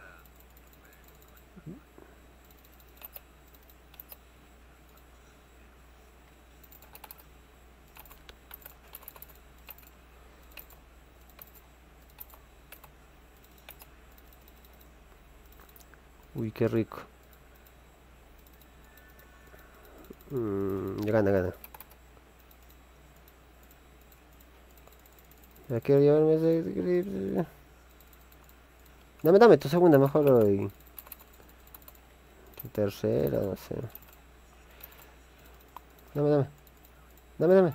Uy, qué rico. Mm, ya gana, gana. Ya quiero llevarme ese grip. Dame, dame tu segunda mejor hoy. Tu tercera, no sé. Dame, dame. Dame, dame.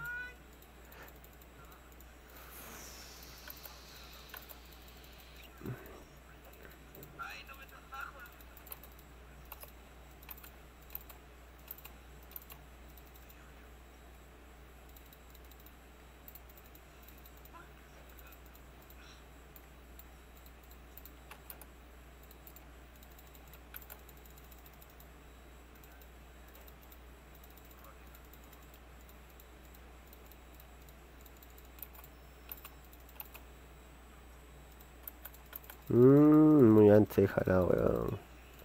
Mmm, muy antes, jalado, weón.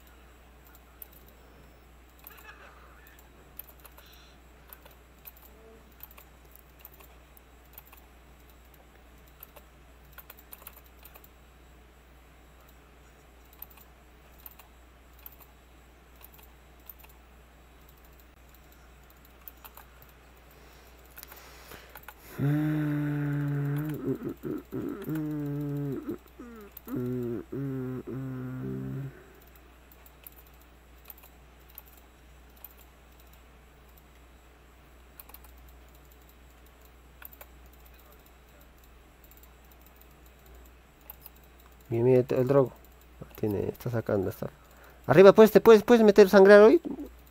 Mira, mira, el drogo. Tiene, está sacando, está. Arriba, pues, te puedes, puedes meter sangrar hoy.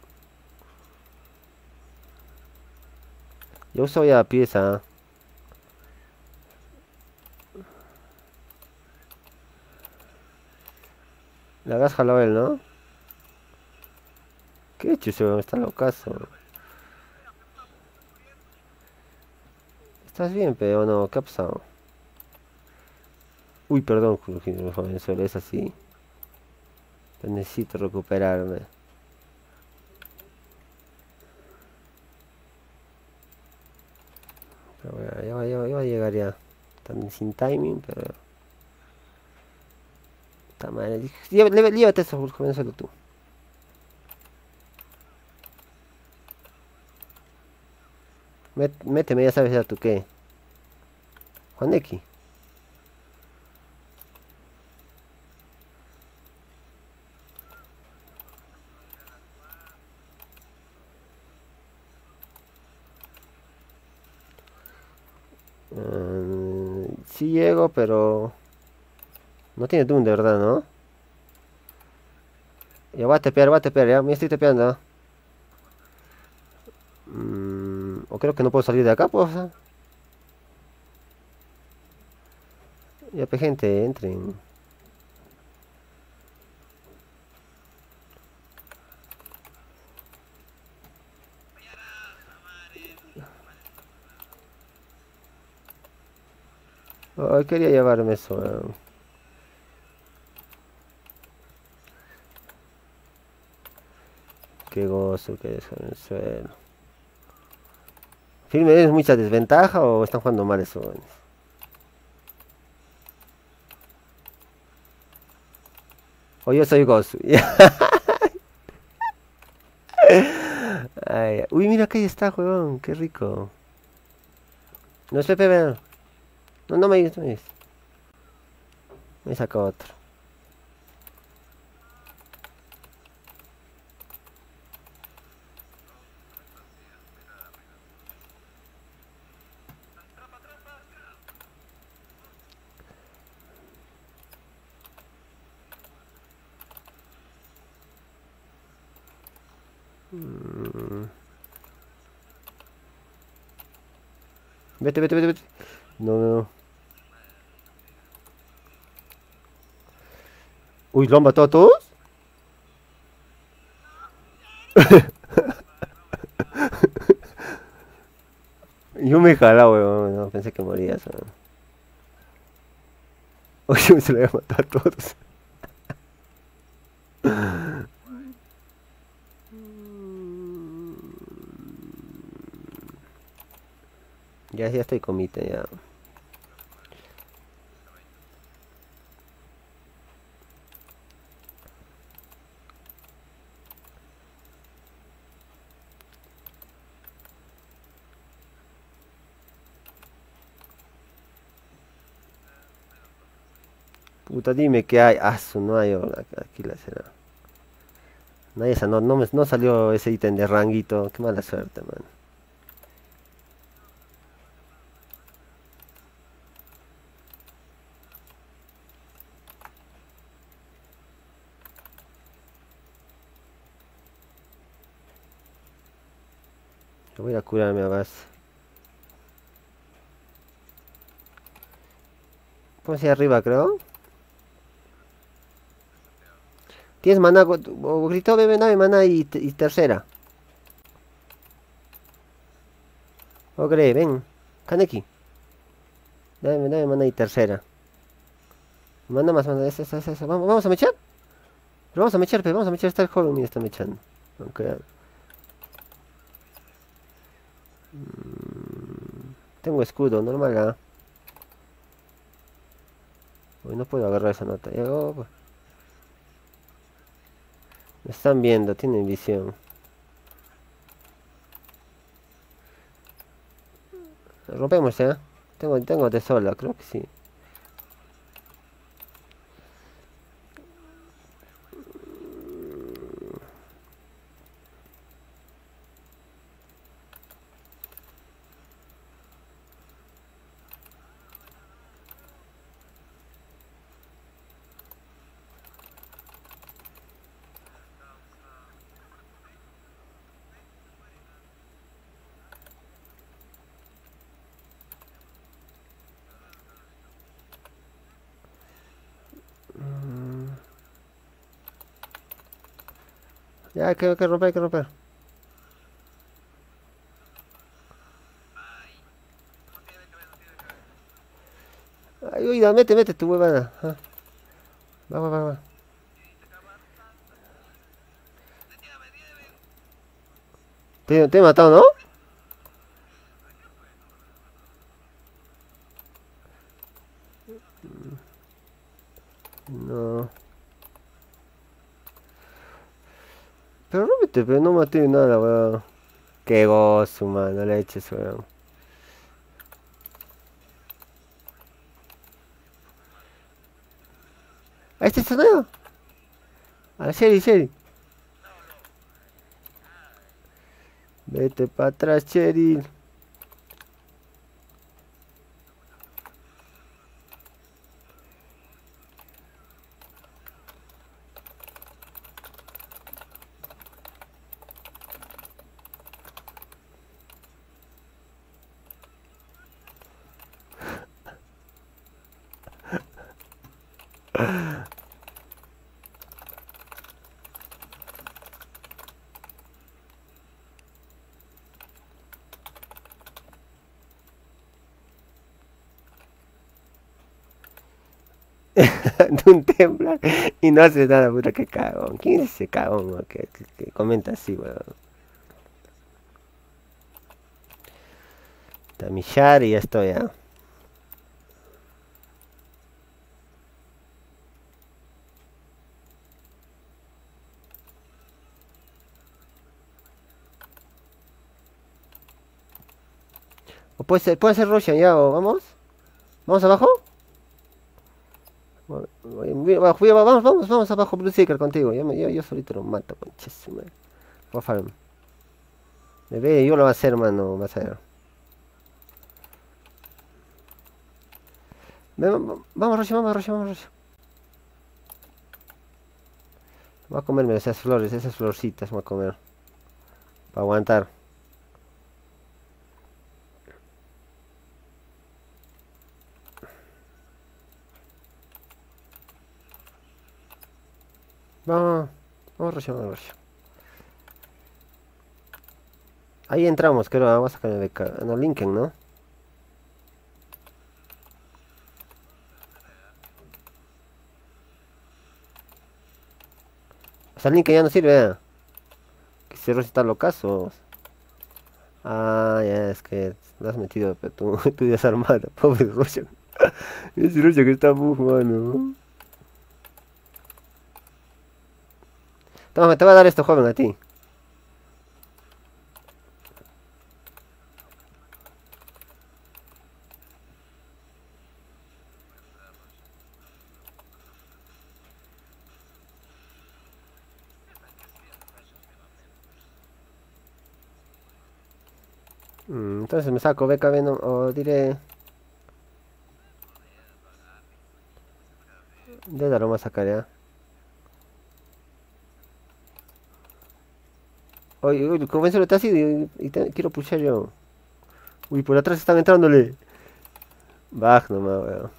Yo uso ya pieza. Le hagas jalado a él, ¿no? ¿Qué chuzo? Está locazo. ¿Estás bien, pero no? ¿Qué ha pasado? Uy, perdón, joven, solo es así. Pero necesito recuperarme. Pero bueno, ya va, ya va, ya va a llegar ya. Están sin timing, pero... Está mal. Llévate, llévate eso, joven, solo tú. Met- méteme, ya sabes ya tú qué. Juan X. Mm, sí llego, pero... No tiene Doom de verdad, ¿no? Ya voy a tepear, voy a tepear, ya me estoy tepeando. Mm, o creo que no puedo salir de acá, pues. ¿Eh? Ya, pues, gente, entren. Ay, quería llevarme eso, weón. Qué gozo que es en el suelo. ¿Firme es mucha desventaja o están jugando mal eso, weón? O yo soy gozo. Ay, uy, mira que ahí está, weón. Qué rico. No es Pepe, weón. No, no me digas, no me digas. Me saca otro. Mm, Vete, vete, vete, vete. No, no, no. Uy, ¿lo han matado a todos? Yo me jala, weón. No, pensé que morías, weón. Oye, se lo había matado a todos. Ya, ya estoy comite, ya. Puta, dime qué hay. Ah, su, no hay. Oh, aquí la será. No hay esa, no, no, me, no salió ese ítem de ranguito. Qué mala suerte, man. Yo voy a curarme a base. Vamos hacia arriba, creo. Tienes mana, go- o grito, bebé, nave, mana y, te- y tercera. Ogre, ven. Kaneki. Dame, dame mana y tercera. Manda más, manda, eso, eso, eso, eso. Vamos, vamos a mechar. Pero vamos a mechar, pero vamos a mechar, está el joven, mira, está mechando. Aunque... Mm, tengo escudo, normal, ¿ah? Hoy no puedo agarrar esa nota. Ya, oh, pues. Me están viendo, tienen visión. Rompemos, ¿ya? Tengo, tengo de sola, creo que sí. Ya, hay que, hay que romper, hay que romper. Ay, oiga, mete, mete tu huevada. Ah, va, va, va, va. Te, te he matado, ¿no? No. Pero róbete, pero no maté nada, weón. Qué gozo, mano, leches, weón. Ahí está el sonido. A la Sherry, Sherry. Vete para atrás, Cheryl. De un templar y no hace nada, puta, que cagón. ¿Quién es ese cagón, weón, que, que, que comenta así, weón? Tamillar y ya estoy, ya. O puede ser, puede ser Roshan ya, o vamos. ¿Vamos abajo? Voy- voy- voy abajo, voy abajo, Vamos, vamos, vamos abajo, Blue Seeker contigo. Yo, me- yo, yo solito lo mato, concha su madre. Voy a farm. Me ve, yo lo voy a hacer, mano, vas a ver. Ven, vamos, vamos, Roshan, vamos, Roshan, vamos, Roshan. Voy a comerme esas flores, esas florcitas, voy a comer. Para aguantar. Vamos, vamos, Roshan, vamos, Roshan. Ahí entramos, creo, vamos a sacar el beca. No, Lincoln, ¿no? O sea, Lincoln ya no sirve, ¿eh? Que se está locazo. Ah, ya, es que lo has metido, pero tú, tú desarmada, pobre Rocha. Ese Rocha que está buf, mano. Toma, te voy a dar esto, joven, a ti. Mm, entonces me saco beca Venom, o diré... De lo vamos a sacar ya. Oye, uy, convéncelo te así y, y te- quiero pushar yo. Uy, por atrás están entrándole. Baj nomás, weón.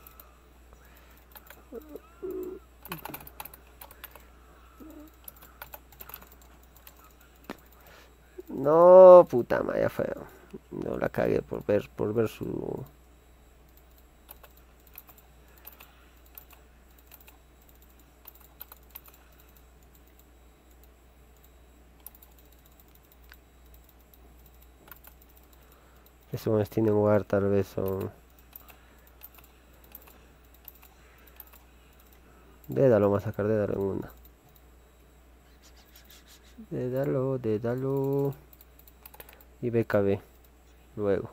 No, puta madre, ya fue. No la cagué por ver, por ver su... Esos tienen lugar tal vez son... Dédalo, vamos a sacar Dédalo en una. Dédalo, Dédalo. Y B K B. Luego.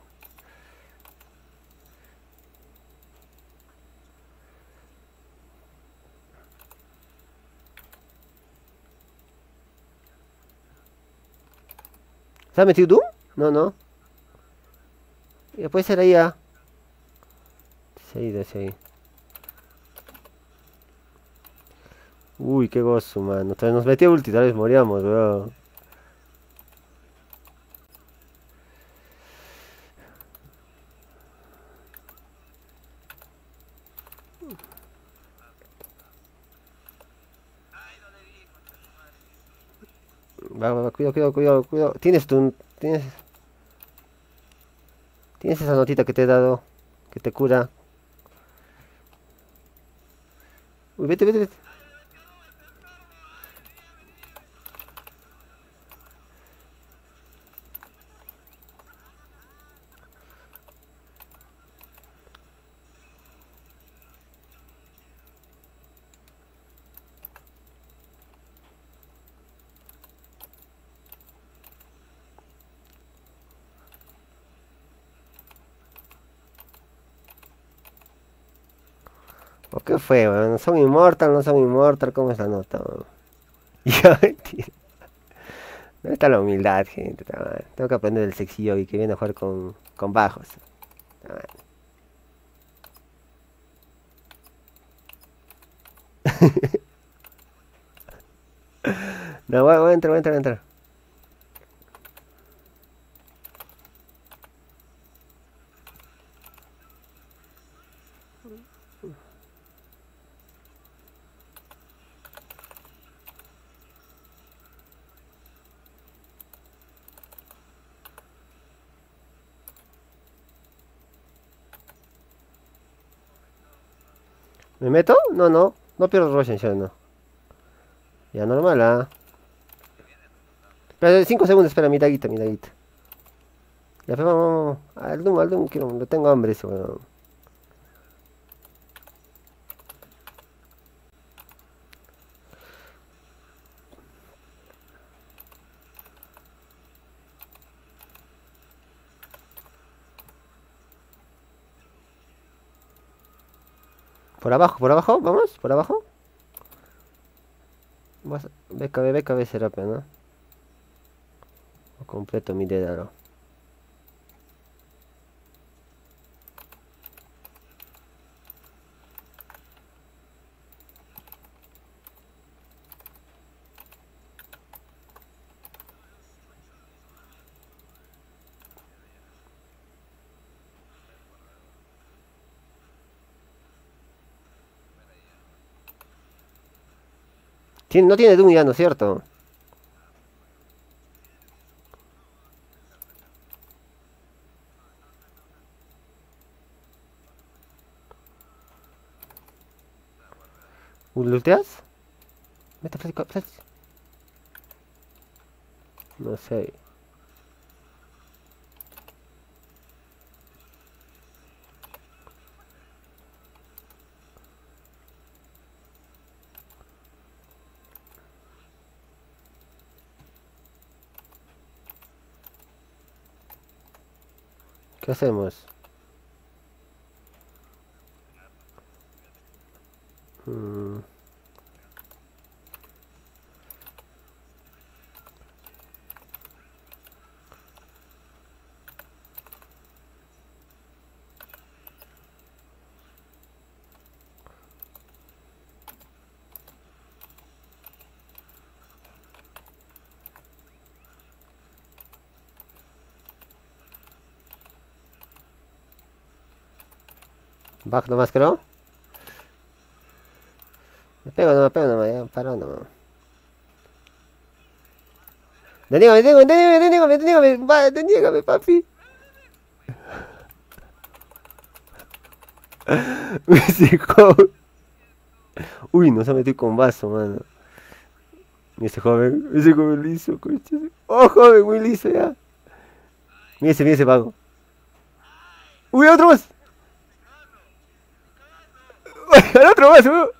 ¿Se ha metido tú? No, no. Ya puede ser ahí ya. Se ha ido, se ha ido. Uy, qué gozo, mano. Entonces nos metió ulti, tal vez moríamos, weón. Va, va, va, cuidado, cuidado, cuidado, cuidado. Tienes tu... Tienes... Tienes esa notita que te he dado. Que te cura. Uy, vete, vete, vete. ¿O qué fue, weón? ¿Son inmortal? ¿No son inmortal? ¿Cómo es la nota, weón? Ya, mentira. ¿Dónde está la humildad, gente? Ta madre. Tengo que aprender el sexy yogi que viene a jugar con, con bajos. Ta madre. No, voy, voy a entrar, voy a entrar, voy a entrar. ¿Me meto? No, no. No pierdo Roshan, no. Ya, normal, ah. Espera, cinco segundos, espera, mi daguita, mi daguita. Ya, pero vamos, vamos. Al Doom, al Doom, quiero, lo tengo hambre eso, weón. Por abajo, por abajo, vamos, por abajo. Vas, B K B, B K B será, pero no. O completo mi Dédalo. Tiene- no tiene Doom ya, ¿no es cierto? ¿Looteas? Mete flash, flash. No sé. ¿Qué hacemos? Mm, back nomás, creo. Me pego, no me pego, no me paro, no. Denígame, denígame, denígame, denígame, va, denígame, papi. Ese joven. Uy, nos ha metido con vaso, mano. Y ese joven, ese joven liso, coche. Oh, joven, muy liso ya. Mira ese, mira ese vago. ¡Uy, otro más! ¡Al otro más, weón!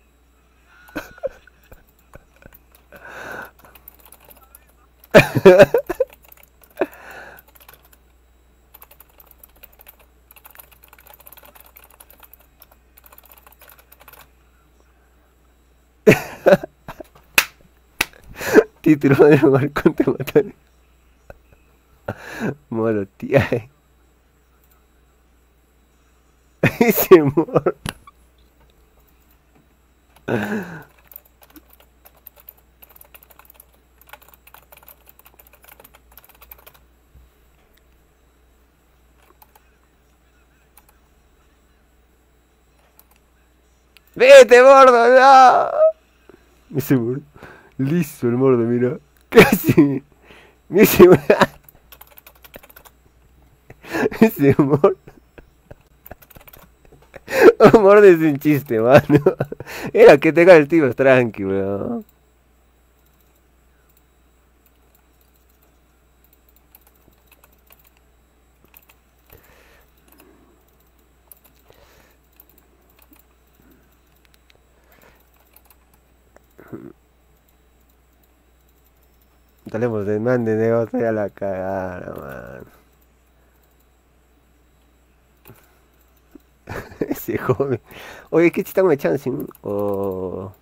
Título de Marcón te mataron. Moro, tía. Ese moro. ¡Vete, gordo! ¡No! Ese moro. Listo el mordo, mira. Casi. Ese moro. Ese moro. Un mordo es un chiste, mano. Era que tenga el tío tranqui, weón. Talemos de man de negocio a la cagada, man. Ese joven. Oye, ¿qué chista una chance? O...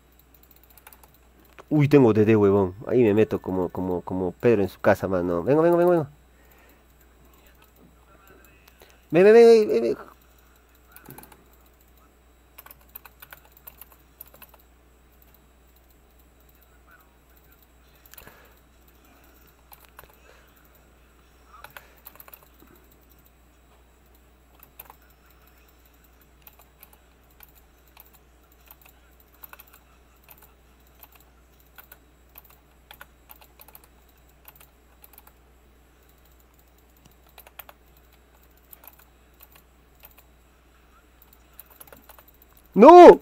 Uy, tengo D D, huevón. Ahí me meto como, como, como Pedro en su casa, mano. Vengo, vengo, vengo, vengo. Ven, ven, ven, ven, ven. ¡No!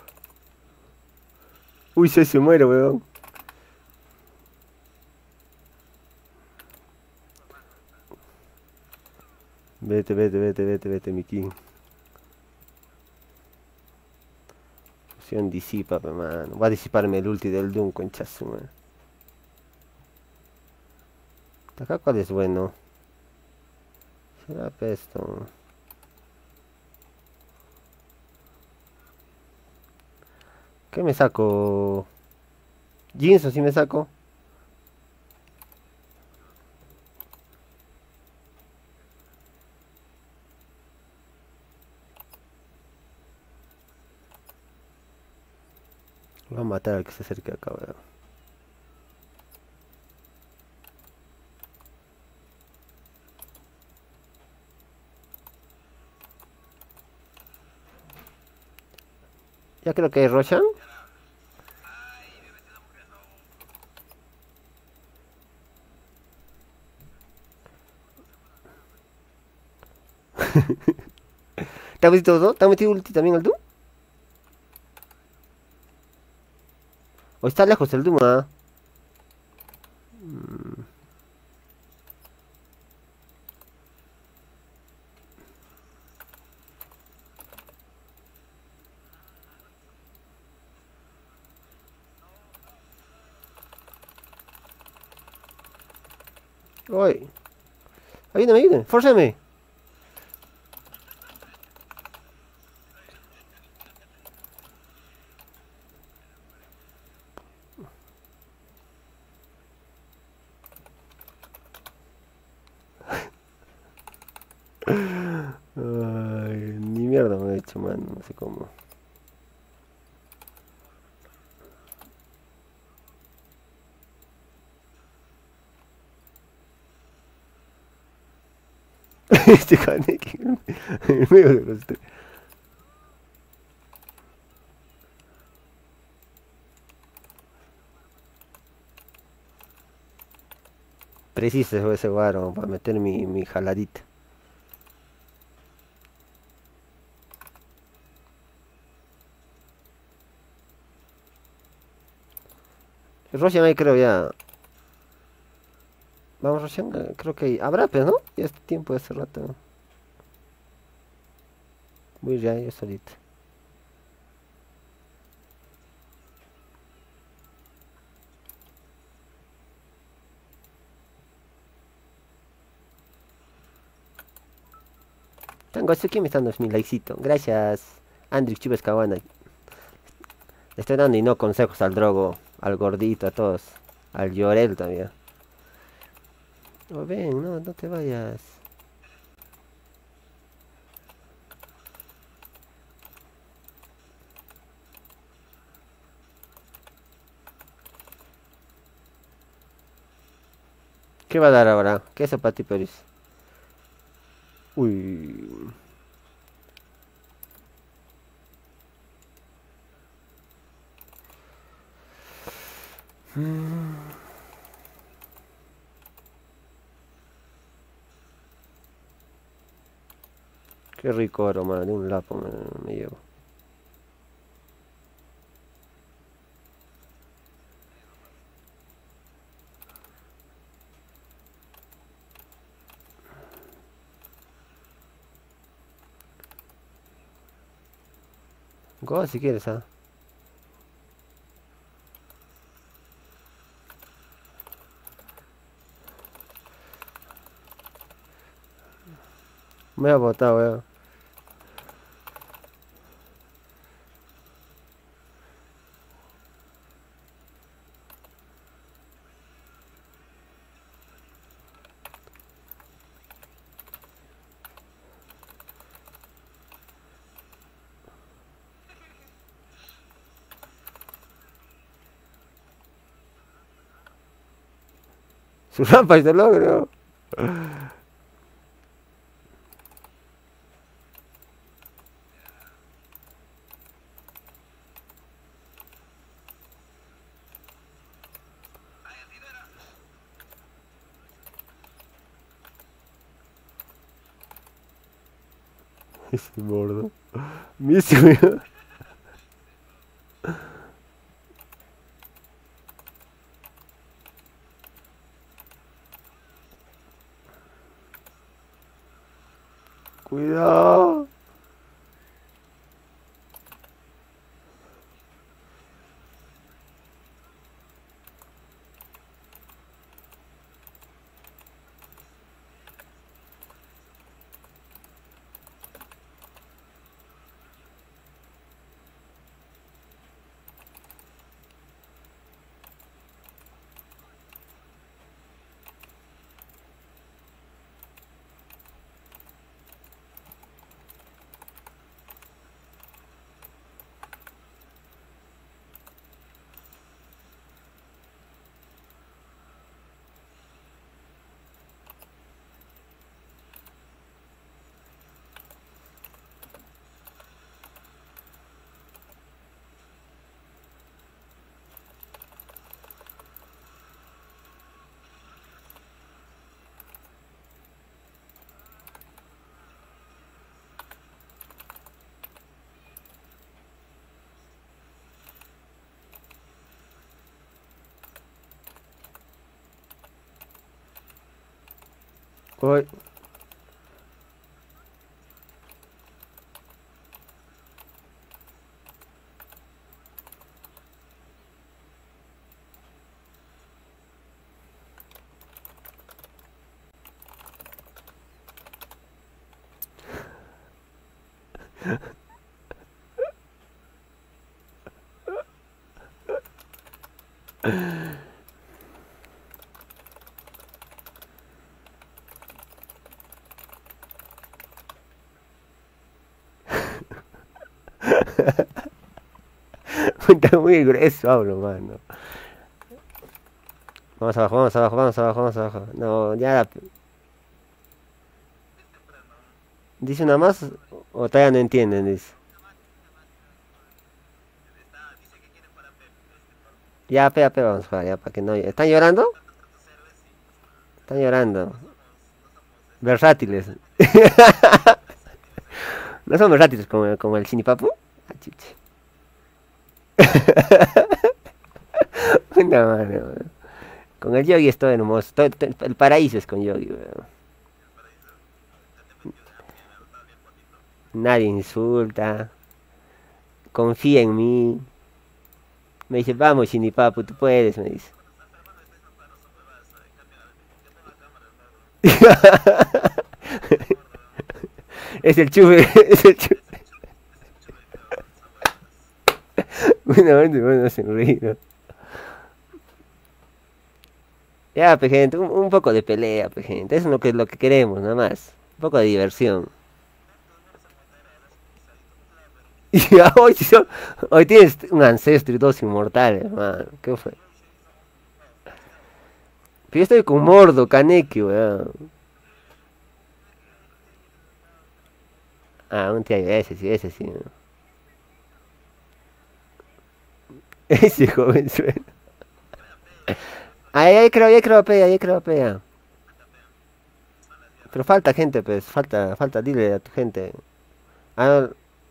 Uy, se, se muere, weón. Vete, vete, vete, vete, vete, mi king. Fusión disipa, pe, mano. Va a disiparme el ulti del Doom, concha su madre. Acá cuál es bueno. Será pesto. ¿Qué me saco? Jeans o si me saco. Voy a matar al que se acerque acá, weón. Ya creo que hay Roshan. ¿Te has metido todo? ¿Te has metido ulti también al Doom? ¿O está lejos el Doom, ah? Mm. Uy. Ayúdame, ayúdame. Fórzame. Ay, ni mierda me he hecho, man. No sé cómo. Este Kaneki en medio de los tres. Preciso ese guaro para meter mi, mi jaladita. Roshan ahí creo ya. Vamos, Roshan, creo que habrá, pero no, ya es tiempo de hace rato. Voy ya yo solito. Tangosuki me están dando mi likecito. Gracias, Andrick Chubes Caguana. Le estoy dando y no consejos al Drogo, al gordito, a todos. Al Llorel también. Oh, ven, no, no te vayas. ¿Qué va a dar ahora? ¿Qué es para ti, Peris? Uy. Qué rico aroma, de un lapo me, me llevo. Go si quieres, ah. Me ha botado, weón. Su rampa y te logro. Ese gordo. Misi, weón. Cuidado. Uy. Está muy grueso, hablo, mano. Vamos abajo, vamos abajo, vamos abajo, vamos abajo. No, ya. ¿Dice una más o todavía no entienden? Dice. Ya, pe, pe, vamos a jugar, ya, para que no. ¿Están llorando? Están llorando. Versátiles. No son versátiles como, como el chinipapu. Ah, chuchi. Una mano, weón. Con el yogi es todo hermoso. Todo, todo- el paraíso es con yogi, weón. Nadie insulta. Confía en mí. Me dice, vamos, Shinipapu, tú puedes, me dice. Es el chuve, es el chuve. Bueno, bueno, bueno, hacen reír. Ya, pe gente, un, un poco de pelea, pe gente. Eso es lo que, lo que queremos, nada más. Un poco de diversión. Y ya, hoy, sí son- hoy tienes un ancestro y dos inmortales, man. ¿Qué fue? Pero yo estoy con Mordo, Kaneki, weón. Ah, un tío, ese sí, ese sí. Ese joven suena. Ahí, ahí creo, ahí creo, pea, ahí creo, pea. Pero falta gente, pues, falta, falta, dile a tu gente. Ah,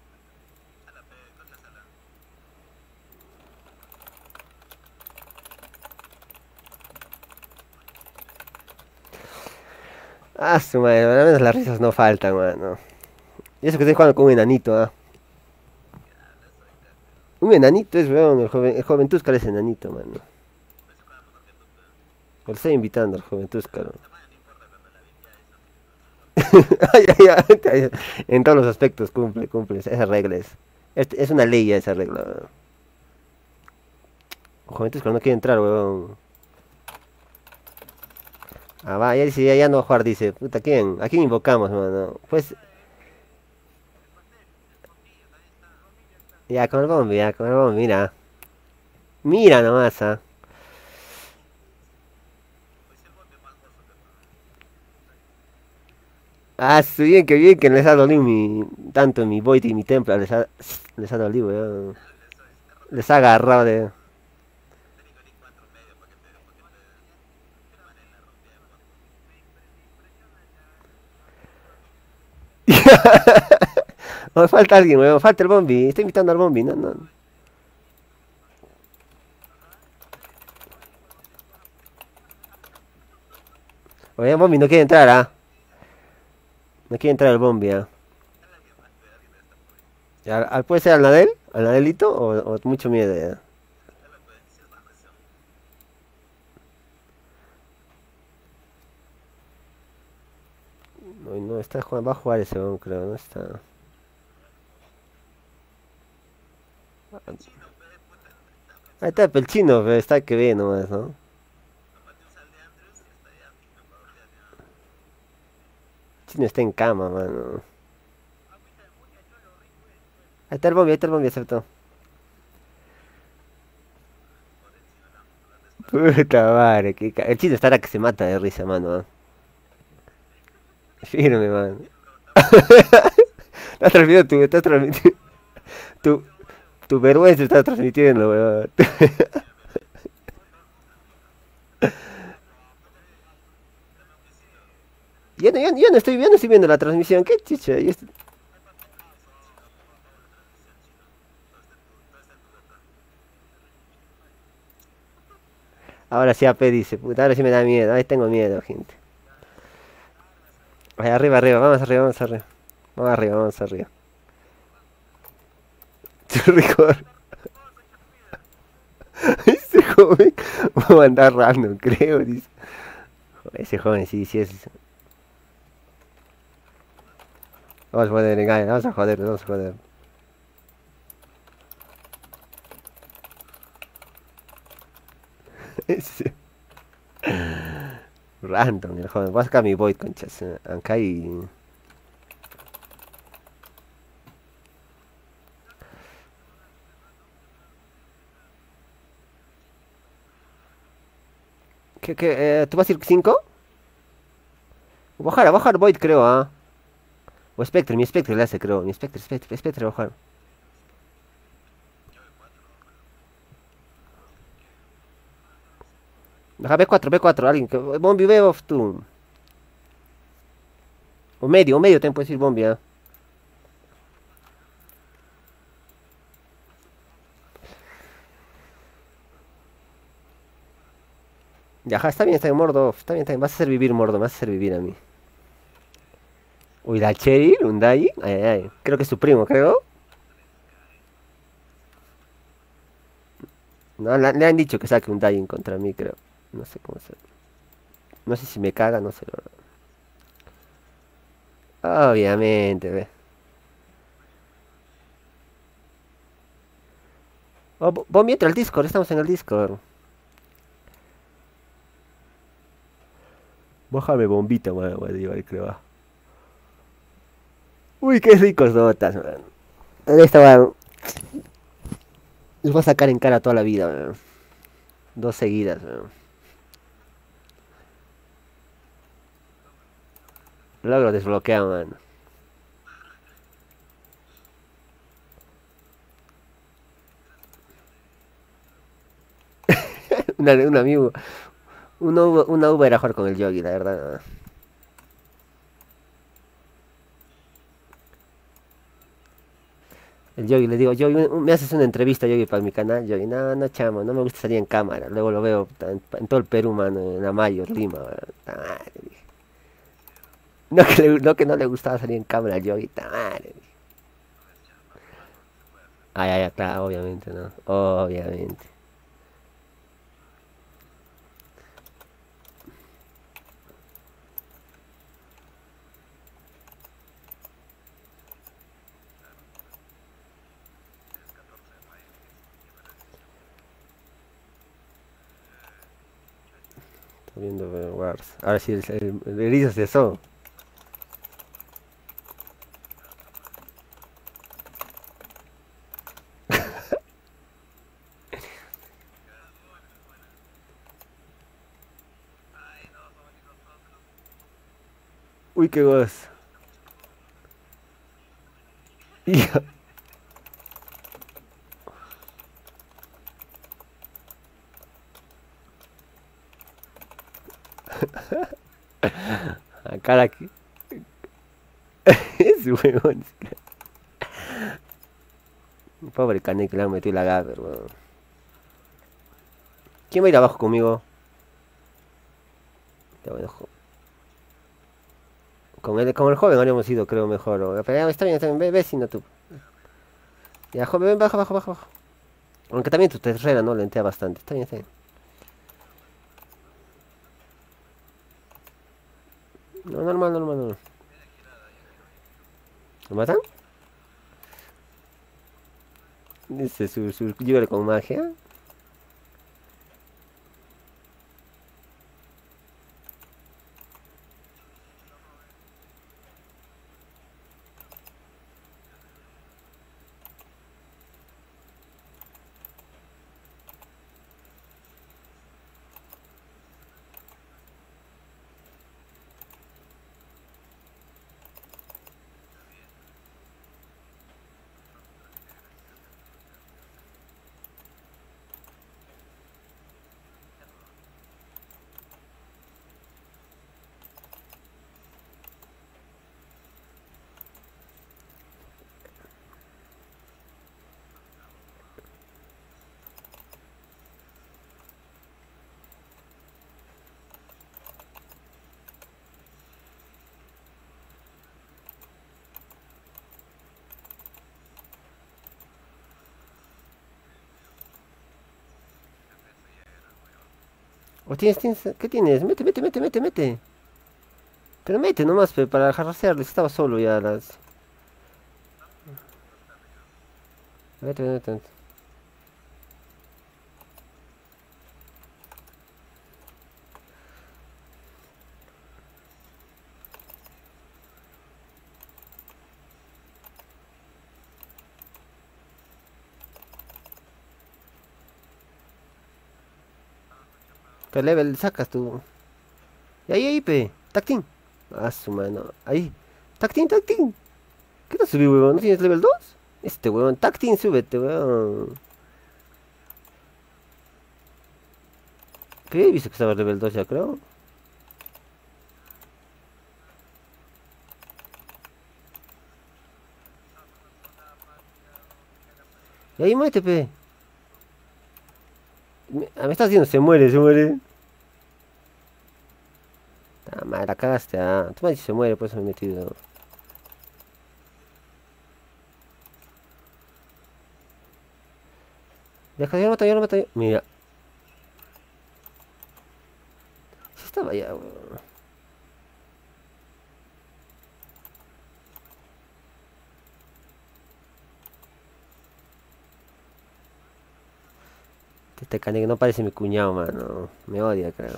ah, su madre, al menos las risas no faltan, mano. Y eso que estoy jugando con un enanito, ah. Un enanito es, weón, el joven, el joven Tuscar es enanito, mano. Lo estoy invitando al joven Tuscar. Ay, ay, ay, en todos los aspectos cumple, cumple, esa regla es. Es, es una ley ya esa regla, weón. El joven Tuscar no quiere entrar, weón. Ah, va, ya dice, ya, ya no va a jugar, dice. Puta, ¿quién? ¿A quién invocamos, mano? Pues, ya, con el bombi, ya, con el bombi, mira. Mira nomás, ah. Ah, sí, bien que bien que les ha dolido mi... Tanto mi Void y mi Templar, les ha, les ha dolido, weón. Les ha agarrado de... Oh, falta alguien, weón, falta el bombi. Estoy invitando al bombi, no, no. Oye, el bombi no quiere entrar, ah. No quiere entrar el bombi, ah. Ya, ¿al- ¿Puede ser al Nadel? ¿Al Nadelito? ¿O, o mucho miedo, ya? No, no, está jugando, va a jugar ese weón, creo, no está. Ahí está el chino, pero está que ve nomás, ¿no? El chino está en cama, mano. Ahí está el bombi, ahí está el bombi, aceptó. Puta madre, que ca- el chino estará que se mata de risa, mano. ¿Ah? Firme, mano. Estás transmitiendo tu, estás transmitiendo tu, tu vergüenza está transmitiendo, weón. Yo no, yo, yo no estoy, yo no estoy viendo la transmisión, qué chicha. Yo estoy- Ahora sí A P dice, puta, ahora sí me da miedo, ahí tengo miedo, gente. Ay, arriba, arriba, vamos arriba, vamos arriba. Vamos arriba, vamos arriba. Churricor. Ese joven va a andar random, creo, dice. Ese joven sí, sí es. Vamos a poner engaño, vamos a joder, vamos a joder. Ese- Random, el joven. Voy a sacar mi Void, conchas. eh, Acá y. ¿Qué, qué, eh, ¿Tú vas a ir cinco? Voy a bajar, a bajar Void, creo, ah. O Spectre, mi Spectre le hace, creo. Mi Spectre, Spectre, Spectre, bajar. Baja B cuatro, B cuatro, alguien que. Bombi, ve off tú. O medio, o medio, te puedes ir Bombi, ah. Ya, ja, está bien, está bien, Mordo. Está bien, está bien. Vas a hacer vivir, Mordo. Me vas a hacer vivir a mí. Uy, la Cheryl, un Dai. Ay, ay, ay. Creo que es su primo, creo. No, la- le han dicho que saque un Dai contra mí, creo. No sé cómo se. No sé si me caga, no sé. Obviamente, ve. Oh, vo- vos mientras el Discord, estamos en el Discord. Bájame bombita, man, voy a llevar, creo. Uy, qué ricos notas, man. Esta, man, los voy a sacar en cara toda la vida, man. Dos seguidas, man. Luego lo desbloquean, man. Una, un amigo, una, Uber- una Uber a jugar con el Yogi, la verdad. El Yogi, le digo, Yogi, me haces una entrevista, Yogi, para mi canal. Yogi, no, no, chamo, no me gusta salir en cámara. Luego lo veo en, en todo el Perú, mano, en Amayo, Lima, man. Ta madre, dije. No que, le- no que no le gustaba salir en cámara al Yogi, ta madre, dije. Ay, ay, ay, claro, obviamente, ¿no? Obviamente. Estoy viendo eh, Wars. Ahora sí, el, el, el erizo es eso. Uy, qué voz. Hijo. A cara que. Es huevón. Pobre Canek que le han metido la gabber, weón. ¿Quién va a ir abajo conmigo? Ya, bueno, jo- con el, con el joven habríamos ido, creo, mejor. o- Pero ya, está bien, está bien. Ve, ve si no tú. Ya, joven, ven, baja, baja, baja, baja. Aunque también tu terrera, ¿no? Lentea bastante. Está bien, está bien. No, normal, normal, normal. ¿Lo matan? Dice su, su llibre con magia. ¿O tienes, tienes, qué tienes? Mete, mete, mete, mete, mete. Pero mete nomás, pe, para jarrasearles. Estaba solo ya las. Mete, mete, mete. ¿Qué level sacas tú? Y ahí, ahí, pe. Tactín. Ah, su mano. Ahí. Tactín, tactín. ¿Qué te subí, huevón? ¿No tienes level dos? Este huevón. Tactín, súbete, huevón. ¿Qué? ¿Viste que estaba level dos ya, creo? Y ahí, muévete, pe. Me, ah, me estás diciendo, se muere, se muere. Ah, madre, la cagaste. Ah, tú me has dicho se muere, por eso me he metido. Deja, yo lo mato, yo lo mato. yo- Mira. Sí estaba allá, weón. Este caneque no parece mi cuñado, mano. Me odia, creo.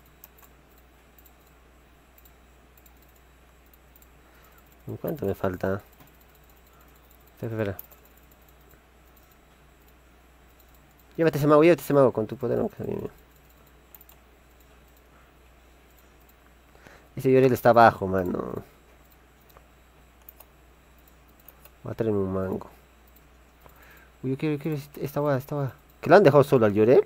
¿En cuánto me falta? Espera, espera. Llévate ese mago, llévate ese mago con tu poder. Aunque... Ese Llorel está abajo, mano. Voy a traerme un mango. Uy, yo quiero, yo quiero este- esta guada, esta guada. ¿Que lo han dejado solo al Llorel?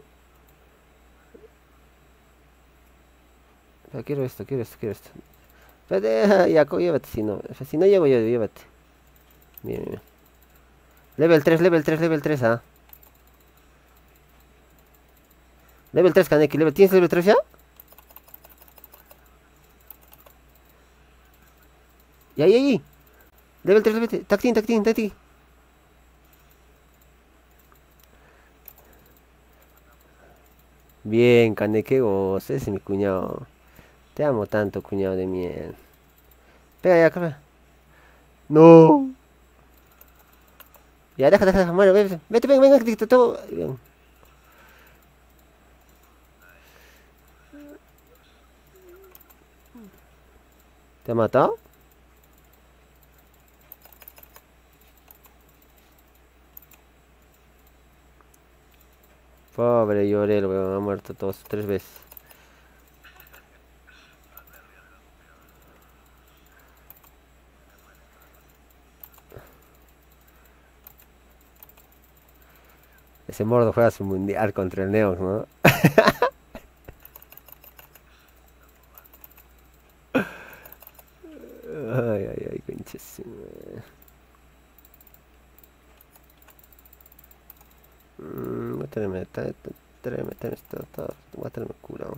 Pero quiero esto, quiero esto, quiero esto. Espérate, ya, co- llévate, si no. O sea, si no llevo yo, llévate. Bien, bien. Level tres, level tres, level tres, ah. Level tres, Kaneki, level... ¿Tienes level tres ya? Y ahí, ahí. Level tres, level tres. Tactín, tactín, tactín. Bien, Kaneki, vos. Ese es mi cuñado. Te amo tanto, cuñado de miel. Pega ya, acá. No. Ya, deja, deja, deja. Bueno, vete, vete, ven, ven, ven, todo. Bien. ¿Te ha matado? Pobre Llorel, weón. Ha muerto dos, tres veces. Ese mordo juega su mundial contra el Neox, ¿no? Ay, ay, ay, conches. Mm, voy a tenerme, tra- tra- tráeme, tráeme esto, todo. Voy a tenerme curado.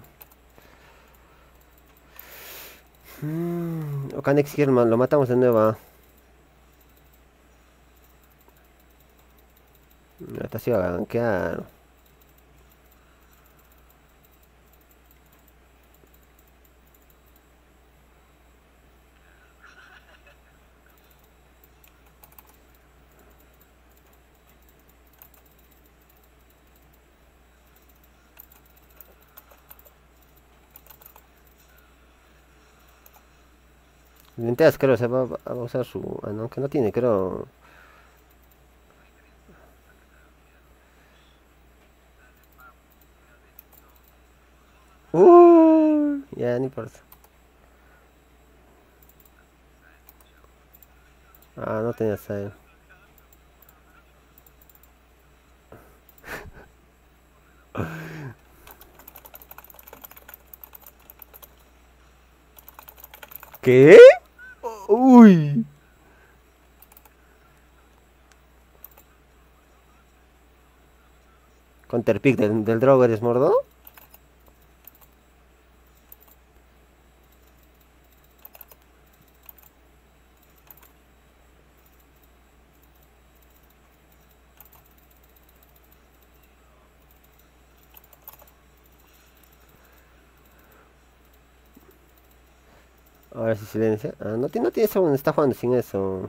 Mm, Okanex Hellman, lo matamos de nuevo. ah. Esta sí va a gankear. Lentejas creo se va, va a usar su... Ah, no, que no tiene, creo... Uh, ya, no importa. Ah, no tenía sal. ¿Qué? Uy. Counterpick del, del Drogo eres mordo. Ahora sí silencia. Ah, no, tiene- no tiene eso, está jugando sin eso.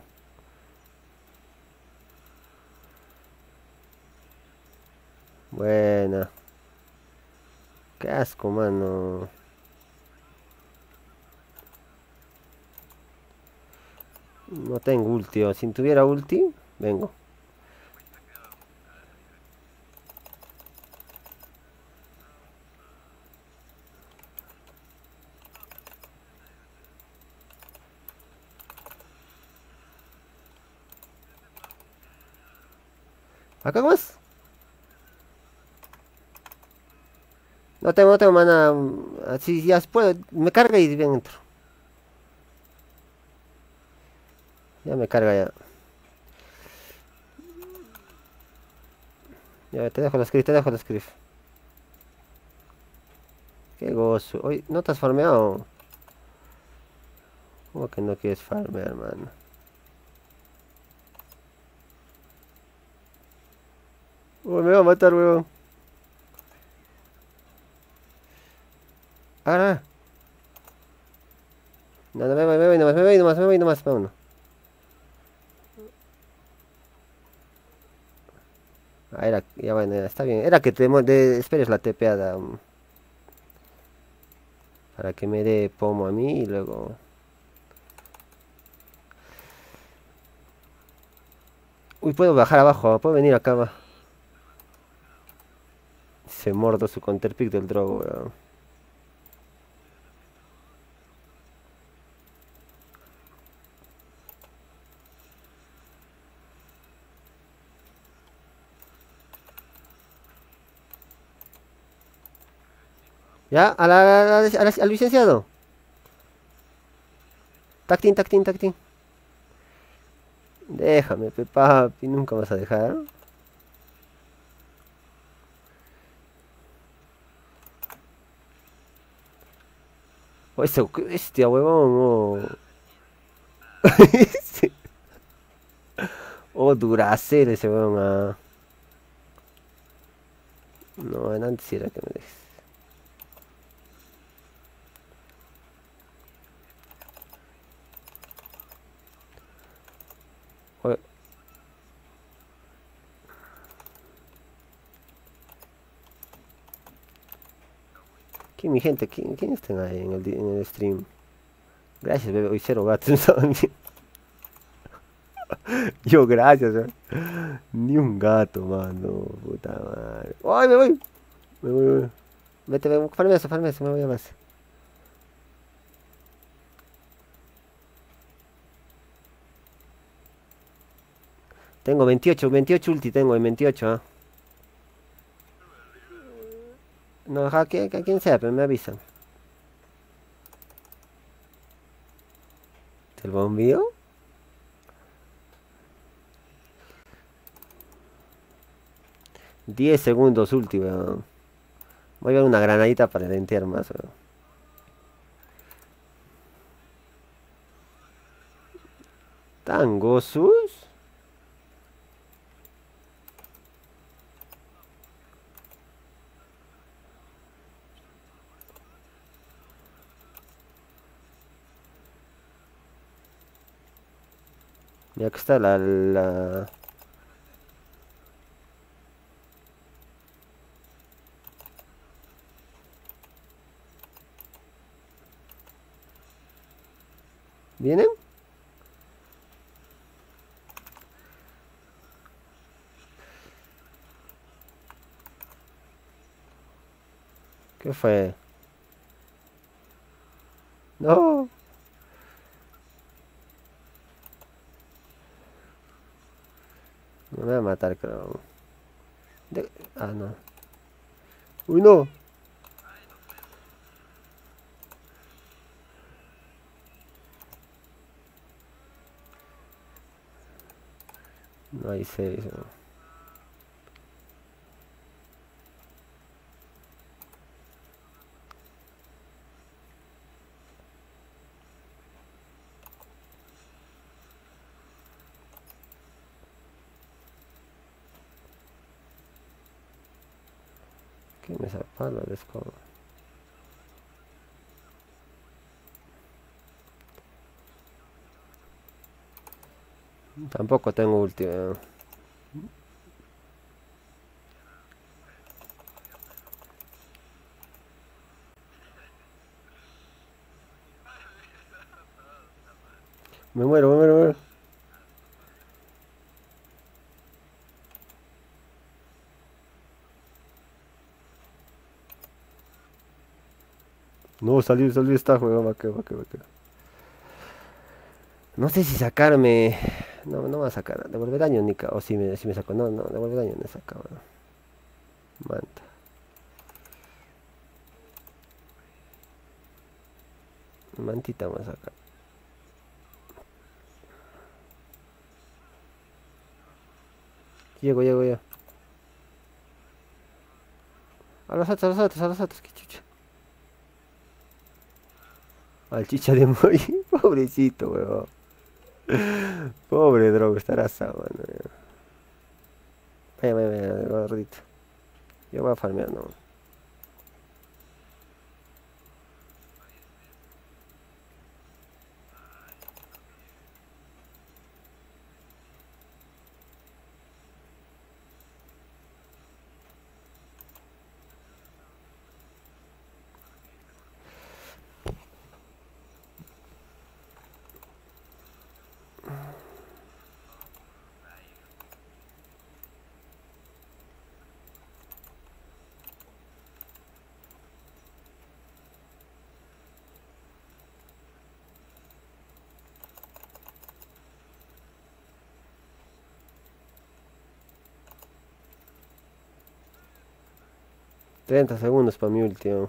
Buena. Qué asco, mano. No tengo ulti. o Si tuviera ulti, vengo. ¿Acá más? No tengo, no tengo mana. mm, Así ya puedo. Me carga y bien entro. Ya me carga ya. Ya te dejo los script, te dejo los script. Qué gozo. Oye, ¿no te has farmeado? ¿Cómo que no quieres farmear, hermano? Uy, me va a matar, weón. Ah, no, no, me voy, me voy nomás, me voy nomás, me voy nomás, vámonos. Ah, era, ya bueno, ya está bien. Era que te mo- de- esperes la tepeada mm, para que me dé pomo a mí y luego. Uy, puedo bajar abajo, puedo venir acá abajo. Se mordo su counterpick del drogo, weón. ¿Ya? A la, a la- a la- al licenciado. Tactín, tactín, tactín. Déjame, pe papi, nunca vas a dejar. Oh, ese, qué bestia, huevón. Oh, Ese- oh, Duracell ese huevón. Ah. No, antes sí era que me dejes. Oye, ¿quién, mi gente? ¿Quién, quién están ahí en el, di- en el stream? Gracias, bebé. Hoy cero gatos. No saben ni- Yo, gracias, eh. Ni un gato, mano. Puta madre. ¡Ay, me voy! Me voy, me voy. Vete, vete, farme eso, farme eso, me voy a más. Tengo veintiocho, veintiocho ulti tengo en veintiocho, ¿ah? No, a, quien, a quien sea, pero me avisan. ¿El bombío? diez segundos ulti, weón. Voy a ver una granadita para lentear más, weón. ¿Tangosus? Y acá está la, la... ¿Vienen? ¿Qué fue? No. Me voy a matar, creo. De- Ah, no. Uy, no. No hay seis, weón. ¿Qué me saca la escoba? Tampoco tengo ulti, weón. Me muero, me muero, me muero. No, salió, salió esta juego, va que, va que, va que. No sé si sacarme. No, no me va a sacar. Devolver daño, Nika. O si me, si me saco. No, no, devolver daño no saca, weón. Manta. Mantita vamos a sacar. Llego, llego, llego. A los otros, a los otros, a los otros. Qué chucha. Al chicha de Moy. Pobrecito, weón. Pobre drogo, estará asado, weón. Vaya, vaya, vaya, gordito. Yo voy a farmear, no. treinta segundos para mi último.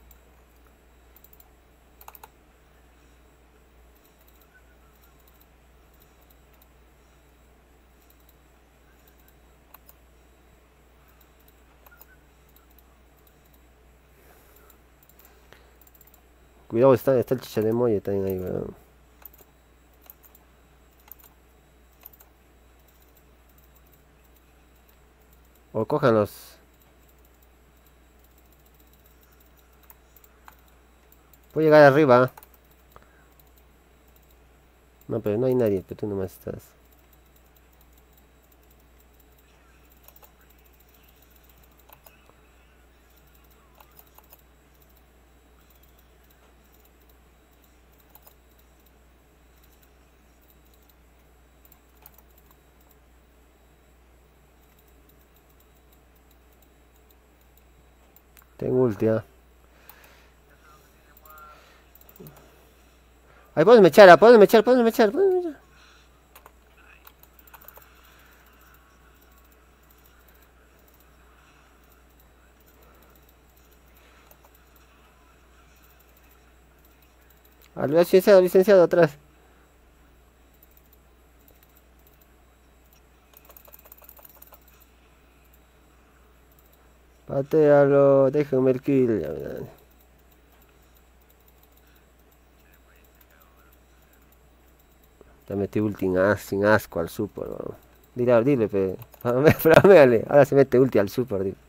Cuidado, está, está el chicha de molle también ahí, weón. O cójanlos. Puedo llegar arriba. No, pero no hay nadie, pero tú nomás estás. Tengo ulti, ah. Ahí puedes mechar, ah, puedes mechar, puedes mechar, puedes mechar. Al licenciado, licenciado atrás. Patealo, déjame el kill. Ya, ya. Ya metí ulti sin, as, sin asco al super, weón. Dile, dile, pe. Flameale. Ahora se mete ulti al super, dile.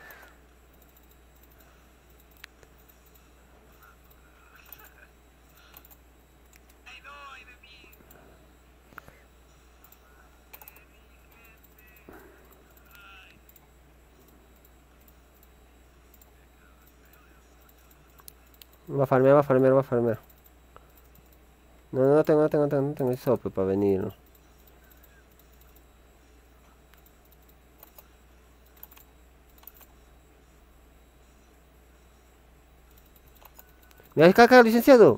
¡Ay, no! ¡Ay, de mí! Va a farmear, va a farmear, va a farmear. No, no tengo, no tengo, no tengo, no tengo sope para venir, ¿no? Mira, acá, acá, licenciado.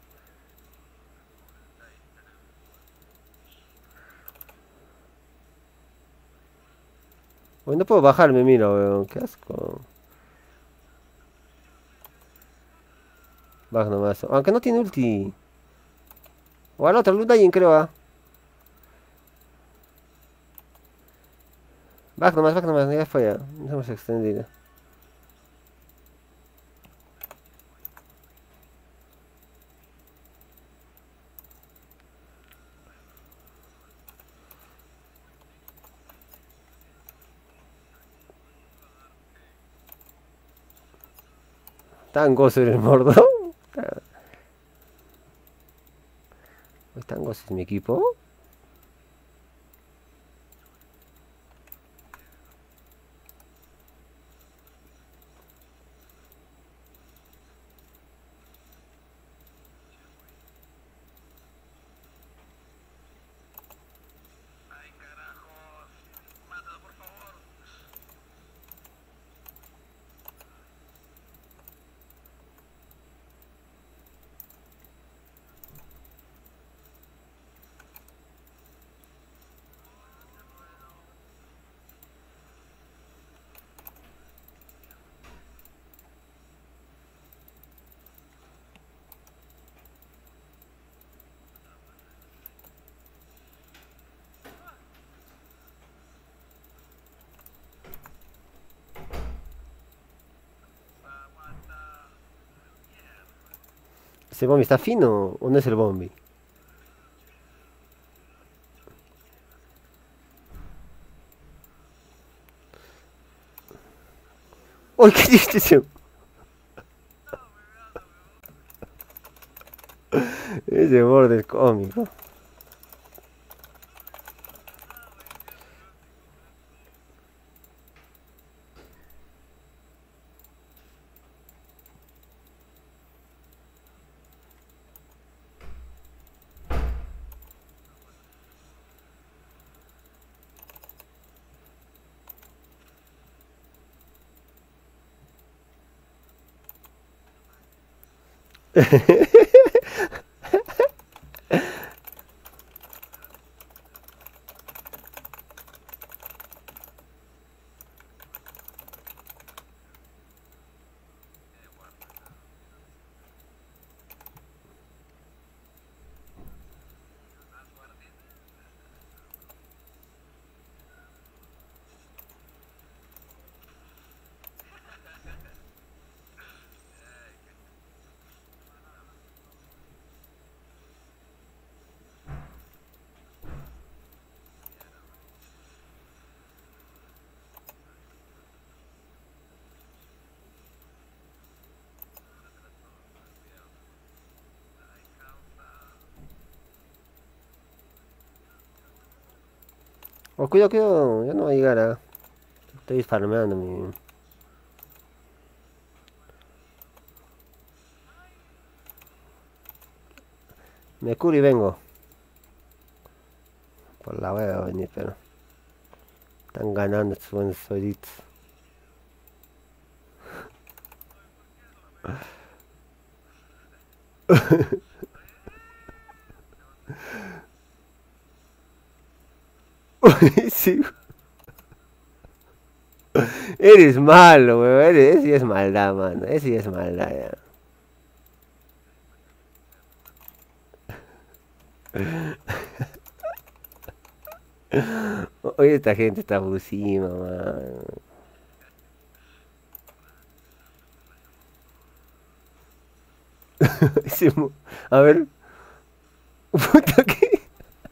Hoy no puedo bajarme, mira, weón. Qué asco. Baja nomás. Aunque no tiene ulti. O al otro, Lundayin creo, ah. Baja nomás, baja nomás, ya fue ya. Nos hemos extendido. Tan gozo en el mordo. ¿Tan gozo es mi equipo? ¡Ay, carajo! ¡Mátalo, por favor! ¡Aguanta! ¿Ese bombi está fino o no es el bombi? ¡Uy, qué distracción! Ese borde es cómico. Oh, cuidado, cuidado, ya no va a llegar a... Estoy farmeando mi... Me curo y vengo. Por la voy a venir, pero... Están ganando estos buenos solitos. Sí. Eres malo, weón. Eres, ese sí es maldad, mano. Ese sí es maldad, ya. Oye, esta gente está abusiva, mano. Ese mo- A ver. Puta que.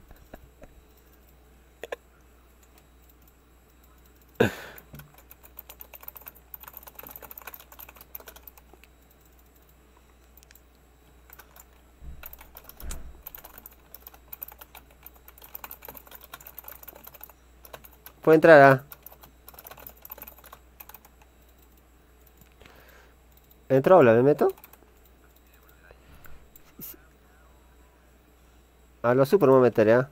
Puedo entrar, ah. ¿Entro o la me meto? A lo super me voy a meter, ya.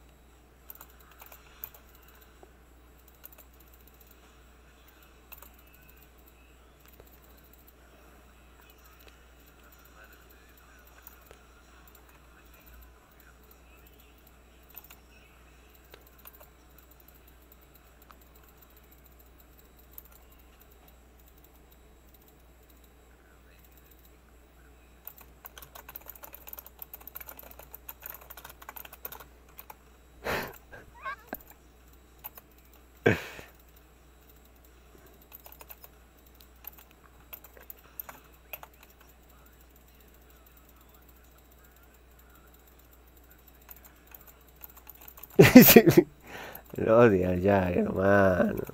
Sí. Lo odia ya, hermano.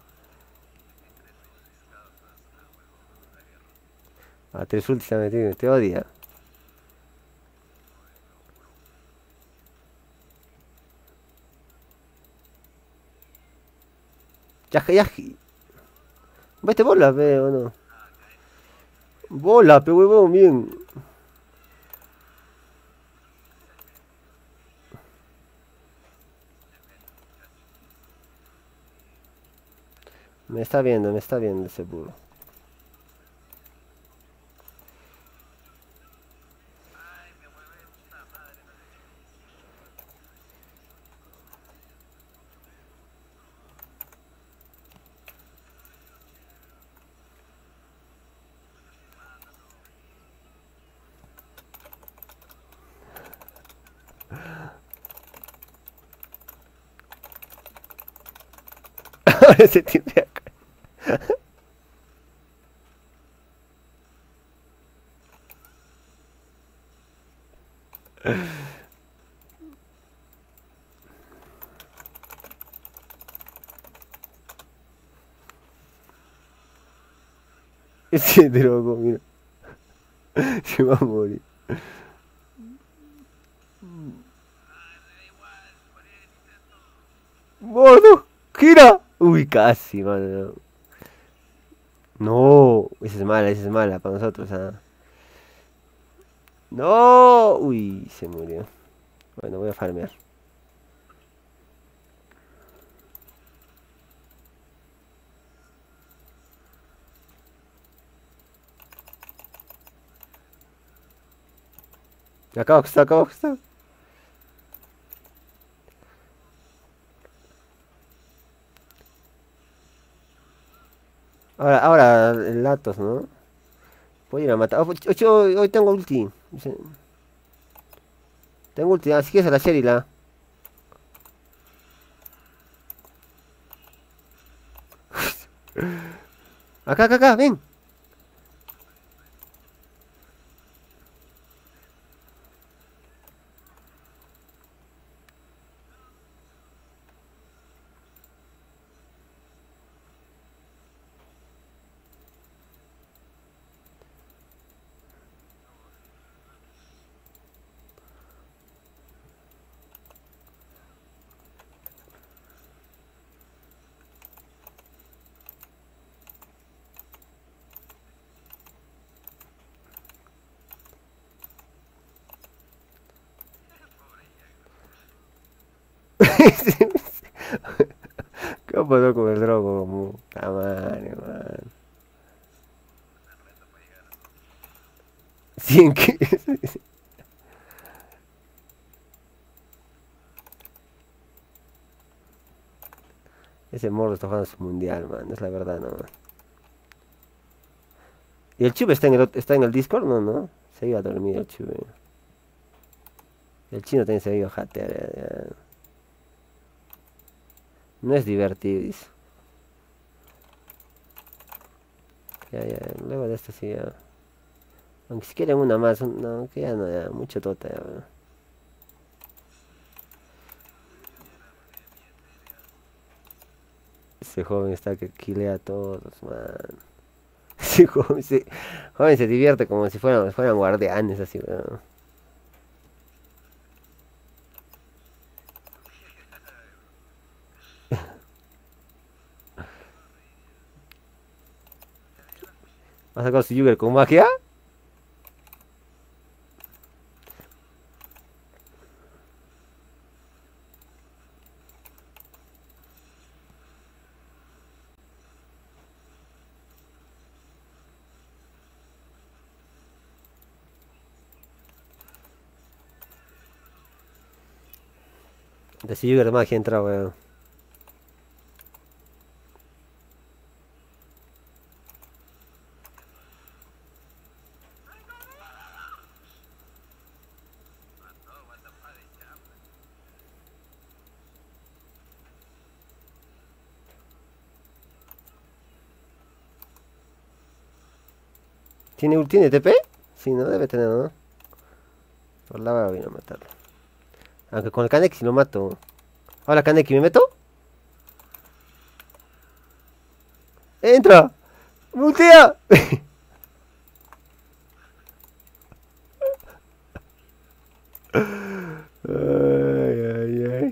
A tres ultis se ha metido, te odia. Ya, ya. Vete bola, pe, o no. Bola, pe, huevón, bien. Me está viendo, me está viendo seguro. Ahora se tiene acá. Se drogó, mira. Se va a morir. ¡Mordo! ¡Gira! Uy, casi, mano. No, esa es mala, esa es mala para nosotros. Ah. No, uy, se murió. Bueno, voy a farmear. Acá abajo está, acá abajo está. Ahora, ahora, el Atos, ¿no? Voy a ir a matar. Oh, yo, hoy hoy tengo ulti. Dice, tengo ulti, así que es a la Sherry la. Acá, acá, acá, ven. ¿Qué pasó con el drogo? Como, ah, madre, man. cien que. Ese morro está jugando su mundial, man. Es la verdad, no. ¿Y el Chube está en el, ot- está en el Discord? No, no. Se iba a dormir el Chube. El chino también se iba a jatear. Ya, ya. No es divertido, dice. Ya, ya. Luego de esto sí ya. Aunque si quieren una más, un- no, que ya no, ya. Mucho tota, ya. Ese joven está que kilea a todos, man. Ese joven se, joven se divierte como si fueran, fueran guardianes, así, weón. ¿Va a sacar su Yuger con magia? De su Yuger de magia entra, weón. ¿Tiene, ul- ¿tiene T P? Sí, no debe tener, ¿no? Por la voy a a matarlo. Aunque con el Kaneki si lo mato. Hola, Kaneki, ¿me meto? ¡Entra! ¡Multea! Ay, ay, ay.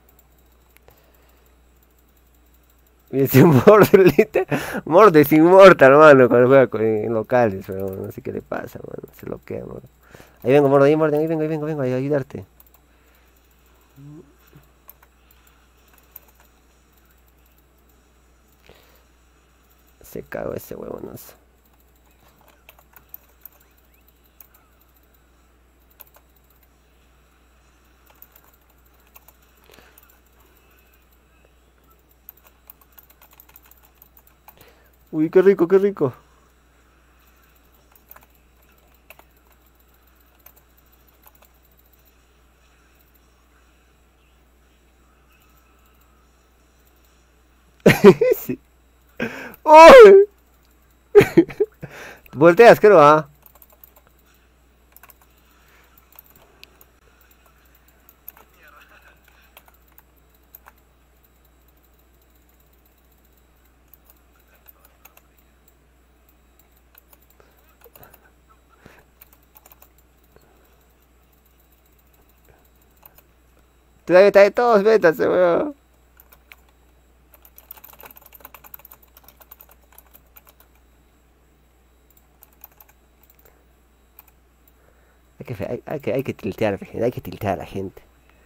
Y ese Morde, literal. Morde es inmortal, hermano, cuando juega con- en locales, pero no sé qué le pasa, mano. Se bloquea, mano. Ahí vengo, Morde, ahí, Morde, ahí vengo, ahí vengo, vengo, a ayudarte. Se cago ese huevonazo. Uy, qué rico, qué rico. Sí. ¡Uy! Volteas, creo, ah. Todavía está de todos, métanse, weón. Hay que, hay, hay que, hay que tiltear, gente, hay que tiltear a la gente.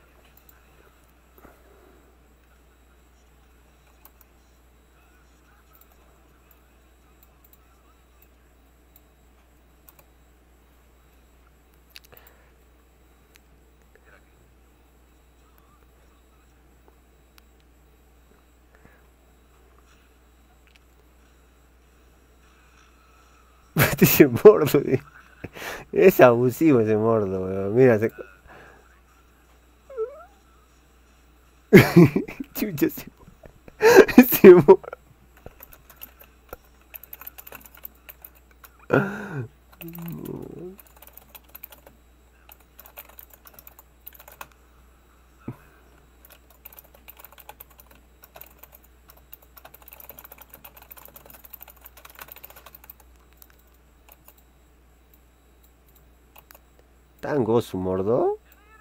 Ese mordo, eh. Es abusivo ese mordo, weón. Mira, se... Chucha, ese, ese mordo. Tan gozo, mordo.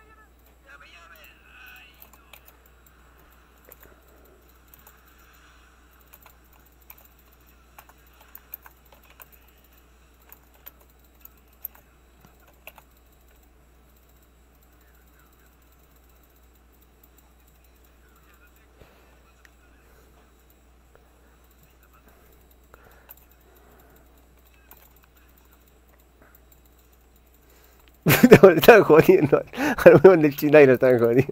No, le están jodiendo. Al weón del Chilay lo están jodiendo.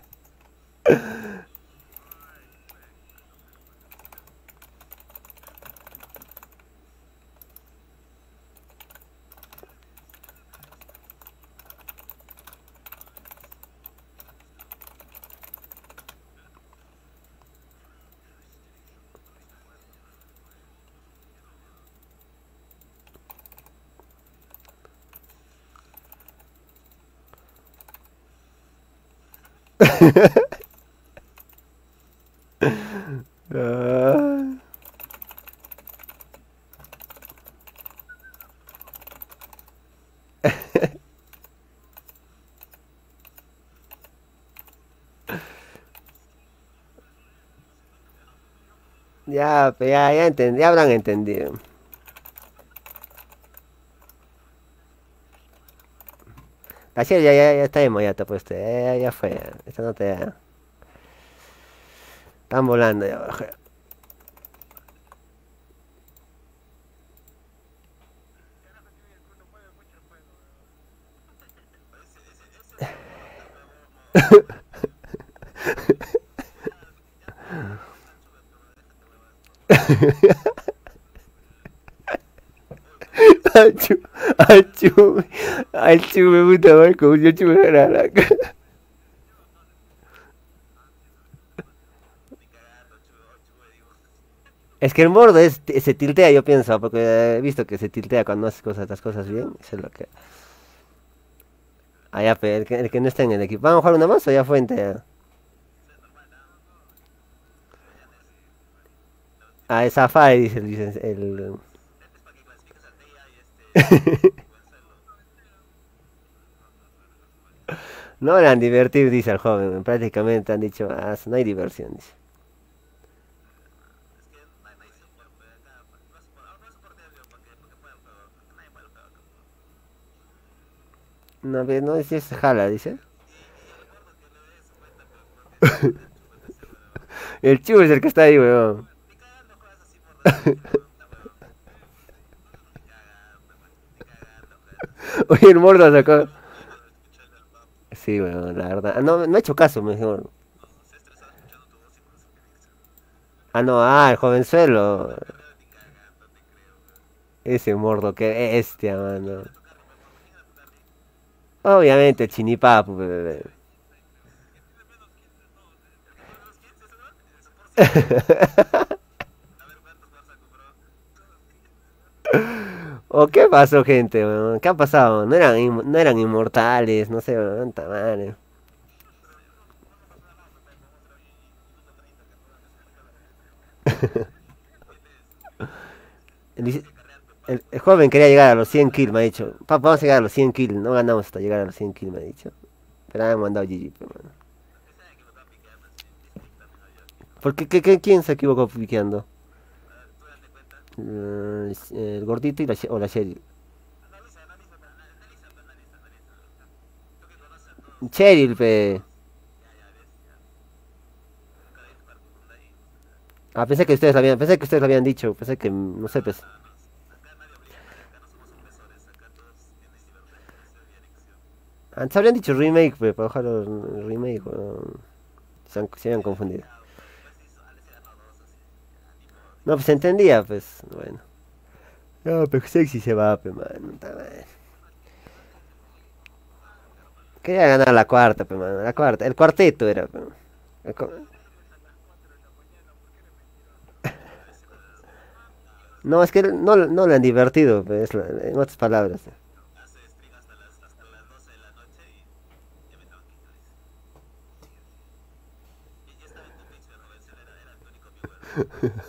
Ah. Ya, pues ya, ya, entend- ya habrán entendido. La serie ya, ya, ya está desmayada, pues, ya, ya, ya fue. Ya. Esta nota ya. Están volando ya abajo. Achu, achu, achu, me gusta más como yo chulo la la cara. Es que el mordo es, se tiltea, yo pienso, porque he visto que se tiltea cuando hace cosas, las cosas bien. Eso es lo que. Ah, ya, pe, el que, el que no está en el equipo. ¿Vamos a jugar una más o ya fue entera? Ah, es Safari, dice el, licen- el... No eran divertir, dice el joven. Prácticamente han dicho, ah, no hay diversión, dice. No, pe, no, si es jala, dice. El chivo es el que está ahí, weón. Oye, el mordo sacó. Sí, weón, la verdad. Ah, no, no he hecho caso, mejor. Ah, no, ah, el jovenzuelo. Ese mordo, que bestia, mano. Obviamente, el chinipapu, bebé. ¿O qué pasó, gente, weón? ¿Qué ha pasado? No eran, inm- no eran inmortales, no sé, weón, ta madre. El, lic- el- el joven quería llegar a los cien kills, me ha dicho. Papá, vamos a llegar a los cien kills. No ganamos hasta llegar a los cien kills, me ha dicho. Pero me han mandado G G, pe, mano. ¿Por qué, qué, qué- quién se equivocó piqueando? A ver, tú date cuenta. Eh, el gordito y la, She- o la Cheryl. Analiza, analiza, pero ana- analiza, pero analiza, analiza. Tú que conoces a todos, Cheryl, a pe. todos. Ya, ya ves, ya. Nunca dejes para tu mundo ahí. Ah, pensé que ustedes lo habían, pensé que ustedes lo habían dicho. Pensé que, mm, no sé, No, pues. no, no. Acá nadie obliga a nadie, acá no somos opresores, acá todos tienen libertad de expresión y elección. Antes habrían dicho remake, pe, para bajar el remake, weón. Se han, se habían Ya, confundido. ya, pero igual se hizo, les he ganado dos así. Ya, ni modo. No, pues se entendía, pues. Bueno. No, pero sexy se va, pe, man. Puta madre. Quería ganar la cuarta, pe, man. La cuarta. El cuarteto era, pe. El cu- No, es que no, no lo han divertido, pe, es la- en otras palabras. Hace stream hasta las, hasta las doce de la noche y ya me tengo que ir, dice. Y ya estaba en tu Twitch, pero Robert era, era tu único viewer.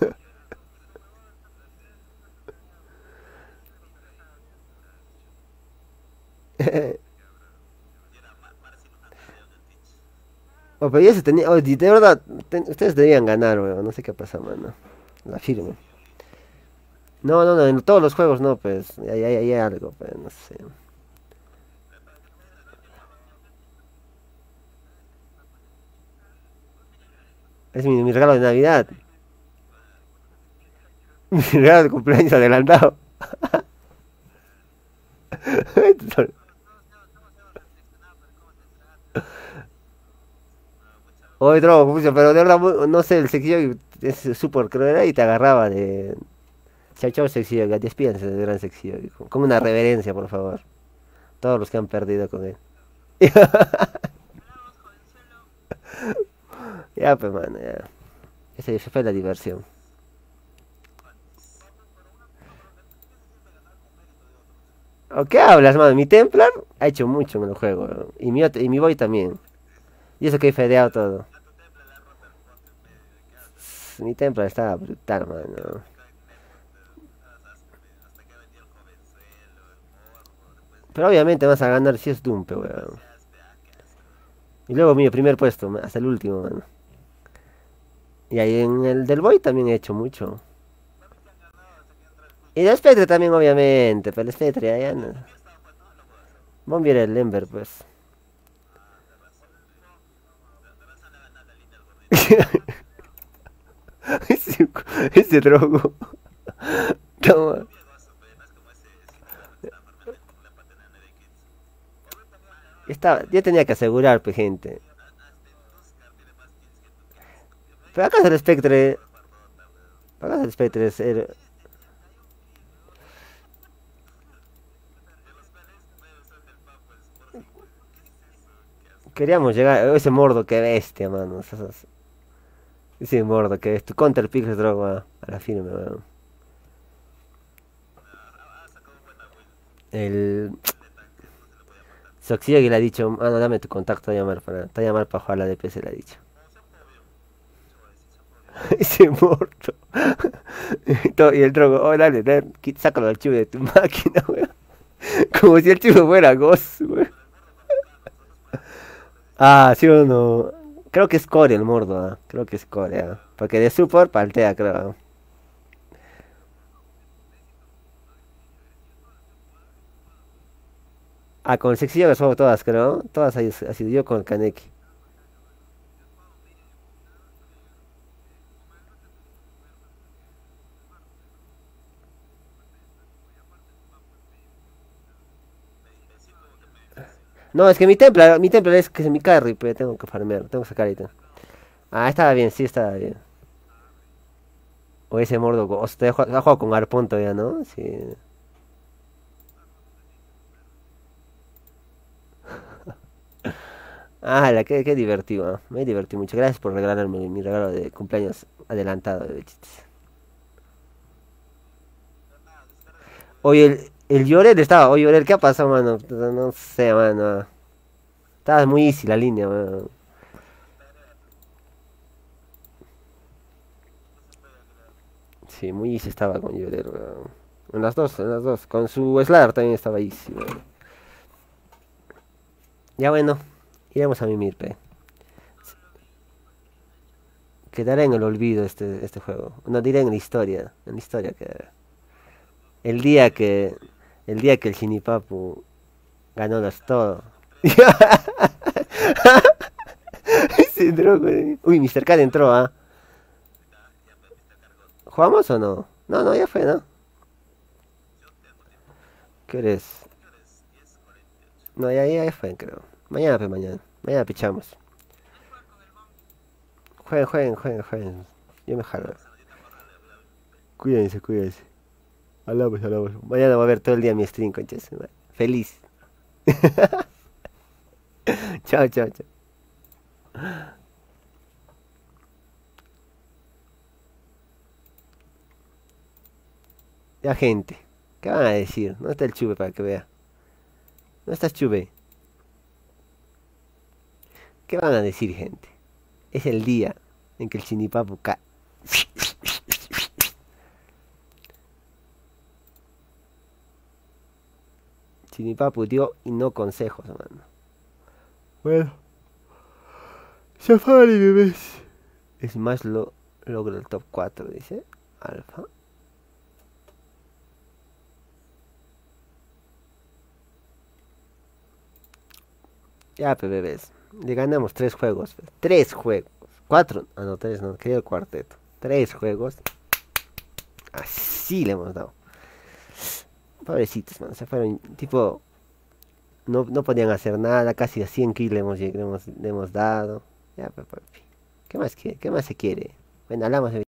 Y era Mar Marcin una tarde en el Twitch. Oh, pero ya se tenía. Oh, de verdad, ten- ustedes debían ganar, weón. No sé qué pasa, mano. La firme. No, no, no, en todos los juegos no, pues. Hay, hay, hay algo, pues, no sé. Es mi, mi regalo de Navidad. Mi regalo de cumpleaños adelantado. Oye, drogo, pucha, pero de verdad, mu- no sé, el sexillo es súper cruel y te agarraba de. Chao, chao, sexillo, despídense del gran sexillo. Con con una reverencia, por favor. Todos los que han perdido con él. Hablamos, jovenzuelo. Ya, pues, mano, ya. Esa esa fue la diversión. ¿O qué hablas, mano? Mi Templar ha hecho mucho en el juego, weón. Y mi, ot- y mi Boy también. Y eso que he fedeado todo. A tu templo le ha roto el pot en medio, ¿de qué hablas? Mi Templar estaba brutal, mano. Acá en Network, de- hasta, hasta que ha vendido el jovenzuelo, el morbo, después Pero obviamente vas a ganar si es Dumpe, weón. iniciaste, ah, qué asco. Y luego mi primer puesto, ma- hasta el último, mano. Y ahí en el del Boy también he hecho mucho. También te han ganado hasta que entra el Twitch. Y el Spectre también, obviamente. Pero el Spectre ya, ya no. Bombi estaba pues, ¿no? Lo juegas. Bombi era el Ember, pues. Ah, de razón. De, de razón le ha ganado la línea al gordito. ese, ese drogo. Toma. Bombi es gozo, pe, no es como ese sitio que está farmando en la patena de Kids. Bombi también ha ganado. Estaba, ya tenía que asegurar, pues, gente. Hasta en Tuscar tiene más kills que tu Kids. Pero acá el Spectre. Guardota, weón. Acá el Spectre es. el- De los cuales puede ser del Papa Sporting. ¿Qué es eso? Qué asco. Queríamos llegar. Ese mordo, qué bestia, mano. Esas- Ese mordo, que es tu counter pick es drogo a, a la firme, mano. Ah, ha sacado un buen abuelo. El. De tanque, no se le podía matar. Soxiegui le ha dicho, ah, no, dame tu contacto a llamar para, te voy a llamar para jugar la D P S, le ha dicho. No, se ha jugado bien. Suavecito, se ha jugado bien. Ese muerto. Y todo- y el drogo, oh, dale, dale, qui- sácalo al chivo de tu máquina, weón. Como si el chivo fuera Ghost, weón. Ah, sí o no. Creo que es Core el mordo, ah. Creo que es Core, ah. Porque de support paltea, creo. Ah, con el sexillo que juego todas, creo. Todas ha ha sido yo con el Kaneki. Sí, como que me difícil. No, es que mi templa, mi templa es que es mi carry, pero tengo que farmear, tengo que sacar ítem. Ah, estaba bien, sí, estaba bien. O ese mordo, o sea, ha jugado ha jugado con Arpón todavía, ¿no? Sí. Ah, la que, qué divertido, ah. Me divertí mucho. Gracias por regalarme mi regalo de cumpleaños adelantado, bechitos. No, nada, descarga tu. Oye, el, el Llorel estaba, oye, Llorel, ¿qué ha pasado, mano? No sé, mano. Estaba muy easy la línea, mano. Sí, muy easy estaba con Llorel, weón. En las dos, en las dos. Con su Slar también estaba easy, weón. Ya bueno, iremos a mimir, pe. Quedará en el olvido este, este juego. No diré en la historia. En la historia quedará. El día que. El día que el Shinipapu ganó los todo. Se entró, güey. Uy, mister Cat entró, ¿ah? ¿Jugamos o no? No, no, ya fue, ¿no? ¿Qué eres? No, ya, ya, ya fue, creo. Mañana, pues, mañana. Mañana pichamos. Jueguen, jueguen, jueguen, jueguen. Yo me jalo. Cuídense, cuídense. Hablamos, hablamos. Mañana voy a ver todo el día mi stream, conches. Feliz. Chao, chao, chao. Ya, gente. ¿Qué van a decir? ¿Dónde está el chube para que vea? ¿Dónde está el chube? ¿Qué van a decir, gente? Es el día en que el Chinipapu ca... Chinipapu dio y no consejos, mano. Bueno. Safari, bebés. Es más, lo logra el top cuatro, dice. Alfa. Ya, pues, bebés. Le ganamos tres juegos. Pues. Tres juegos. Cuatro. Ah, no, tres no. Quería el cuarteto. Tres juegos. Así le hemos dado. Pobrecitos, man. Se fueron. Tipo. No, no podían hacer nada. Casi a cien kills le hemos, le hemos, le hemos dado. Ya, pues, papi. ¿Qué más quiere? ¿Qué más se quiere? Bueno, hablamos de